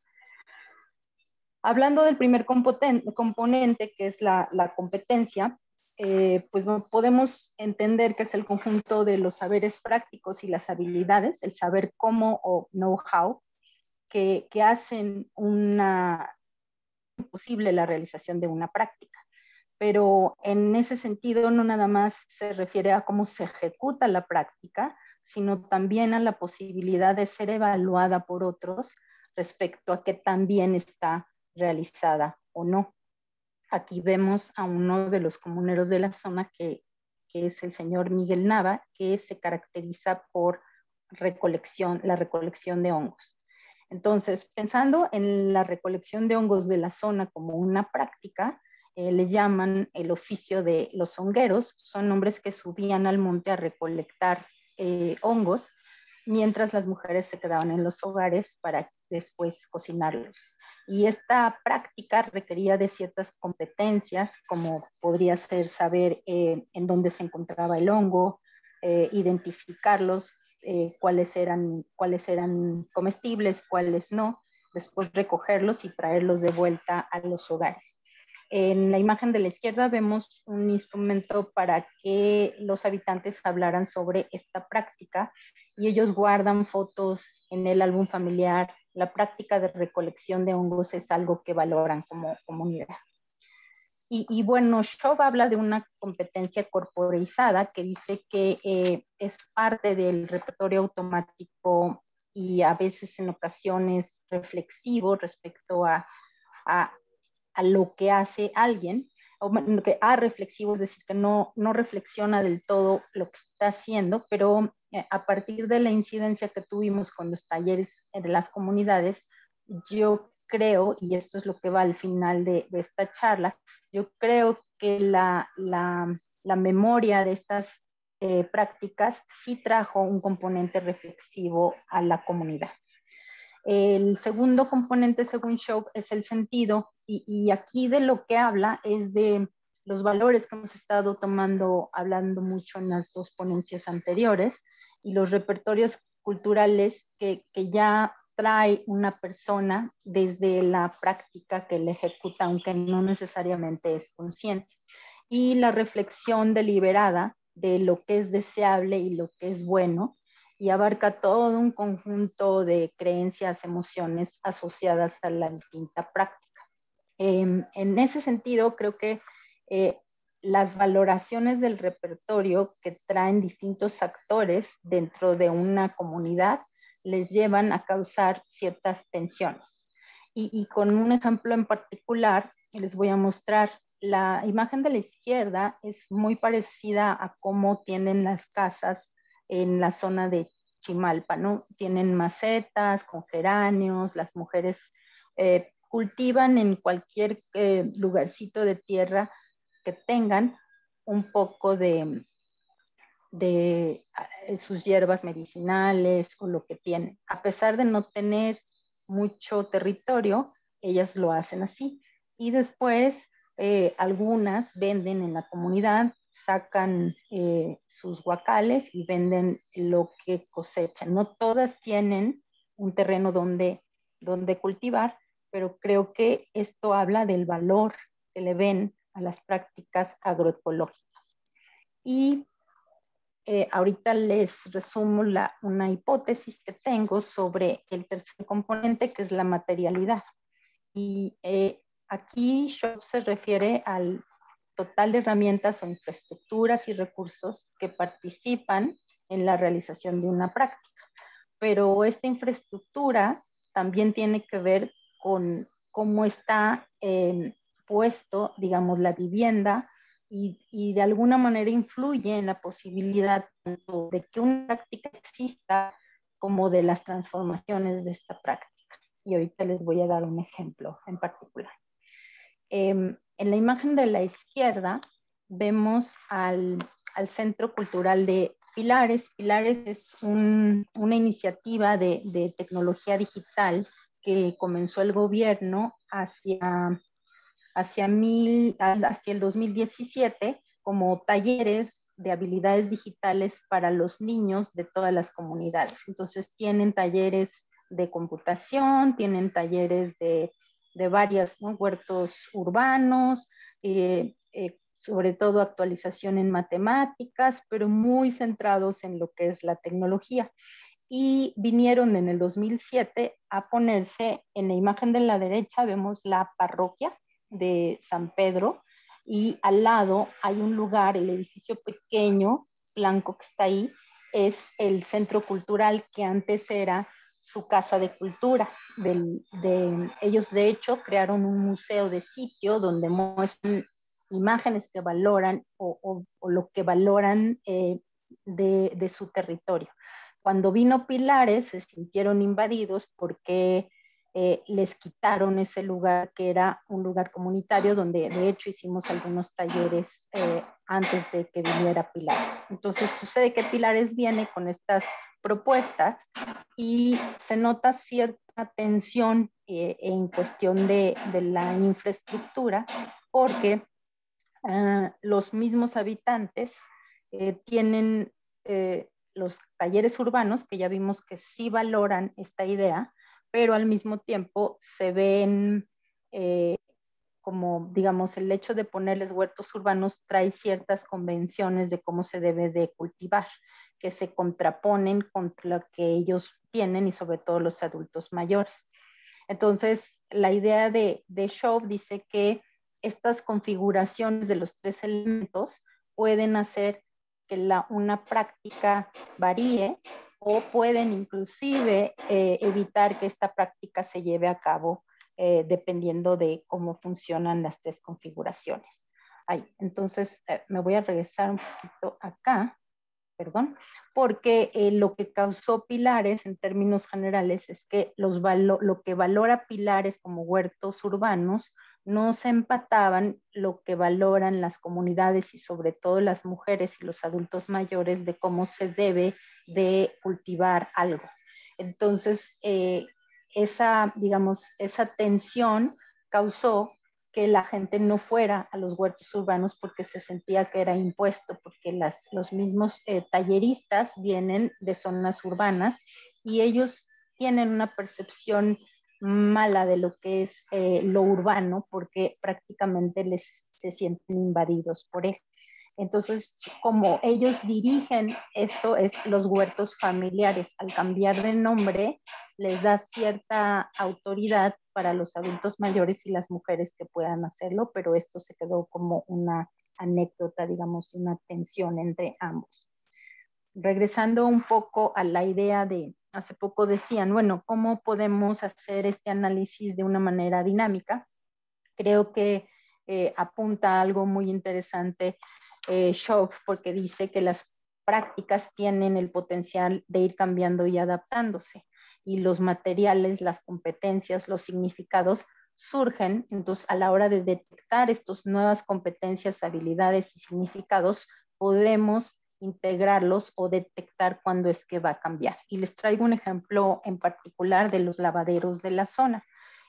Hablando del primer componente, que es la, la competencia, eh, pues podemos entender que es el conjunto de los saberes prácticos y las habilidades, el saber cómo o know-how, que, que hacen una, posible la realización de una práctica. Pero en ese sentido no nada más se refiere a cómo se ejecuta la práctica, sino también a la posibilidad de ser evaluada por otros respecto a qué tan bien está realizada o no. Aquí vemos a uno de los comuneros de la zona que que es el señor Miguel Nava, que se caracteriza por recolección, la recolección de hongos. Entonces, pensando en la recolección de hongos de la zona como una práctica, eh, le llaman el oficio de los hongueros. Son hombres que subían al monte a recolectar eh, hongos, mientras las mujeres se quedaban en los hogares para después cocinarlos. Y esta práctica requería de ciertas competencias, como podría ser saber eh, en dónde se encontraba el hongo, eh, identificarlos, eh, cuáles eran, cuáles eran comestibles, cuáles no, después recogerlos y traerlos de vuelta a los hogares. En la imagen de la izquierda vemos un instrumento para que los habitantes hablaran sobre esta práctica y ellos guardan fotos en el álbum familiar. La práctica de recolección de hongos es algo que valoran como comunidad. Y, y bueno, Shove habla de una competencia corporizada que dice que eh, es parte del repertorio automático y a veces en ocasiones reflexivo respecto a, a, a lo que hace alguien, o lo que a reflexivo, es decir, que no, no reflexiona del todo lo que está haciendo, pero eh, a partir de la incidencia que tuvimos con los talleres de las comunidades, yo creo, y esto es lo que va al final de, de esta charla, yo creo que la, la, la memoria de estas eh, prácticas sí trajo un componente reflexivo a la comunidad. El segundo componente, según Shove, es el sentido, y, y aquí de lo que habla es de los valores que hemos estado tomando, hablando mucho en las dos ponencias anteriores, y los repertorios culturales que, que ya trae una persona desde la práctica que la ejecuta, aunque no necesariamente es consciente. Y la reflexión deliberada de lo que es deseable y lo que es bueno, y abarca todo un conjunto de creencias, emociones asociadas a la distinta práctica. Eh, en ese sentido, creo que eh, las valoraciones del repertorio que traen distintos actores dentro de una comunidad les llevan a causar ciertas tensiones. Y, y con un ejemplo en particular, les voy a mostrar. La imagen de la izquierda es muy parecida a cómo tienen las casas en la zona de Chimalpa, ¿no? Tienen macetas con geráneos, las mujeres eh, cultivan en cualquier eh, lugarcito de tierra que tengan un poco de, de sus hierbas medicinales o lo que tienen. A pesar de no tener mucho territorio, ellas lo hacen así. Y después eh, algunas venden en la comunidad, sacan eh, sus guacales y venden lo que cosechan. No todas tienen un terreno donde, donde cultivar, pero creo que esto habla del valor que le ven a las prácticas agroecológicas. Y eh, ahorita les resumo la, una hipótesis que tengo sobre el tercer componente, que es la materialidad. Y eh, aquí Shove se refiere al total de herramientas o infraestructuras y recursos que participan en la realización de una práctica. Pero esta infraestructura también tiene que ver con cómo está eh, puesto, digamos, la vivienda y, y de alguna manera influye en la posibilidad tanto de que una práctica exista como de las transformaciones de esta práctica. Y ahorita les voy a dar un ejemplo en particular. Eh, en la imagen de la izquierda vemos al, al Centro Cultural de Pilares. Pilares es un, una iniciativa de, de tecnología digital que comenzó el gobierno hacia, hacia, mil, hacia el dos mil diecisiete como talleres de habilidades digitales para los niños de todas las comunidades. Entonces tienen talleres de computación, tienen talleres de, de varios, ¿no? huertos urbanos, eh, eh, sobre todo actualización en matemáticas, pero muy centrados en lo que es la tecnología. Y vinieron en el dos mil siete a ponerse, en la imagen de la derecha vemos la parroquia de San Pedro, y al lado hay un lugar, el edificio pequeño, blanco que está ahí, es el centro cultural que antes era su casa de cultura. Del, de, ellos de hecho crearon un museo de sitio donde muestran imágenes que valoran o, o, o lo que valoran eh, de, de su territorio. Cuando vino Pilares se sintieron invadidos porque eh, les quitaron ese lugar que era un lugar comunitario donde de hecho hicimos algunos talleres eh, antes de que viniera Pilares. Entonces sucede que Pilares viene con estas propuestas y se nota cierta tensión eh, en cuestión de, de la infraestructura porque uh, los mismos habitantes eh, tienen eh, los talleres urbanos, que ya vimos que sí valoran esta idea, pero al mismo tiempo se ven eh, como, digamos, el hecho de ponerles huertos urbanos trae ciertas convenciones de cómo se debe de cultivar, que se contraponen contra lo que ellos tienen y sobre todo los adultos mayores. Entonces, la idea de, de Shove dice que estas configuraciones de los tres elementos pueden hacer que la, una práctica varíe o pueden inclusive eh, evitar que esta práctica se lleve a cabo eh, dependiendo de cómo funcionan las tres configuraciones. Ahí. Entonces, eh, me voy a regresar un poquito acá, perdón, porque eh, lo que causó Pilares en términos generales es que los lo que valora Pilares como huertos urbanos no se empataban lo que valoran las comunidades y sobre todo las mujeres y los adultos mayores de cómo se debe de cultivar algo. Entonces, eh, esa, digamos, esa tensión causó que la gente no fuera a los huertos urbanos porque se sentía que era impuesto, porque las, los mismos eh, talleristas vienen de zonas urbanas y ellos tienen una percepción mala de lo que es eh, lo urbano porque prácticamente les se sienten invadidos por él. Entonces, como ellos dirigen esto, es los huertos familiares. Al cambiar de nombre, les da cierta autoridad para los adultos mayores y las mujeres que puedan hacerlo, pero esto se quedó como una anécdota, digamos, una tensión entre ambos. Regresando un poco a la idea de, hace poco decían, bueno, ¿cómo podemos hacer este análisis de una manera dinámica? Creo que eh, apunta a algo muy interesante Eh, Shove, porque dice que las prácticas tienen el potencial de ir cambiando y adaptándose y los materiales, las competencias, los significados surgen. Entonces, a la hora de detectar estas nuevas competencias, habilidades y significados, podemos integrarlos o detectar cuándo es que va a cambiar. Y les traigo un ejemplo en particular de los lavaderos de la zona.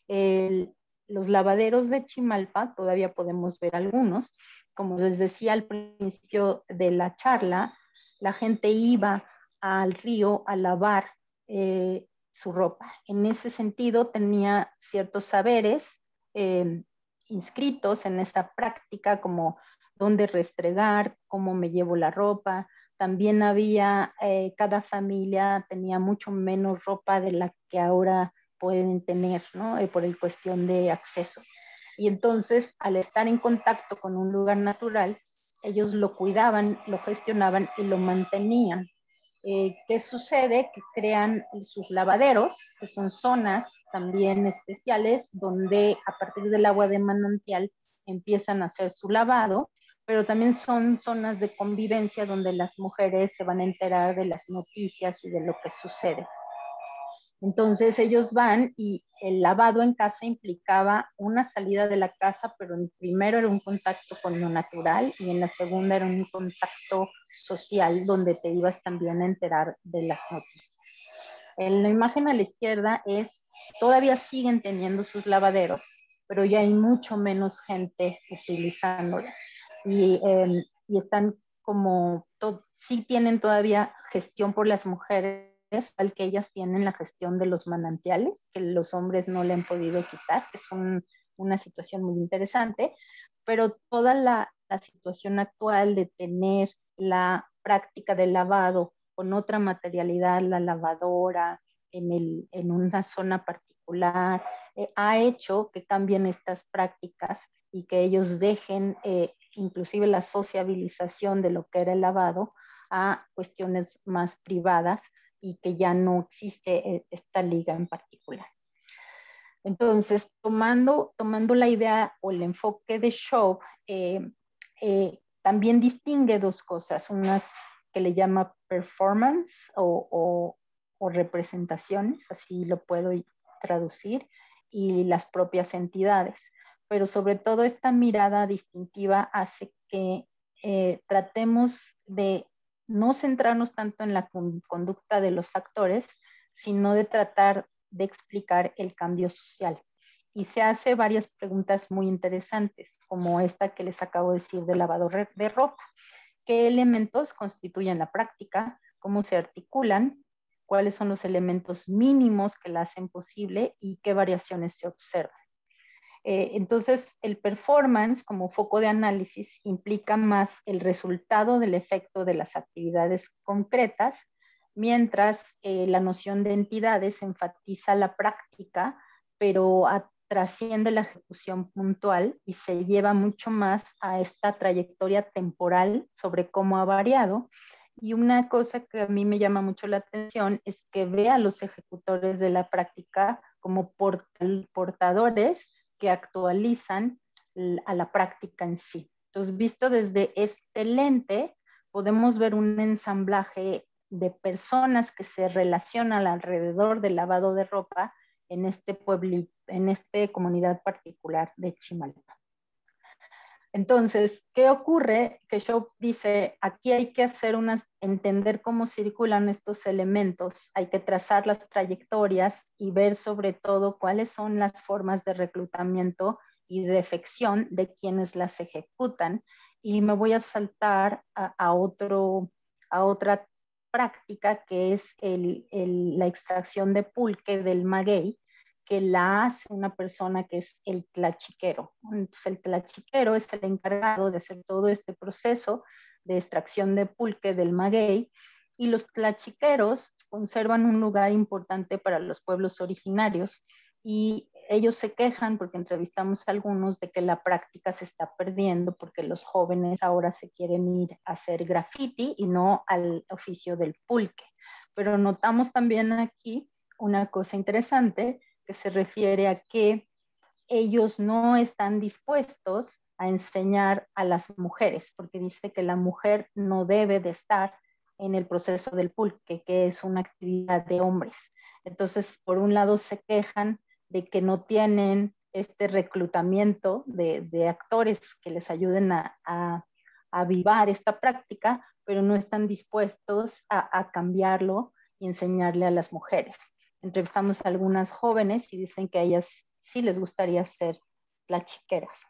El, los lavaderos de Chimalpa, todavía podemos ver algunos. Como les decía al principio de la charla, la gente iba al río a lavar eh, su ropa. En ese sentido tenía ciertos saberes eh, inscritos en esta práctica, como dónde restregar, cómo me llevo la ropa. También había, eh, cada familia tenía mucho menos ropa de la que ahora pueden tener, ¿no? Eh, por el cuestión de acceso. Y entonces, al estar en contacto con un lugar natural, ellos lo cuidaban, lo gestionaban y lo mantenían. Eh, ¿Qué sucede? Que crean sus lavaderos, que son zonas también especiales, donde a partir del agua de manantial empiezan a hacer su lavado, pero también son zonas de convivencia donde las mujeres se van a enterar de las noticias y de lo que sucede. Entonces ellos van y el lavado en casa implicaba una salida de la casa, pero en primero era un contacto con lo natural y en la segunda era un contacto social donde te ibas también a enterar de las noticias. En la imagen a la izquierda es, todavía siguen teniendo sus lavaderos, pero ya hay mucho menos gente utilizándolos. Y, eh, y están como, to, sí tienen todavía gestión por las mujeres, al que ellas tienen la gestión de los manantiales, que los hombres no le han podido quitar, es un, una situación muy interesante, pero toda la, la situación actual de tener la práctica del lavado con otra materialidad, la lavadora, en, el, en una zona particular, eh, ha hecho que cambien estas prácticas y que ellos dejen eh, inclusive la sociabilización de lo que era el lavado a cuestiones más privadas y que ya no existe esta liga en particular. Entonces, tomando, tomando la idea o el enfoque de Shaw, eh, eh, también distingue dos cosas, unas que le llama performance o, o, o representaciones, así lo puedo traducir, y las propias entidades. Pero sobre todo esta mirada distintiva hace que eh, tratemos de no centrarnos tanto en la conducta de los actores, sino de tratar de explicar el cambio social. Y se hace varias preguntas muy interesantes, como esta que les acabo de decir de lavado de ropa. ¿Qué elementos constituyen la práctica? ¿Cómo se articulan? ¿Cuáles son los elementos mínimos que la hacen posible? ¿Y qué variaciones se observan? Eh, entonces, el performance como foco de análisis implica más el resultado del efecto de las actividades concretas, mientras eh, la noción de entidades enfatiza la práctica, pero a, trasciende la ejecución puntual y se lleva mucho más a esta trayectoria temporal sobre cómo ha variado. Y una cosa que a mí me llama mucho la atención es que ve a los ejecutores de la práctica como port portadores que actualizan a la práctica en sí. Entonces, visto desde este lente, podemos ver un ensamblaje de personas que se relacionan alrededor del lavado de ropa en este pueblito, en esta comunidad particular de Chimalpa. Entonces, ¿qué ocurre? Que Shaw dice, aquí hay que hacer unas, entender cómo circulan estos elementos, hay que trazar las trayectorias y ver sobre todo cuáles son las formas de reclutamiento y de defección de quienes las ejecutan. Y me voy a saltar a, a, otro, a otra práctica que es el, el, la extracción de pulque del maguey, que la hace una persona que es el tlachiquero. Entonces el tlachiquero es el encargado de hacer todo este proceso de extracción de pulque del maguey, y los tlachiqueros conservan un lugar importante para los pueblos originarios, y ellos se quejan, porque entrevistamos a algunos, de que la práctica se está perdiendo porque los jóvenes ahora se quieren ir a hacer graffiti y no al oficio del pulque. Pero notamos también aquí una cosa interesante, que se refiere a que ellos no están dispuestos a enseñar a las mujeres, porque dice que la mujer no debe de estar en el proceso del pulque, que es una actividad de hombres. Entonces, por un lado se quejan de que no tienen este reclutamiento de, de actores que les ayuden a, a, a avivar esta práctica, pero no están dispuestos a, a cambiarlo y enseñarle a las mujeres. Entrevistamos a algunas jóvenes y dicen que a ellas sí les gustaría ser tlachiqueras.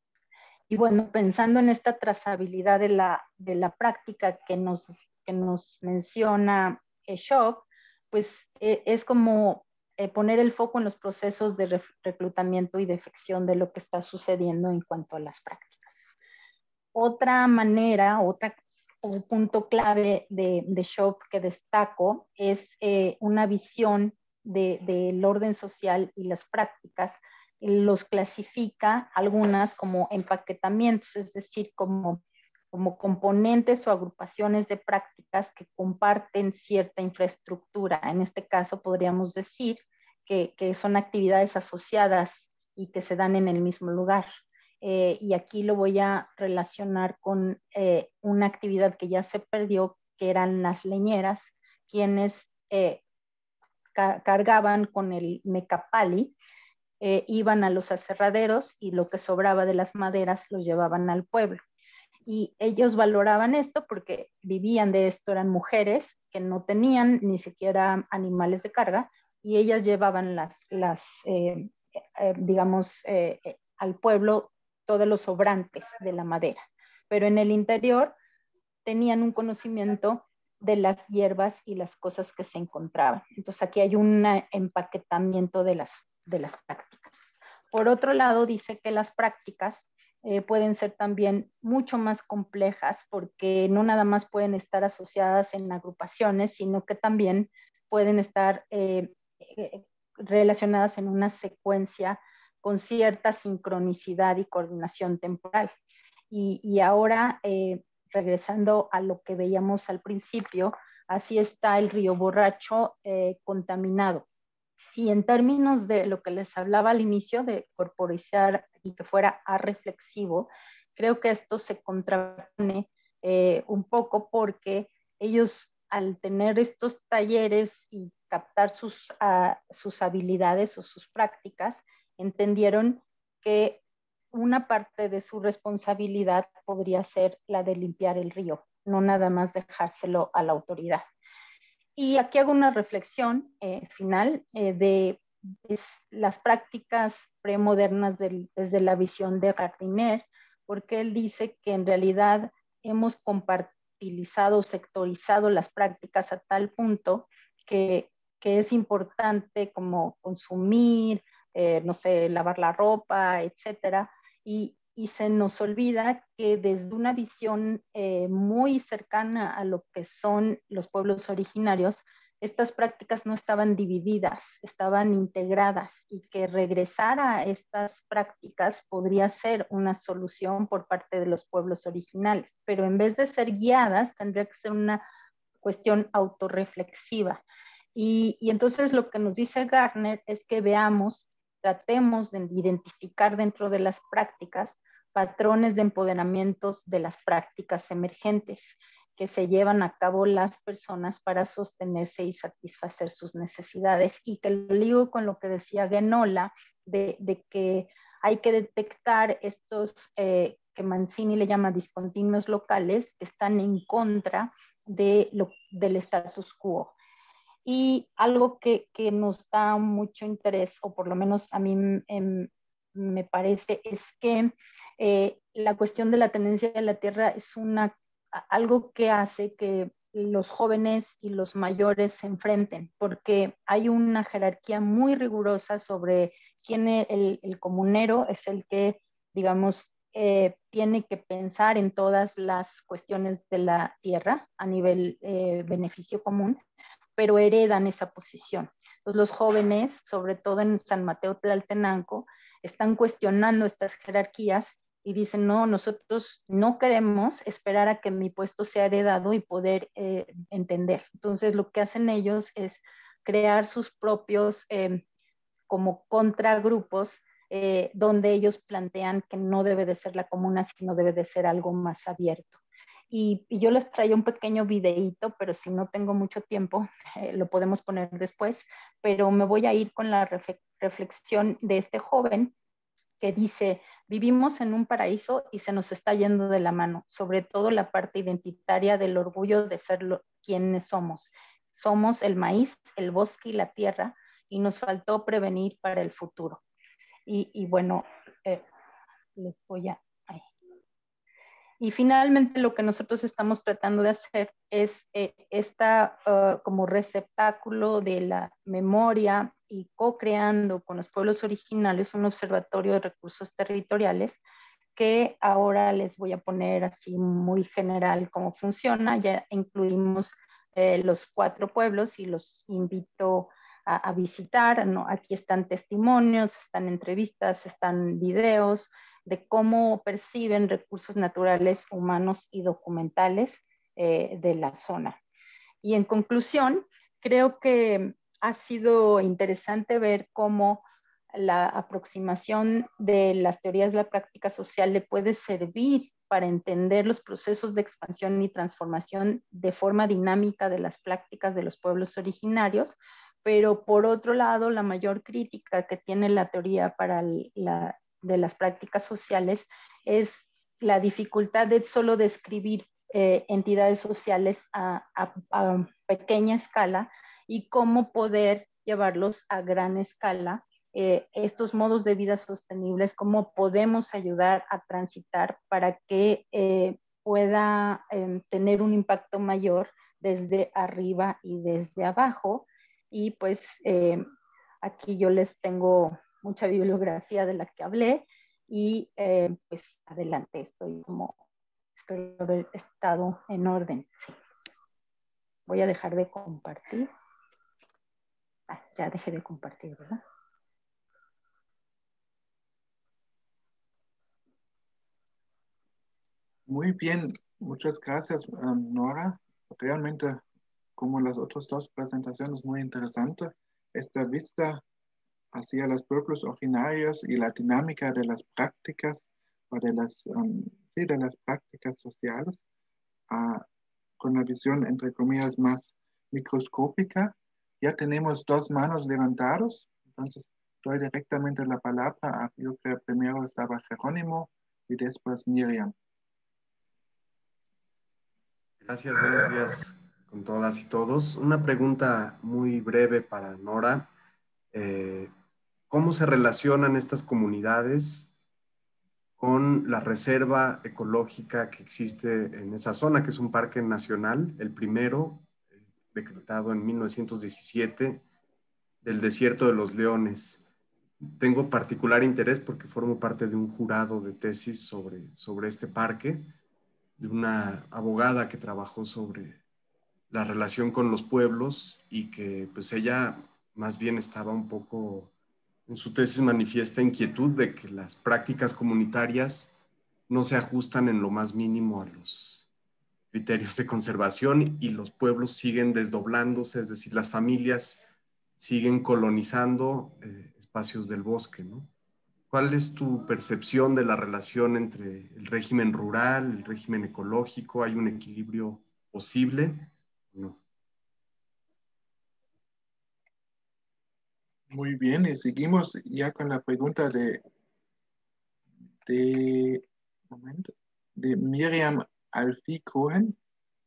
Y bueno, pensando en esta trazabilidad de la, de la práctica que nos, que nos menciona Shaw, pues eh, es como eh, poner el foco en los procesos de reclutamiento y defección de lo que está sucediendo en cuanto a las prácticas. Otra manera, otra un punto clave de, de Shaw que destaco es eh, una visión de, del orden social y las prácticas. Los clasifica algunas como empaquetamientos, es decir, como, como componentes o agrupaciones de prácticas que comparten cierta infraestructura. En este caso podríamos decir que, que son actividades asociadas y que se dan en el mismo lugar. Eh, y aquí lo voy a relacionar con eh, una actividad que ya se perdió, que eran las leñeras, quienes eh, ca cargaban con el mecapali, eh, iban a los aserraderos y lo que sobraba de las maderas los llevaban al pueblo. Y ellos valoraban esto porque vivían de esto, eran mujeres que no tenían ni siquiera animales de carga, y ellas llevaban las, las eh, eh, digamos, eh, al pueblo todos los sobrantes de la madera. Pero en el interior tenían un conocimiento de las hierbas y las cosas que se encontraban. Entonces aquí hay un empaquetamiento de las, de las prácticas. Por otro lado, dice que las prácticas eh, pueden ser también mucho más complejas, porque no nada más pueden estar asociadas en agrupaciones, sino que también pueden estar eh, eh, relacionadas en una secuencia con cierta sincronicidad y coordinación temporal. Y, y ahora, eh, regresando a lo que veíamos al principio, así está el río Borracho eh, contaminado. Y en términos de lo que les hablaba al inicio, de corporizar y que fuera arreflexivo, creo que esto se contrapone eh, un poco porque ellos, al tener estos talleres y captar sus, uh, sus habilidades o sus prácticas, entendieron que una parte de su responsabilidad podría ser la de limpiar el río, no nada más dejárselo a la autoridad. Y aquí hago una reflexión eh, final eh, de, de las prácticas premodernas del, desde la visión de Gardiner, porque él dice que en realidad hemos compartilizado, sectorizado las prácticas a tal punto que, que es importante como consumir, eh, no sé, lavar la ropa, etcétera, y, y se nos olvida que desde una visión eh, muy cercana a lo que son los pueblos originarios, estas prácticas no estaban divididas, estaban integradas, y que regresar a estas prácticas podría ser una solución por parte de los pueblos originales, pero en vez de ser guiadas, tendría que ser una cuestión autorreflexiva. Y, y entonces lo que nos dice Gardner es que veamos, tratemos de identificar dentro de las prácticas patrones de empoderamientos de las prácticas emergentes que se llevan a cabo las personas para sostenerse y satisfacer sus necesidades, y que lo ligo con lo que decía Genola, de, de que hay que detectar estos eh, que Mancini le llama discontinuos locales, que están en contra de lo, del status quo. Y algo que, que nos da mucho interés, o por lo menos a mí eh, me parece, es que eh, la cuestión de la tenencia de la tierra es una, algo que hace que los jóvenes y los mayores se enfrenten, porque hay una jerarquía muy rigurosa sobre quién es el, el comunero, es el que, digamos, eh, tiene que pensar en todas las cuestiones de la tierra a nivel eh, beneficio común, pero heredan esa posición. Entonces los jóvenes, sobre todo en San Mateo Tlaltenanco, están cuestionando estas jerarquías y dicen, no, nosotros no queremos esperar a que mi puesto sea heredado y poder eh, entender. Entonces lo que hacen ellos es crear sus propios eh, como contragrupos eh, donde ellos plantean que no debe de ser la comuna, sino debe de ser algo más abierto. Y, y yo les traía un pequeño videíto, pero si no tengo mucho tiempo, eh, lo podemos poner después, pero me voy a ir con la ref reflexión de este joven que dice, vivimos en un paraíso y se nos está yendo de la mano, sobre todo la parte identitaria del orgullo de ser lo, quienes somos. Somos el maíz, el bosque y la tierra, y nos faltó prevenir para el futuro. Y, y bueno, eh, les voy a... Ahí. Y finalmente lo que nosotros estamos tratando de hacer es eh, esta uh, como receptáculo de la memoria y co-creando con los pueblos originarios un observatorio de recursos territoriales que ahora les voy a poner así muy general cómo funciona. Ya incluimos eh, los cuatro pueblos y los invito a, a visitar, ¿no? Aquí están testimonios, están entrevistas, están videos de cómo perciben recursos naturales, humanos y documentales eh, de la zona. Y en conclusión, creo que ha sido interesante ver cómo la aproximación de las teorías de la práctica social le puede servir para entender los procesos de expansión y transformación de forma dinámica de las prácticas de los pueblos originarios, pero por otro lado, la mayor crítica que tiene la teoría para la, de las prácticas sociales es la dificultad de solo describir eh, entidades sociales a, a, a pequeña escala y cómo poder llevarlos a gran escala. Eh, estos modos de vida sostenibles, cómo podemos ayudar a transitar para que eh, pueda eh, tener un impacto mayor desde arriba y desde abajo. Y pues eh, aquí yo les tengo mucha bibliografía de la que hablé y eh, pues adelante, estoy como, espero haber estado en orden. Sí. Voy a dejar de compartir. Ah, ya dejé de compartir, ¿verdad? Muy bien, muchas gracias, um, Nora. Realmente, como las otras dos presentaciones, muy interesante. esta vista hacia los pueblos originarios y la dinámica de las prácticas o de las, um, sí, de las prácticas sociales uh, con una visión, entre comillas, más microscópica. Ya tenemos dos manos levantadas, entonces doy directamente la palabra a, yo creo primero estaba Jerónimo y después Miriam. Gracias, buenos días con todas y todos. Una pregunta muy breve para Nora. Eh, ¿Cómo se relacionan estas comunidades con la reserva ecológica que existe en esa zona, que es un parque nacional, el primero, eh, decretado en mil novecientos diecisiete, del Desierto de los Leones? Tengo particular interés porque formo parte de un jurado de tesis sobre, sobre este parque, de una abogada que trabajó sobre la relación con los pueblos y que pues ella más bien estaba un poco, en su tesis manifiesta inquietud de que las prácticas comunitarias no se ajustan en lo más mínimo a los criterios de conservación y los pueblos siguen desdoblándose, es decir, las familias siguen colonizando eh, espacios del bosque, ¿no? ¿Cuál es tu percepción de la relación entre el régimen rural, el régimen ecológico? ¿Hay un equilibrio posible? No. Muy bien, y seguimos ya con la pregunta de, de, momento, de Miriam Alfie Cohen.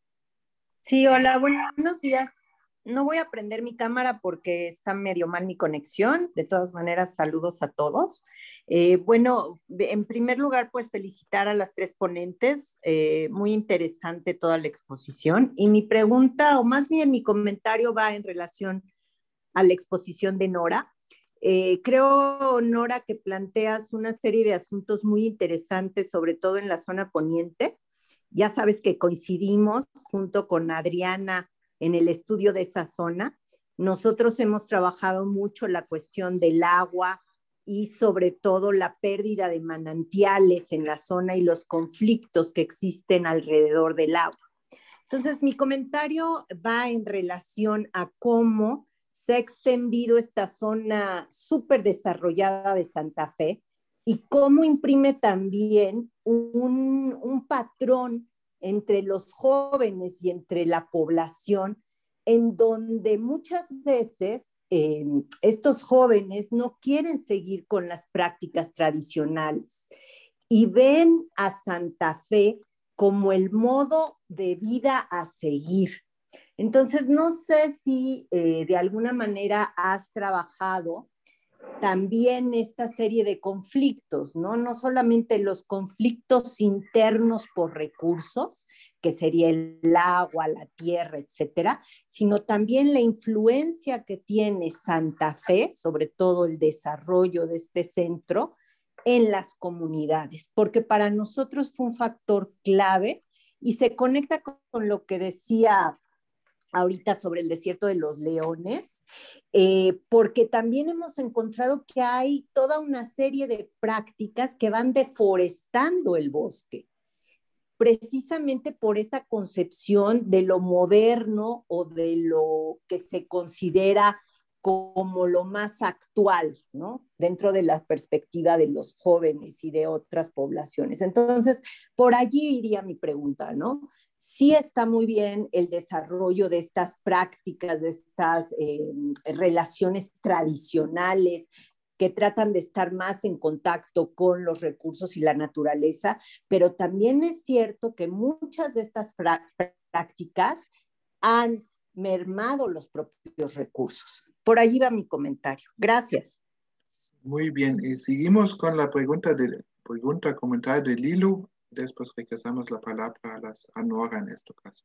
Sí, hola, buenos días. No voy a prender mi cámara porque está medio mal mi conexión. De todas maneras, saludos a todos. Eh, bueno, en primer lugar, pues felicitar a las tres ponentes. Eh, muy interesante toda la exposición. Y mi pregunta, o más bien mi comentario, va en relación a la exposición de Nora. Eh, creo, Nora, que planteas una serie de asuntos muy interesantes, sobre todo en la zona poniente. Ya sabes que coincidimos junto con Adriana en el estudio de esa zona. Nosotros hemos trabajado mucho la cuestión del agua y sobre todo la pérdida de manantiales en la zona y los conflictos que existen alrededor del agua. Entonces, mi comentario va en relación a cómo se ha extendido esta zona súper desarrollada de Santa Fe y cómo imprime también un, un patrón entre los jóvenes y entre la población, en donde muchas veces eh, estos jóvenes no quieren seguir con las prácticas tradicionales y ven a Santa Fe como el modo de vida a seguir. Entonces, no sé si eh, de alguna manera has trabajado también esta serie de conflictos, ¿no? No solamente los conflictos internos por recursos, que sería el agua, la tierra, etcétera, sino también la influencia que tiene Santa Fe, sobre todo el desarrollo de este centro, en las comunidades, porque para nosotros fue un factor clave y se conecta con lo que decía ahorita sobre el Desierto de los Leones, eh, porque también hemos encontrado que hay toda una serie de prácticas que van deforestando el bosque, precisamente por esa concepción de lo moderno o de lo que se considera como lo más actual, ¿no? Dentro de la perspectiva de los jóvenes y de otras poblaciones. Entonces, por allí iría mi pregunta, ¿no? Sí está muy bien el desarrollo de estas prácticas, de estas eh, relaciones tradicionales que tratan de estar más en contacto con los recursos y la naturaleza, pero también es cierto que muchas de estas prácticas han mermado los propios recursos. Por allí va mi comentario. Gracias. Muy bien, y seguimos con la pregunta, de, pregunta comentario de Lilu. Después regresamos la palabra a, las, a Nora en este caso.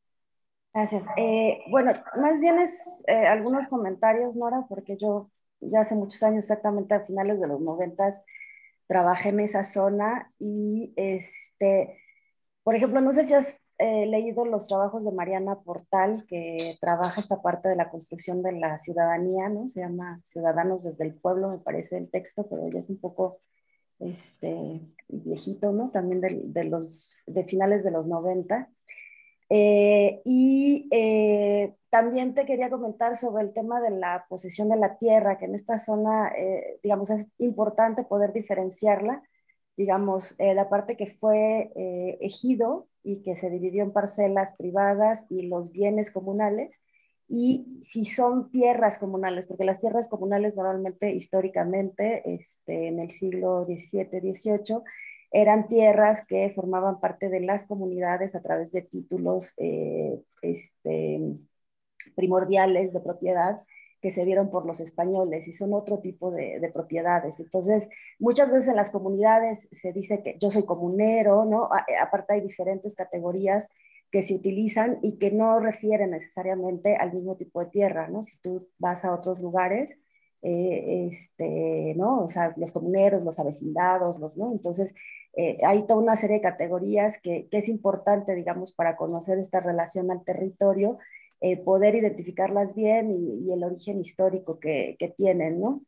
Gracias. Eh, bueno, más bien es eh, algunos comentarios, Nora, porque yo ya hace muchos años, exactamente a finales de los noventas, trabajé en esa zona y, este, por ejemplo, no sé si has eh, leído los trabajos de Mariana Portal, que trabaja esta parte de la construcción de la ciudadanía, ¿no? Se llama Ciudadanos desde el Pueblo, me parece el texto, pero ya es un poco este, viejito, ¿no? También de, de, los, de finales de los noventa. Eh, y eh, también te quería comentar sobre el tema de la posesión de la tierra, que en esta zona, eh, digamos, es importante poder diferenciarla. Digamos, eh, la parte que fue eh, ejido y que se dividió en parcelas privadas y los bienes comunales, y si son tierras comunales, porque las tierras comunales normalmente, históricamente, este, en el siglo diecisiete, dieciocho, eran tierras que formaban parte de las comunidades a través de títulos eh, este, primordiales de propiedad que se dieron por los españoles y son otro tipo de, de propiedades. Entonces, muchas veces en las comunidades se dice que yo soy comunero, ¿no? A, aparte hay diferentes categorías que se utilizan y que no refieren necesariamente al mismo tipo de tierra, ¿no? Si tú vas a otros lugares, eh, este, ¿no? O sea, los comuneros, los avecindados, los, ¿no? Entonces, eh, hay toda una serie de categorías que, que es importante, digamos, para conocer esta relación al territorio, eh, poder identificarlas bien y, y el origen histórico que, que tienen, ¿no?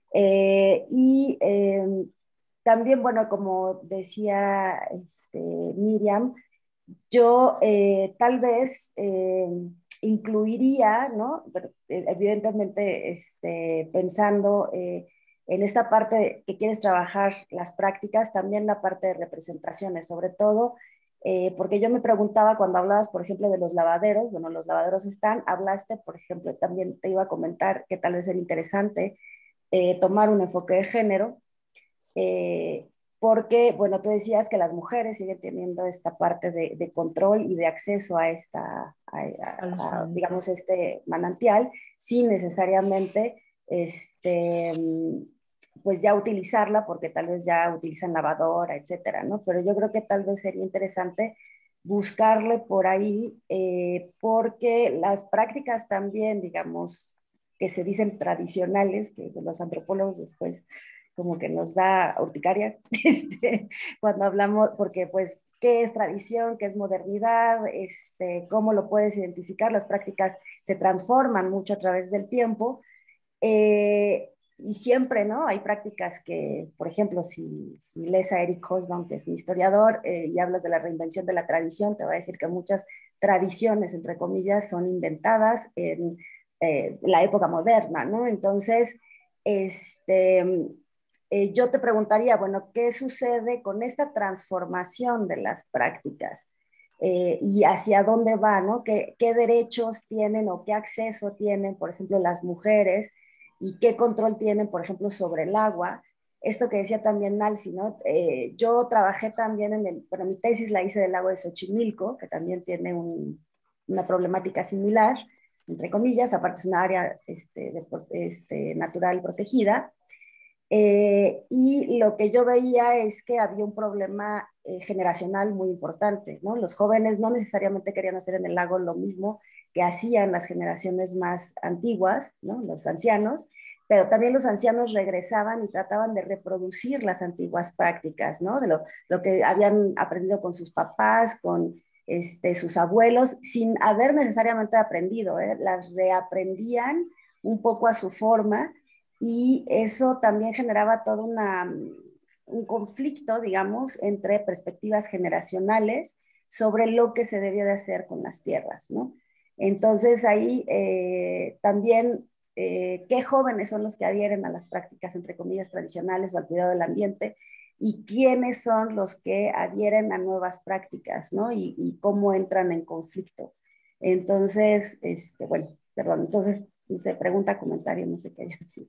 Eh, y eh, también, bueno, como decía este, Miriam, yo eh, tal vez eh, incluiría, ¿no? Pero, eh, evidentemente, este, pensando eh, en esta parte que quieres trabajar las prácticas, también la parte de representaciones, sobre todo, eh, porque yo me preguntaba cuando hablabas, por ejemplo, de los lavaderos, bueno, los lavaderos están, hablaste, por ejemplo, también te iba a comentar que tal vez era interesante eh, tomar un enfoque de género, eh, porque, bueno, tú decías que las mujeres siguen teniendo esta parte de, de control y de acceso a esta, a, a, a, digamos, este manantial, sin necesariamente, este, pues ya utilizarla, porque tal vez ya utilizan lavadora, etcétera, ¿no? Pero yo creo que tal vez sería interesante buscarle por ahí, eh, porque las prácticas también, digamos, que se dicen tradicionales, que los antropólogos después como que nos da urticaria este, cuando hablamos, porque pues, ¿qué es tradición? ¿Qué es modernidad? Este, ¿cómo lo puedes identificar? Las prácticas se transforman mucho a través del tiempo. Eh, y siempre, ¿no? Hay prácticas que, por ejemplo, si, si lees a Eric Hobsbawm, que es un historiador, eh, y hablas de la reinvención de la tradición, te va a decir que muchas tradiciones, entre comillas, son inventadas en eh, la época moderna, ¿no? Entonces, este, eh, yo te preguntaría, bueno, ¿qué sucede con esta transformación de las prácticas? Eh, y hacia dónde va, ¿no? ¿Qué, ¿Qué derechos tienen o qué acceso tienen, por ejemplo, las mujeres y qué control tienen, por ejemplo, sobre el agua? Esto que decía también Nalfi, ¿no? Eh, yo trabajé también en el, bueno, mi tesis la hice del lago de Xochimilco, que también tiene un, una problemática similar, entre comillas, aparte es una área este, de, este, natural protegida. Eh, y lo que yo veía es que había un problema eh, generacional muy importante, ¿no? Los jóvenes no necesariamente querían hacer en el lago lo mismo que hacían las generaciones más antiguas, ¿no? Los ancianos, pero también los ancianos regresaban y trataban de reproducir las antiguas prácticas, ¿no? De lo, lo que habían aprendido con sus papás, con este, sus abuelos, sin haber necesariamente aprendido, ¿eh? Las reaprendían un poco a su forma. Y eso también generaba todo una, un conflicto, digamos, entre perspectivas generacionales sobre lo que se debía de hacer con las tierras, ¿no? Entonces ahí eh, también, eh, ¿qué jóvenes son los que adhieren a las prácticas, entre comillas, tradicionales o al cuidado del ambiente? Y quiénes son los que adhieren a nuevas prácticas, ¿no? Y, y cómo entran en conflicto. Entonces, este, bueno, perdón, entonces, no sé, pregunta, comentario, no sé qué haya sido.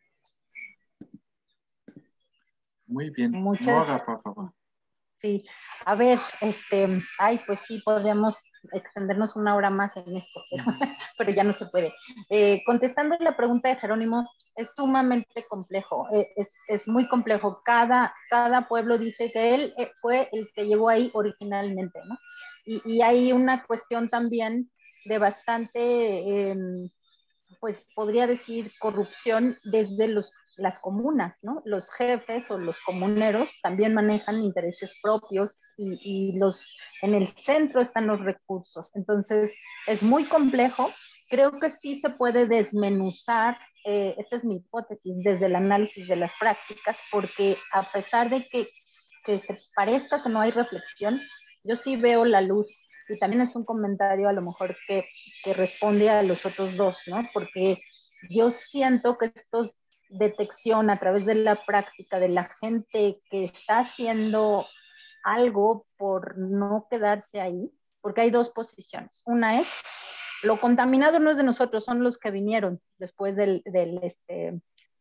Muy bien. Muchas, Nora, por favor. Sí, a ver, este, ay, pues sí, podríamos extendernos una hora más en esto, pero, pero ya no se puede. Eh, contestando la pregunta de Jerónimo, es sumamente complejo, eh, es, es muy complejo. Cada, cada pueblo dice que él eh, fue el que llegó ahí originalmente, ¿no? Y, y hay una cuestión también de bastante, eh, pues podría decir, corrupción desde los las comunas, ¿no? Los jefes o los comuneros también manejan intereses propios y, y los, en el centro están los recursos. Entonces, es muy complejo. Creo que sí se puede desmenuzar, eh, esta es mi hipótesis, desde el análisis de las prácticas, porque a pesar de que, que se parezca que no hay reflexión, yo sí veo la luz y también es un comentario a lo mejor que, que responde a los otros dos, ¿no? Porque yo siento que esto detección a través de la práctica de la gente que está haciendo algo por no quedarse ahí, porque hay dos posiciones. Una es, lo contaminado no es de nosotros, son los que vinieron después del, del este,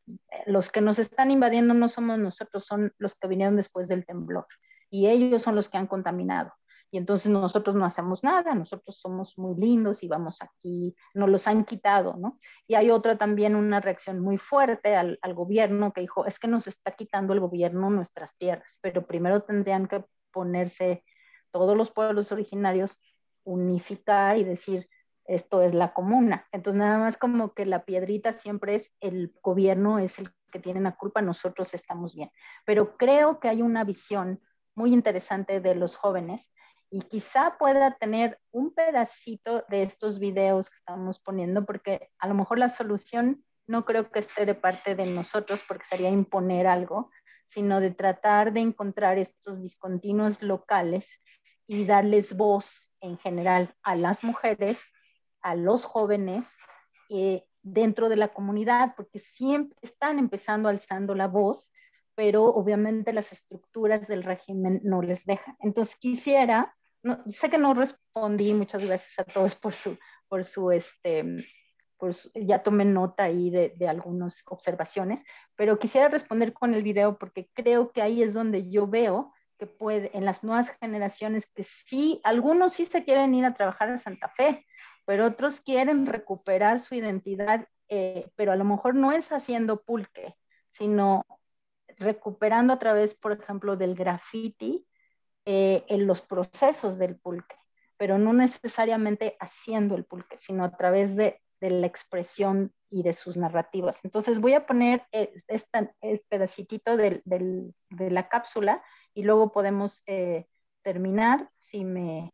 los que nos están invadiendo no somos nosotros, son los que vinieron después del temblor, y ellos son los que han contaminado. Y entonces nosotros no hacemos nada, nosotros somos muy lindos y vamos aquí, nos los han quitado, ¿no? Y hay otra también, una reacción muy fuerte al, al gobierno que dijo, es que nos está quitando el gobierno nuestras tierras, pero primero tendrían que ponerse todos los pueblos originarios, unificar y decir, esto es la comuna. Entonces nada más como que la piedrita siempre es, el gobierno es el que tiene la culpa, nosotros estamos bien. Pero creo que hay una visión muy interesante de los jóvenes, y quizá pueda tener un pedacito de estos videos que estamos poniendo, porque a lo mejor la solución no creo que esté de parte de nosotros, porque sería imponer algo, sino de tratar de encontrar estos discontinuos locales y darles voz en general a las mujeres, a los jóvenes, eh, dentro de la comunidad, porque siempre están empezando alzando la voz, pero obviamente las estructuras del régimen no les dejan. Entonces quisiera, no, sé que no respondí, muchas gracias a todos por su, por su, este, por su, ya tomé nota ahí de, de algunas observaciones, pero quisiera responder con el video porque creo que ahí es donde yo veo que puede, en las nuevas generaciones, que sí, algunos sí se quieren ir a trabajar a Santa Fe, pero otros quieren recuperar su identidad, eh, pero a lo mejor no es haciendo pulque, sino recuperando a través, por ejemplo, del graffiti, eh, en los procesos del pulque, pero no necesariamente haciendo el pulque, sino a través de, de la expresión y de sus narrativas. Entonces voy a poner este, este pedacitito del, del, de la cápsula y luego podemos eh, terminar, si me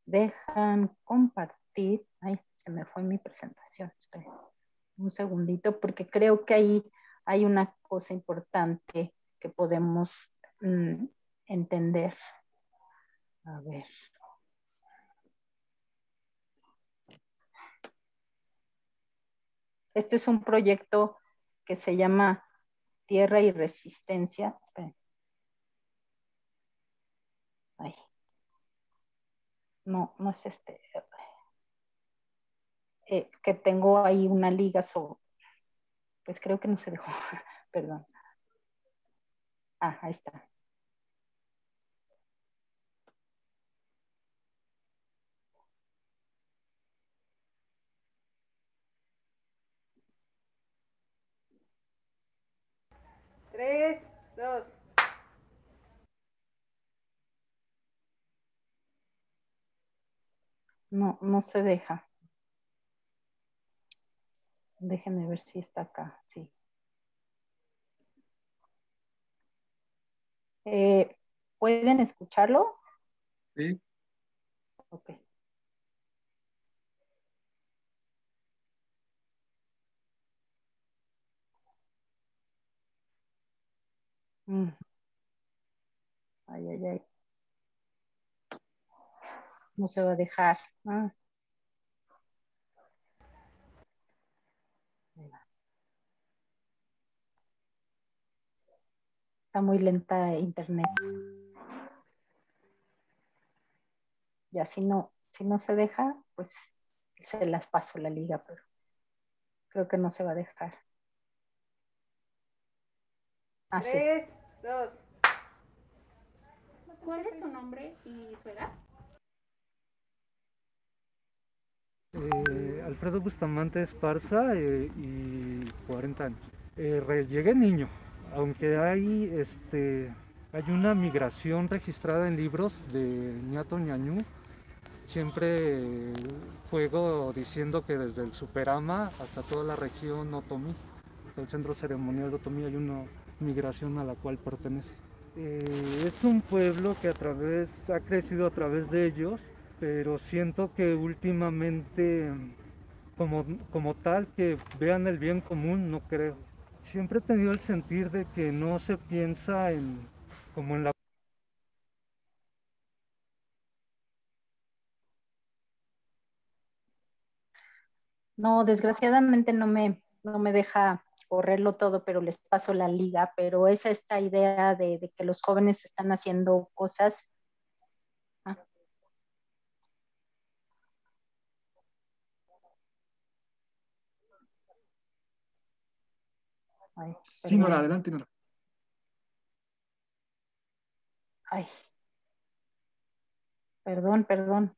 dejan compartir. Ay, se me fue mi presentación. Espera un segundito, porque creo que ahí hay una cosa importante que podemos mm, entender. A ver. Este es un proyecto que se llama Tierra y Resistencia. Esperen. Ay. No, no es este. Eh, que tengo ahí una liga sobre. Pues creo que no se dejó. Perdón. Ah, ahí está. Tres, dos. No, no se deja. Déjenme ver si está acá. Sí. Eh, ¿Pueden escucharlo? Sí. Ok. Mm. Ay, ay, ay. No se va a dejar. Ah. Está muy lenta internet. Ya si no, si no se deja, pues se las paso la liga, pero creo que no se va a dejar. Ah, Tres, sí. Dos. ¿Cuál es su nombre y su edad? Eh, Alfredo Bustamante Esparza eh, y cuarenta años. Eh, llegué niño, aunque hay, este, hay una migración registrada en libros de ñato ñañú. Siempre juego diciendo que desde el Superama hasta toda la región Otomí, el centro ceremonial de Otomí, hay una migración a la cual pertenece. Eh, es un pueblo que a través, ha crecido a través de ellos, pero siento que últimamente, como, como tal, que vean el bien común, no creo. Siempre he tenido el sentir de que no se piensa en, como en la No, desgraciadamente no me, no me deja correrlo todo, pero les paso la liga, pero es esta idea de, de que los jóvenes están haciendo cosas. Ah. Ay, Sí, Nora, perdón. adelante, Nora. Ay. Perdón, perdón.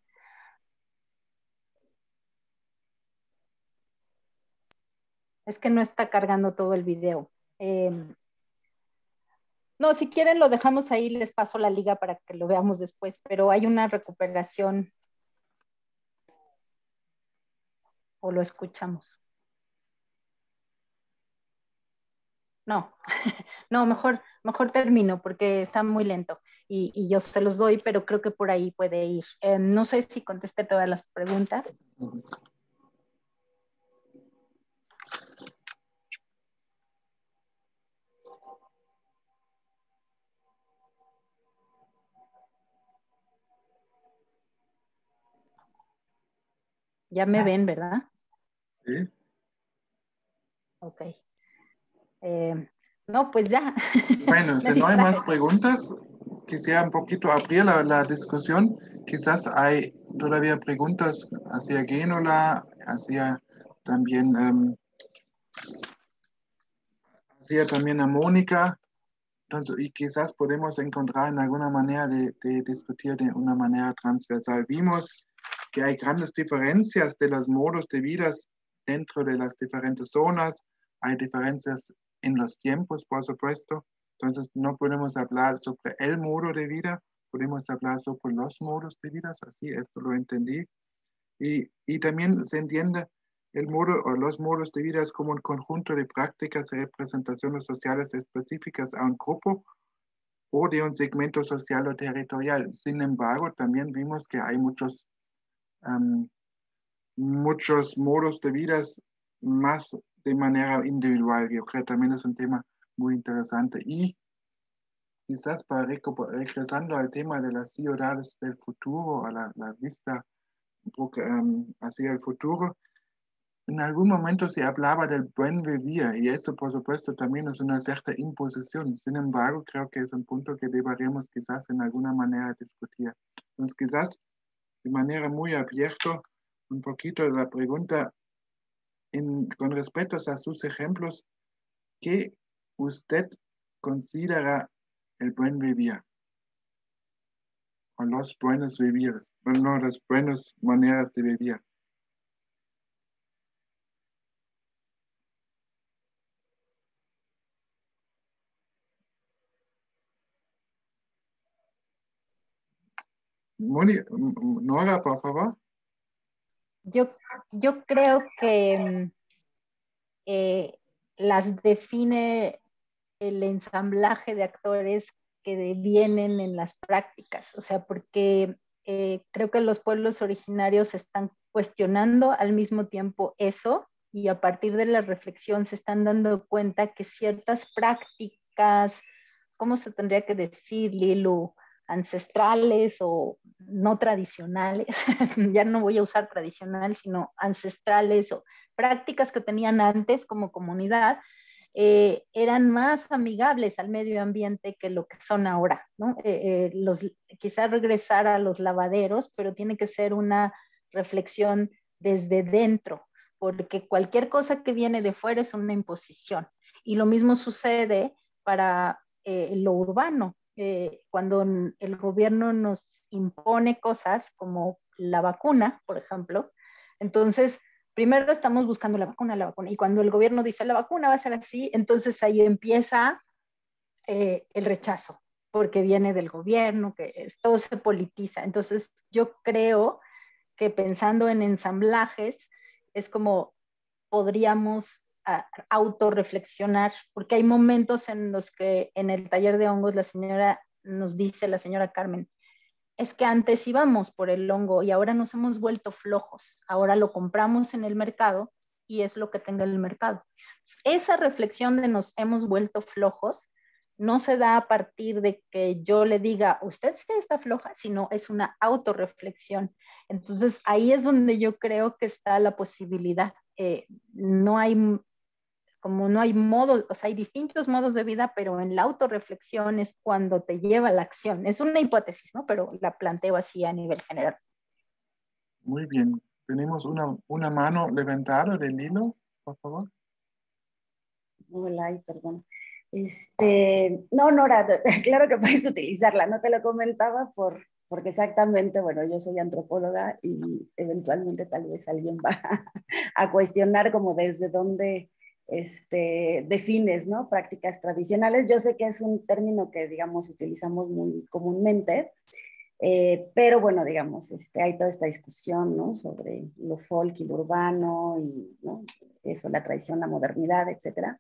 Es que no está cargando todo el video. Eh, no, si quieren lo dejamos ahí, les paso la liga para que lo veamos después, pero hay una recuperación. ¿O lo escuchamos? No, no, mejor, mejor termino porque está muy lento y, y yo se los doy, pero creo que por ahí puede ir. Eh, no sé si contesté todas las preguntas. Ya me ven, ¿verdad? Sí. Ok. Eh, no, pues ya. Bueno, si no hay más preguntas, quisiera un poquito abrir la, la discusión. Quizás hay todavía preguntas hacia Genola, hacia también, um, hacia también a Mónica. Entonces, y quizás podemos encontrar en alguna manera de, de discutir de una manera transversal. Vimos que hay grandes diferencias de los modos de vida dentro de las diferentes zonas. Hay diferencias en los tiempos, por supuesto. Entonces, no podemos hablar sobre el modo de vida, podemos hablar sobre los modos de vida, así, esto lo entendí. Y, y también se entiende el modo o los modos de vida como un conjunto de prácticas y representaciones sociales específicas a un grupo o de un segmento social o territorial. Sin embargo, también vimos que hay muchos, um, muchos modos de vida más de manera individual. Yo creo que también es un tema muy interesante. Y quizás para regresando al tema de las ciudades del futuro, a la, la vista um, hacia el futuro, en algún momento se hablaba del buen vivir y esto por supuesto también es una cierta imposición. Sin embargo, creo que es un punto que deberíamos quizás en alguna manera discutir. Entonces quizás de manera muy abierta un poquito la pregunta en, con respecto a sus ejemplos, ¿qué usted considera el buen vivir? O los buenos vivires, no, las buenas maneras de vivir. Moni, Nora, por favor. Yo, yo creo que eh, las define el ensamblaje de actores que vienen en las prácticas, o sea, porque eh, creo que los pueblos originarios están cuestionando al mismo tiempo eso y a partir de la reflexión se están dando cuenta que ciertas prácticas, ¿cómo se tendría que decir, Lilu? Ancestrales o no tradicionales, ya no voy a usar tradicional, sino ancestrales o prácticas que tenían antes como comunidad, eh, eran más amigables al medio ambiente que lo que son ahora, ¿no? Eh, eh, los, quizás regresar a los lavaderos, pero tiene que ser una reflexión desde dentro, porque cualquier cosa que viene de fuera es una imposición. Y lo mismo sucede para eh, lo urbano. Eh, cuando el gobierno nos impone cosas como la vacuna, por ejemplo, entonces primero estamos buscando la vacuna, la vacuna, y cuando el gobierno dice la vacuna va a ser así, entonces ahí empieza eh, el rechazo, porque viene del gobierno, que es, todo se politiza. Entonces yo creo que pensando en ensamblajes, es como podríamos a, autorreflexionar, porque hay momentos en los que en el taller de hongos la señora nos dice, la señora Carmen, es que antes íbamos por el hongo y ahora nos hemos vuelto flojos, ahora lo compramos en el mercado y es lo que tenga el mercado. Esa reflexión de nos hemos vuelto flojos no se da a partir de que yo le diga, usted sí está floja, sino es una autorreflexión. Entonces ahí es donde yo creo que está la posibilidad eh, no hay, como no hay modos, o sea, hay distintos modos de vida, pero en la autorreflexión es cuando te lleva a la acción. Es una hipótesis, ¿no? Pero la planteo así a nivel general. Muy bien. Tenemos una, una mano levantada del hilo, por favor. Hola, ay, perdón. Este, no, Nora, claro que puedes utilizarla. No te lo comentaba por, porque exactamente, bueno, yo soy antropóloga y eventualmente tal vez alguien va a cuestionar como desde dónde este, defines, ¿no? Prácticas tradicionales. Yo sé que es un término que, digamos, utilizamos muy comúnmente, eh, pero bueno, digamos, este, hay toda esta discusión, ¿no? Sobre lo folk y lo urbano y, ¿no? Eso, la tradición, la modernidad, etcétera.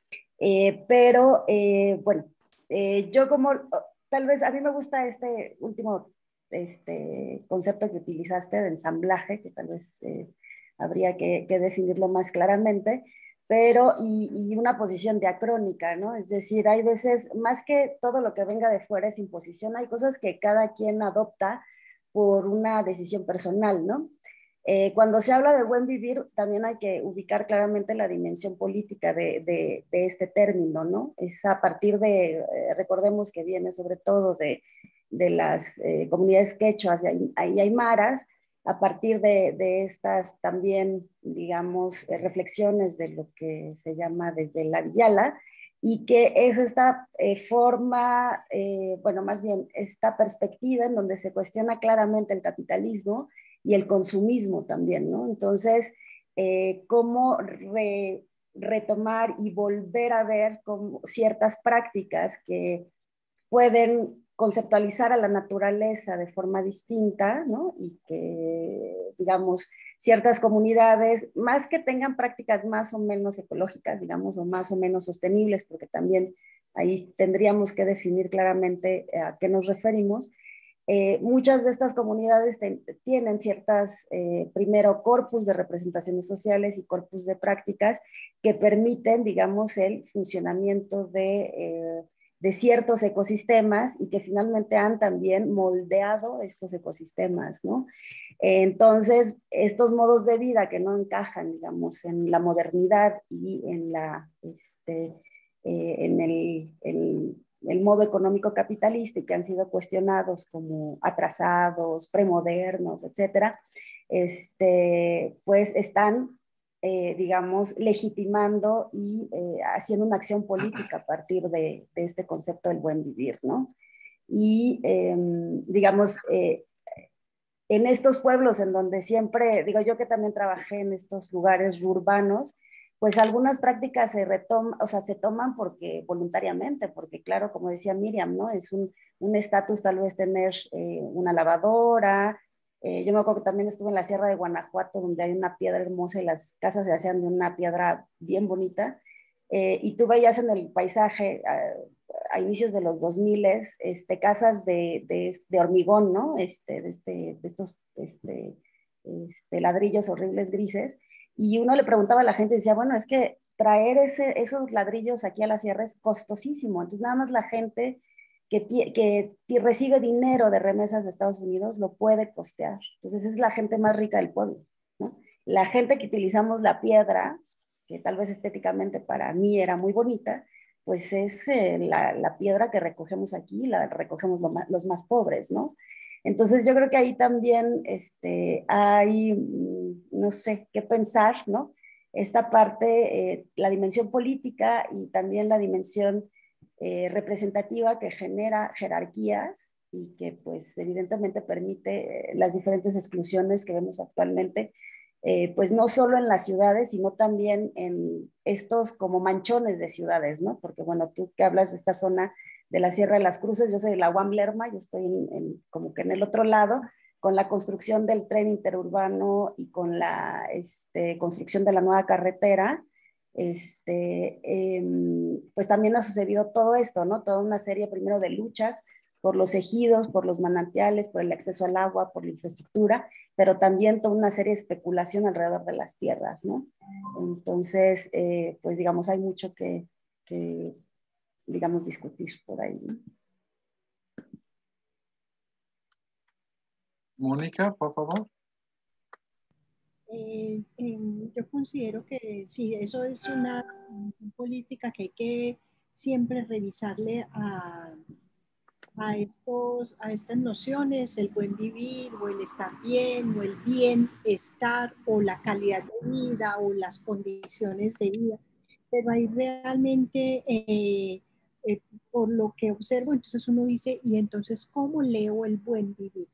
Eh, pero, eh, bueno, eh, yo como, tal vez a mí me gusta este último este, concepto que utilizaste de ensamblaje, que tal vez eh, habría que, que definirlo más claramente, pero y, y una posición diacrónica, ¿no? Es decir, hay veces, más que todo lo que venga de fuera es imposición, hay cosas que cada quien adopta por una decisión personal, ¿no? Eh, cuando se habla de buen vivir, también hay que ubicar claramente la dimensión política de, de, de este término, ¿no? Es a partir de, eh, recordemos que viene sobre todo de, de las eh, comunidades quechuas y aymaras, a partir de, de estas también, digamos, eh, reflexiones de lo que se llama desde la Villala, y que es esta eh, forma, eh, bueno, más bien esta perspectiva en donde se cuestiona claramente el capitalismo y el consumismo también, ¿no? Entonces, eh, cómo re, retomar y volver a ver como ciertas prácticas que pueden conceptualizar a la naturaleza de forma distinta, ¿no? Y que, digamos, ciertas comunidades, más que tengan prácticas más o menos ecológicas, digamos, o más o menos sostenibles, porque también ahí tendríamos que definir claramente a qué nos referimos. Eh, muchas de estas comunidades te, tienen ciertas, eh, primero, corpus de representaciones sociales y corpus de prácticas que permiten, digamos, el funcionamiento de, eh, de ciertos ecosistemas y que finalmente han también moldeado estos ecosistemas, ¿no? Entonces, estos modos de vida que no encajan, digamos, en la modernidad y en, la, este, eh, en el... el el modo económico capitalista y que han sido cuestionados como atrasados, premodernos, etcétera, este, pues están, eh, digamos, legitimando y eh, haciendo una acción política a partir de, de este concepto del buen vivir, ¿no? Y, eh, digamos, eh, en estos pueblos en donde siempre, digo yo que también trabajé en estos lugares urbanos, pues algunas prácticas se retoman, o sea, se toman porque voluntariamente, porque claro, como decía Miriam, ¿no? Es un estatus tal vez tener eh, una lavadora. Eh, yo me acuerdo que también estuve en la Sierra de Guanajuato, donde hay una piedra hermosa y las casas se hacían de una piedra bien bonita. Eh, y tú veías en el paisaje a, a inicios de los dos mil este, casas de, de, de hormigón, ¿no? Este, de, este, de estos este, este, ladrillos horribles grises. Y uno le preguntaba a la gente y decía, bueno, es que traer ese, esos ladrillos aquí a la sierra es costosísimo. Entonces, nada más la gente que, que, que recibe dinero de remesas de Estados Unidos lo puede costear. Entonces, es la gente más rica del pueblo, ¿no? La gente que utilizamos la piedra, que tal vez estéticamente para mí era muy bonita, pues es eh, la, la piedra que recogemos aquí, la recogemos lo más, los más pobres, ¿no? Entonces yo creo que ahí también este, hay, no sé, qué pensar, ¿no? Esta parte, eh, la dimensión política y también la dimensión eh, representativa que genera jerarquías y que pues evidentemente permite eh, las diferentes exclusiones que vemos actualmente, eh, pues no solo en las ciudades, sino también en estos como manchones de ciudades, ¿no? Porque bueno, tú que hablas de esta zona de la Sierra de las Cruces, yo soy de la U A M Lerma, yo estoy en, en, como que en el otro lado, con la construcción del tren interurbano y con la este, construcción de la nueva carretera, este, eh, pues también ha sucedido todo esto, ¿no? Toda una serie primero de luchas por los ejidos, por los manantiales, por el acceso al agua, por la infraestructura, pero también toda una serie de especulación alrededor de las tierras, ¿no? Entonces, eh, pues digamos, hay mucho que, que digamos, discutir por ahí, ¿no? Mónica, por favor. Eh, eh, yo considero que sí, eso es una, una política que hay que siempre revisarle a, a, estos, a estas nociones, el buen vivir o el estar bien o el bienestar o la calidad de vida o las condiciones de vida. Pero ahí realmente, eh, eh, por lo que observo, entonces uno dice, ¿y entonces cómo leo el buen vivir?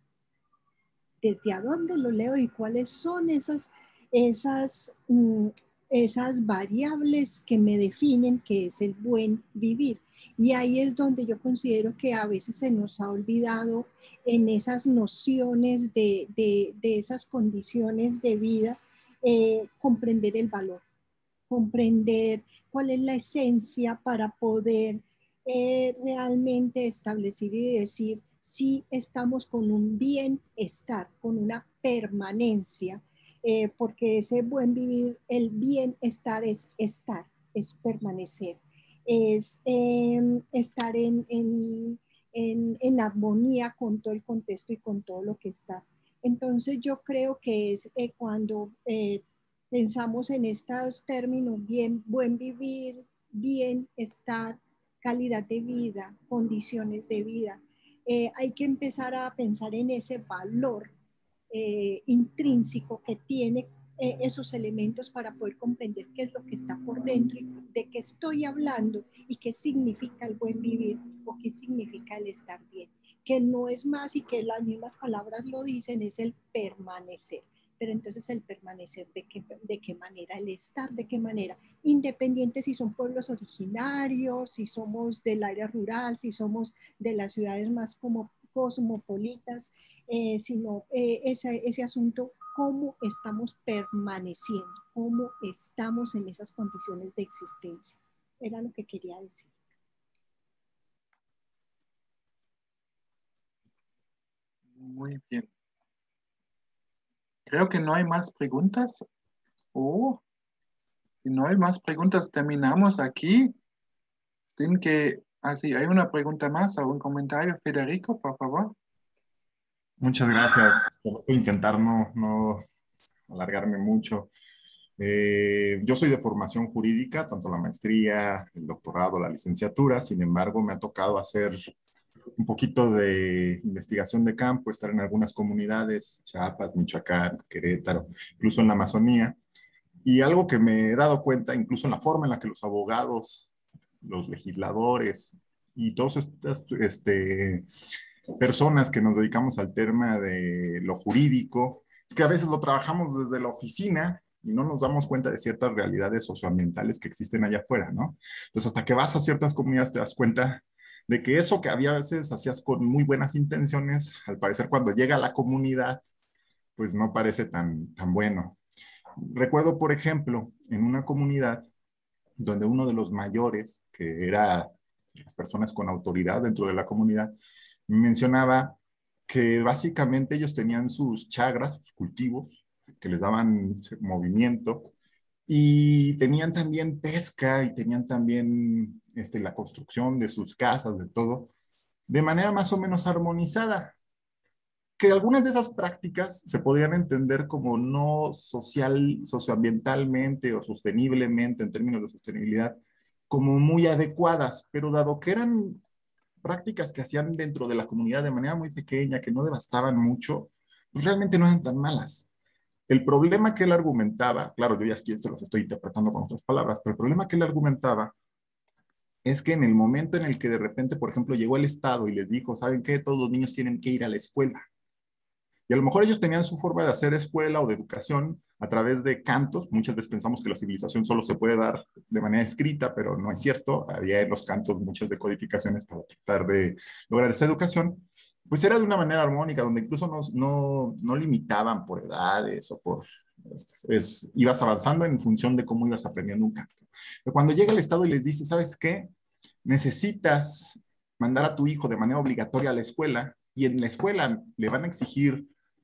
¿Desde a dónde lo leo y cuáles son esas, esas, mm, esas variables que me definen qué es el buen vivir? Y ahí es donde yo considero que a veces se nos ha olvidado en esas nociones de, de, de esas condiciones de vida, eh, comprender el valor, comprender cuál es la esencia para poder eh, realmente establecer y decir si estamos con un bienestar, con una permanencia, eh, porque ese buen vivir, el bienestar es estar, es permanecer, es eh, estar en, en, en, en armonía con todo el contexto y con todo lo que está. Entonces yo creo que es eh, cuando eh, pensamos en estos términos, bien, buen vivir, bienestar, calidad de vida, condiciones de vida, eh, hay que empezar a pensar en ese valor eh, intrínseco que tiene eh, esos elementos para poder comprender qué es lo que está por dentro y de qué estoy hablando y qué significa el buen vivir o qué significa el estar bien, que no es más y que las mismas palabras lo dicen, es el permanecer. Pero entonces el permanecer, ¿de qué, de qué manera? El estar, ¿de qué manera? Independiente si son pueblos originarios, si somos del área rural, si somos de las ciudades más como cosmopolitas, eh, sino eh, ese, ese asunto, cómo estamos permaneciendo, cómo estamos en esas condiciones de existencia. Era lo que quería decir. Muy bien. Creo que no hay más preguntas. O si no hay más preguntas, terminamos aquí. Sin que, así, hay una pregunta más, algún comentario, Federico, por favor. Muchas gracias. Voy a intentar no, no alargarme mucho. Eh, yo soy de formación jurídica, tanto la maestría, el doctorado, la licenciatura. Sin embargo, me ha tocado hacer un poquito de investigación de campo, estar en algunas comunidades, Chiapas, Michoacán, Querétaro, incluso en la Amazonía. Y algo que me he dado cuenta, incluso en la forma en la que los abogados, los legisladores y todas estas este, personas que nos dedicamos al tema de lo jurídico, es que a veces lo trabajamos desde la oficina y no nos damos cuenta de ciertas realidades socioambientales que existen allá afuera, ¿no? Entonces, hasta que vas a ciertas comunidades te das cuenta de que eso que había a veces hacías con muy buenas intenciones, al parecer cuando llega a la comunidad, pues no parece tan, tan bueno. Recuerdo, por ejemplo, en una comunidad donde uno de los mayores, que era las personas con autoridad dentro de la comunidad, mencionaba que básicamente ellos tenían sus chagras, sus cultivos, que les daban movimiento, y tenían también pesca y tenían también este, la construcción de sus casas, de todo, de manera más o menos armonizada. Que algunas de esas prácticas se podrían entender como no social, socioambientalmente o sosteniblemente, en términos de sostenibilidad, como muy adecuadas, pero dado que eran prácticas que hacían dentro de la comunidad de manera muy pequeña, que no devastaban mucho, pues realmente no eran tan malas. El problema que él argumentaba, claro, yo ya aquí se los estoy interpretando con otras palabras, pero el problema que él argumentaba es que en el momento en el que de repente, por ejemplo, llegó el Estado y les dijo, ¿saben qué? Todos los niños tienen que ir a la escuela. Y a lo mejor ellos tenían su forma de hacer escuela o de educación a través de cantos. Muchas veces pensamos que la civilización solo se puede dar de manera escrita, pero no es cierto. Había en los cantos muchas decodificaciones para tratar de lograr esa educación. Pues era de una manera armónica, donde incluso no, no, no limitaban por edades o por... Es, es, ibas avanzando en función de cómo ibas aprendiendo un canto. Pero cuando llega el Estado y les dice, ¿sabes qué? Necesitas mandar a tu hijo de manera obligatoria a la escuela, y en la escuela le van a exigir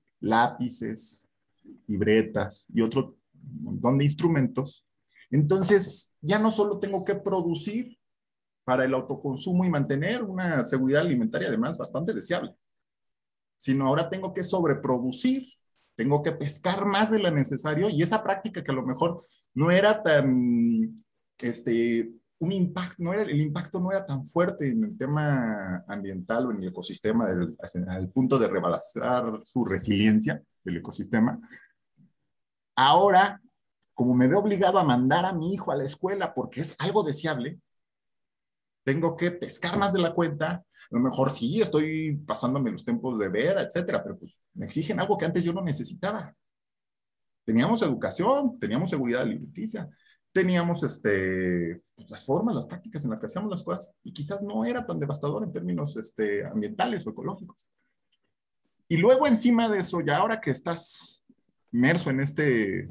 lápices, libretas y otro montón de instrumentos. Entonces, ya no solo tengo que producir para el autoconsumo y mantener una seguridad alimentaria además bastante deseable, sino ahora tengo que sobreproducir Tengo que pescar más de lo necesario y esa práctica que a lo mejor no era tan, este, un impacto, no era, el impacto no era tan fuerte en el tema ambiental o en el ecosistema, del, al punto de rebalsar su resiliencia del ecosistema. Ahora, como me veo obligado a mandar a mi hijo a la escuela porque es algo deseable, tengo que pescar más de la cuenta. A lo mejor sí, estoy pasándome los tiempos de veda, etcétera, pero pues me exigen algo que antes yo no necesitaba. Teníamos educación, teníamos seguridad alimenticia, teníamos este, pues, las formas, las prácticas en las que hacíamos las cosas, y quizás no era tan devastador en términos este, ambientales o ecológicos. Y luego encima de eso, ya ahora que estás inmerso en este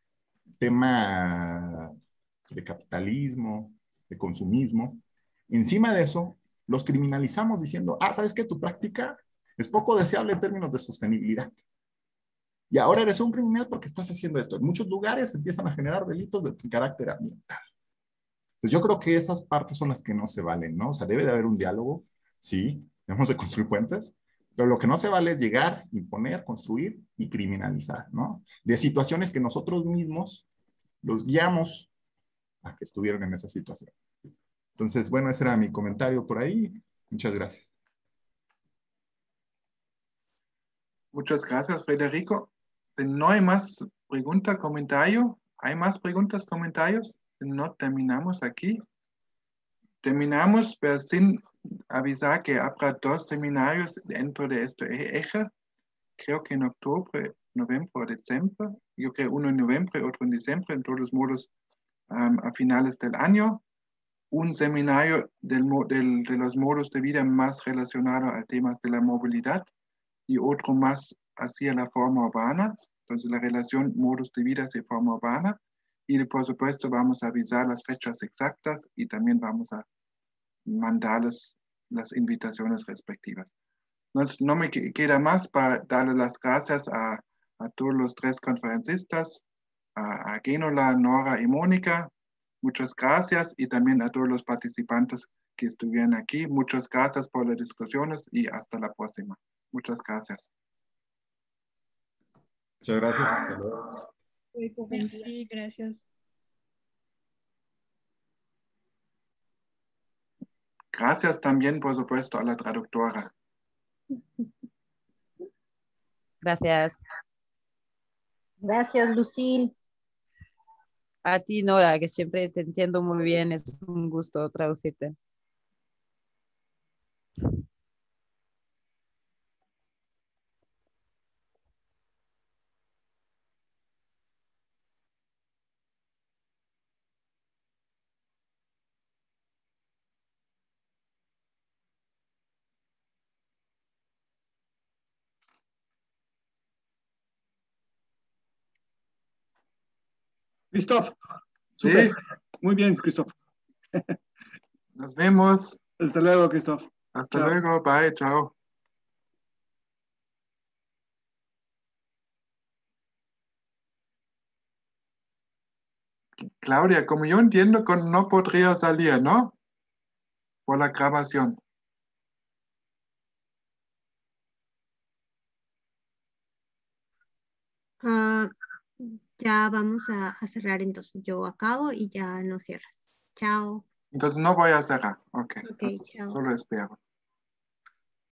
tema de capitalismo, de consumismo, encima de eso, los criminalizamos diciendo, ah, ¿sabes qué? Tu práctica es poco deseable en términos de sostenibilidad. Y ahora eres un criminal porque estás haciendo esto. En muchos lugares empiezan a generar delitos de carácter ambiental. Pues yo creo que esas partes son las que no se valen, ¿no? O sea, debe de haber un diálogo, sí, debemos de construir puentes, pero lo que no se vale es llegar, imponer, construir y criminalizar, ¿no? De situaciones que nosotros mismos los guiamos a que estuvieran en esa situación. Entonces, bueno, ese era mi comentario por ahí. Muchas gracias. Muchas gracias, Federico. Si no hay más preguntas, comentarios, ¿hay más preguntas, comentarios? Si no, terminamos aquí. Terminamos, pero sin avisar que habrá dos seminarios dentro de este eje. Creo que en octubre, noviembre o diciembre. Yo creo uno en noviembre, otro en diciembre, en todos modos um, a finales del año. Un seminario del, del, de los modos de vida más relacionado a temas de la movilidad y otro más hacia la forma urbana. Entonces la relación modos de vida hacia forma urbana. Y por supuesto vamos a avisar las fechas exactas y también vamos a mandarles las invitaciones respectivas. Entonces, no me queda más para darle las gracias a, a todos los tres conferencistas, a, a Genola, Nora y Mónica. Muchas gracias y también a todos los participantes que estuvieron aquí. Muchas gracias por las discusiones y hasta la próxima. Muchas gracias. Muchas gracias. Hasta luego. Sí, gracias. Gracias también, por supuesto, a la traductora. Gracias. Gracias, Lucille. A ti, Nora, que siempre te entiendo muy bien. Es un gusto traducirte. Christoph, super. Sí. Muy bien, Christoph. Nos vemos. Hasta luego, Christoph. Hasta chao. Luego, bye, chao. Claudia, como yo entiendo, no podría salir, ¿no? Por la grabación. Uh, ya vamos a, a cerrar, entonces yo acabo y ya no cierras. Chao. Entonces no voy a cerrar. Ok. Ok, chao. Solo espero.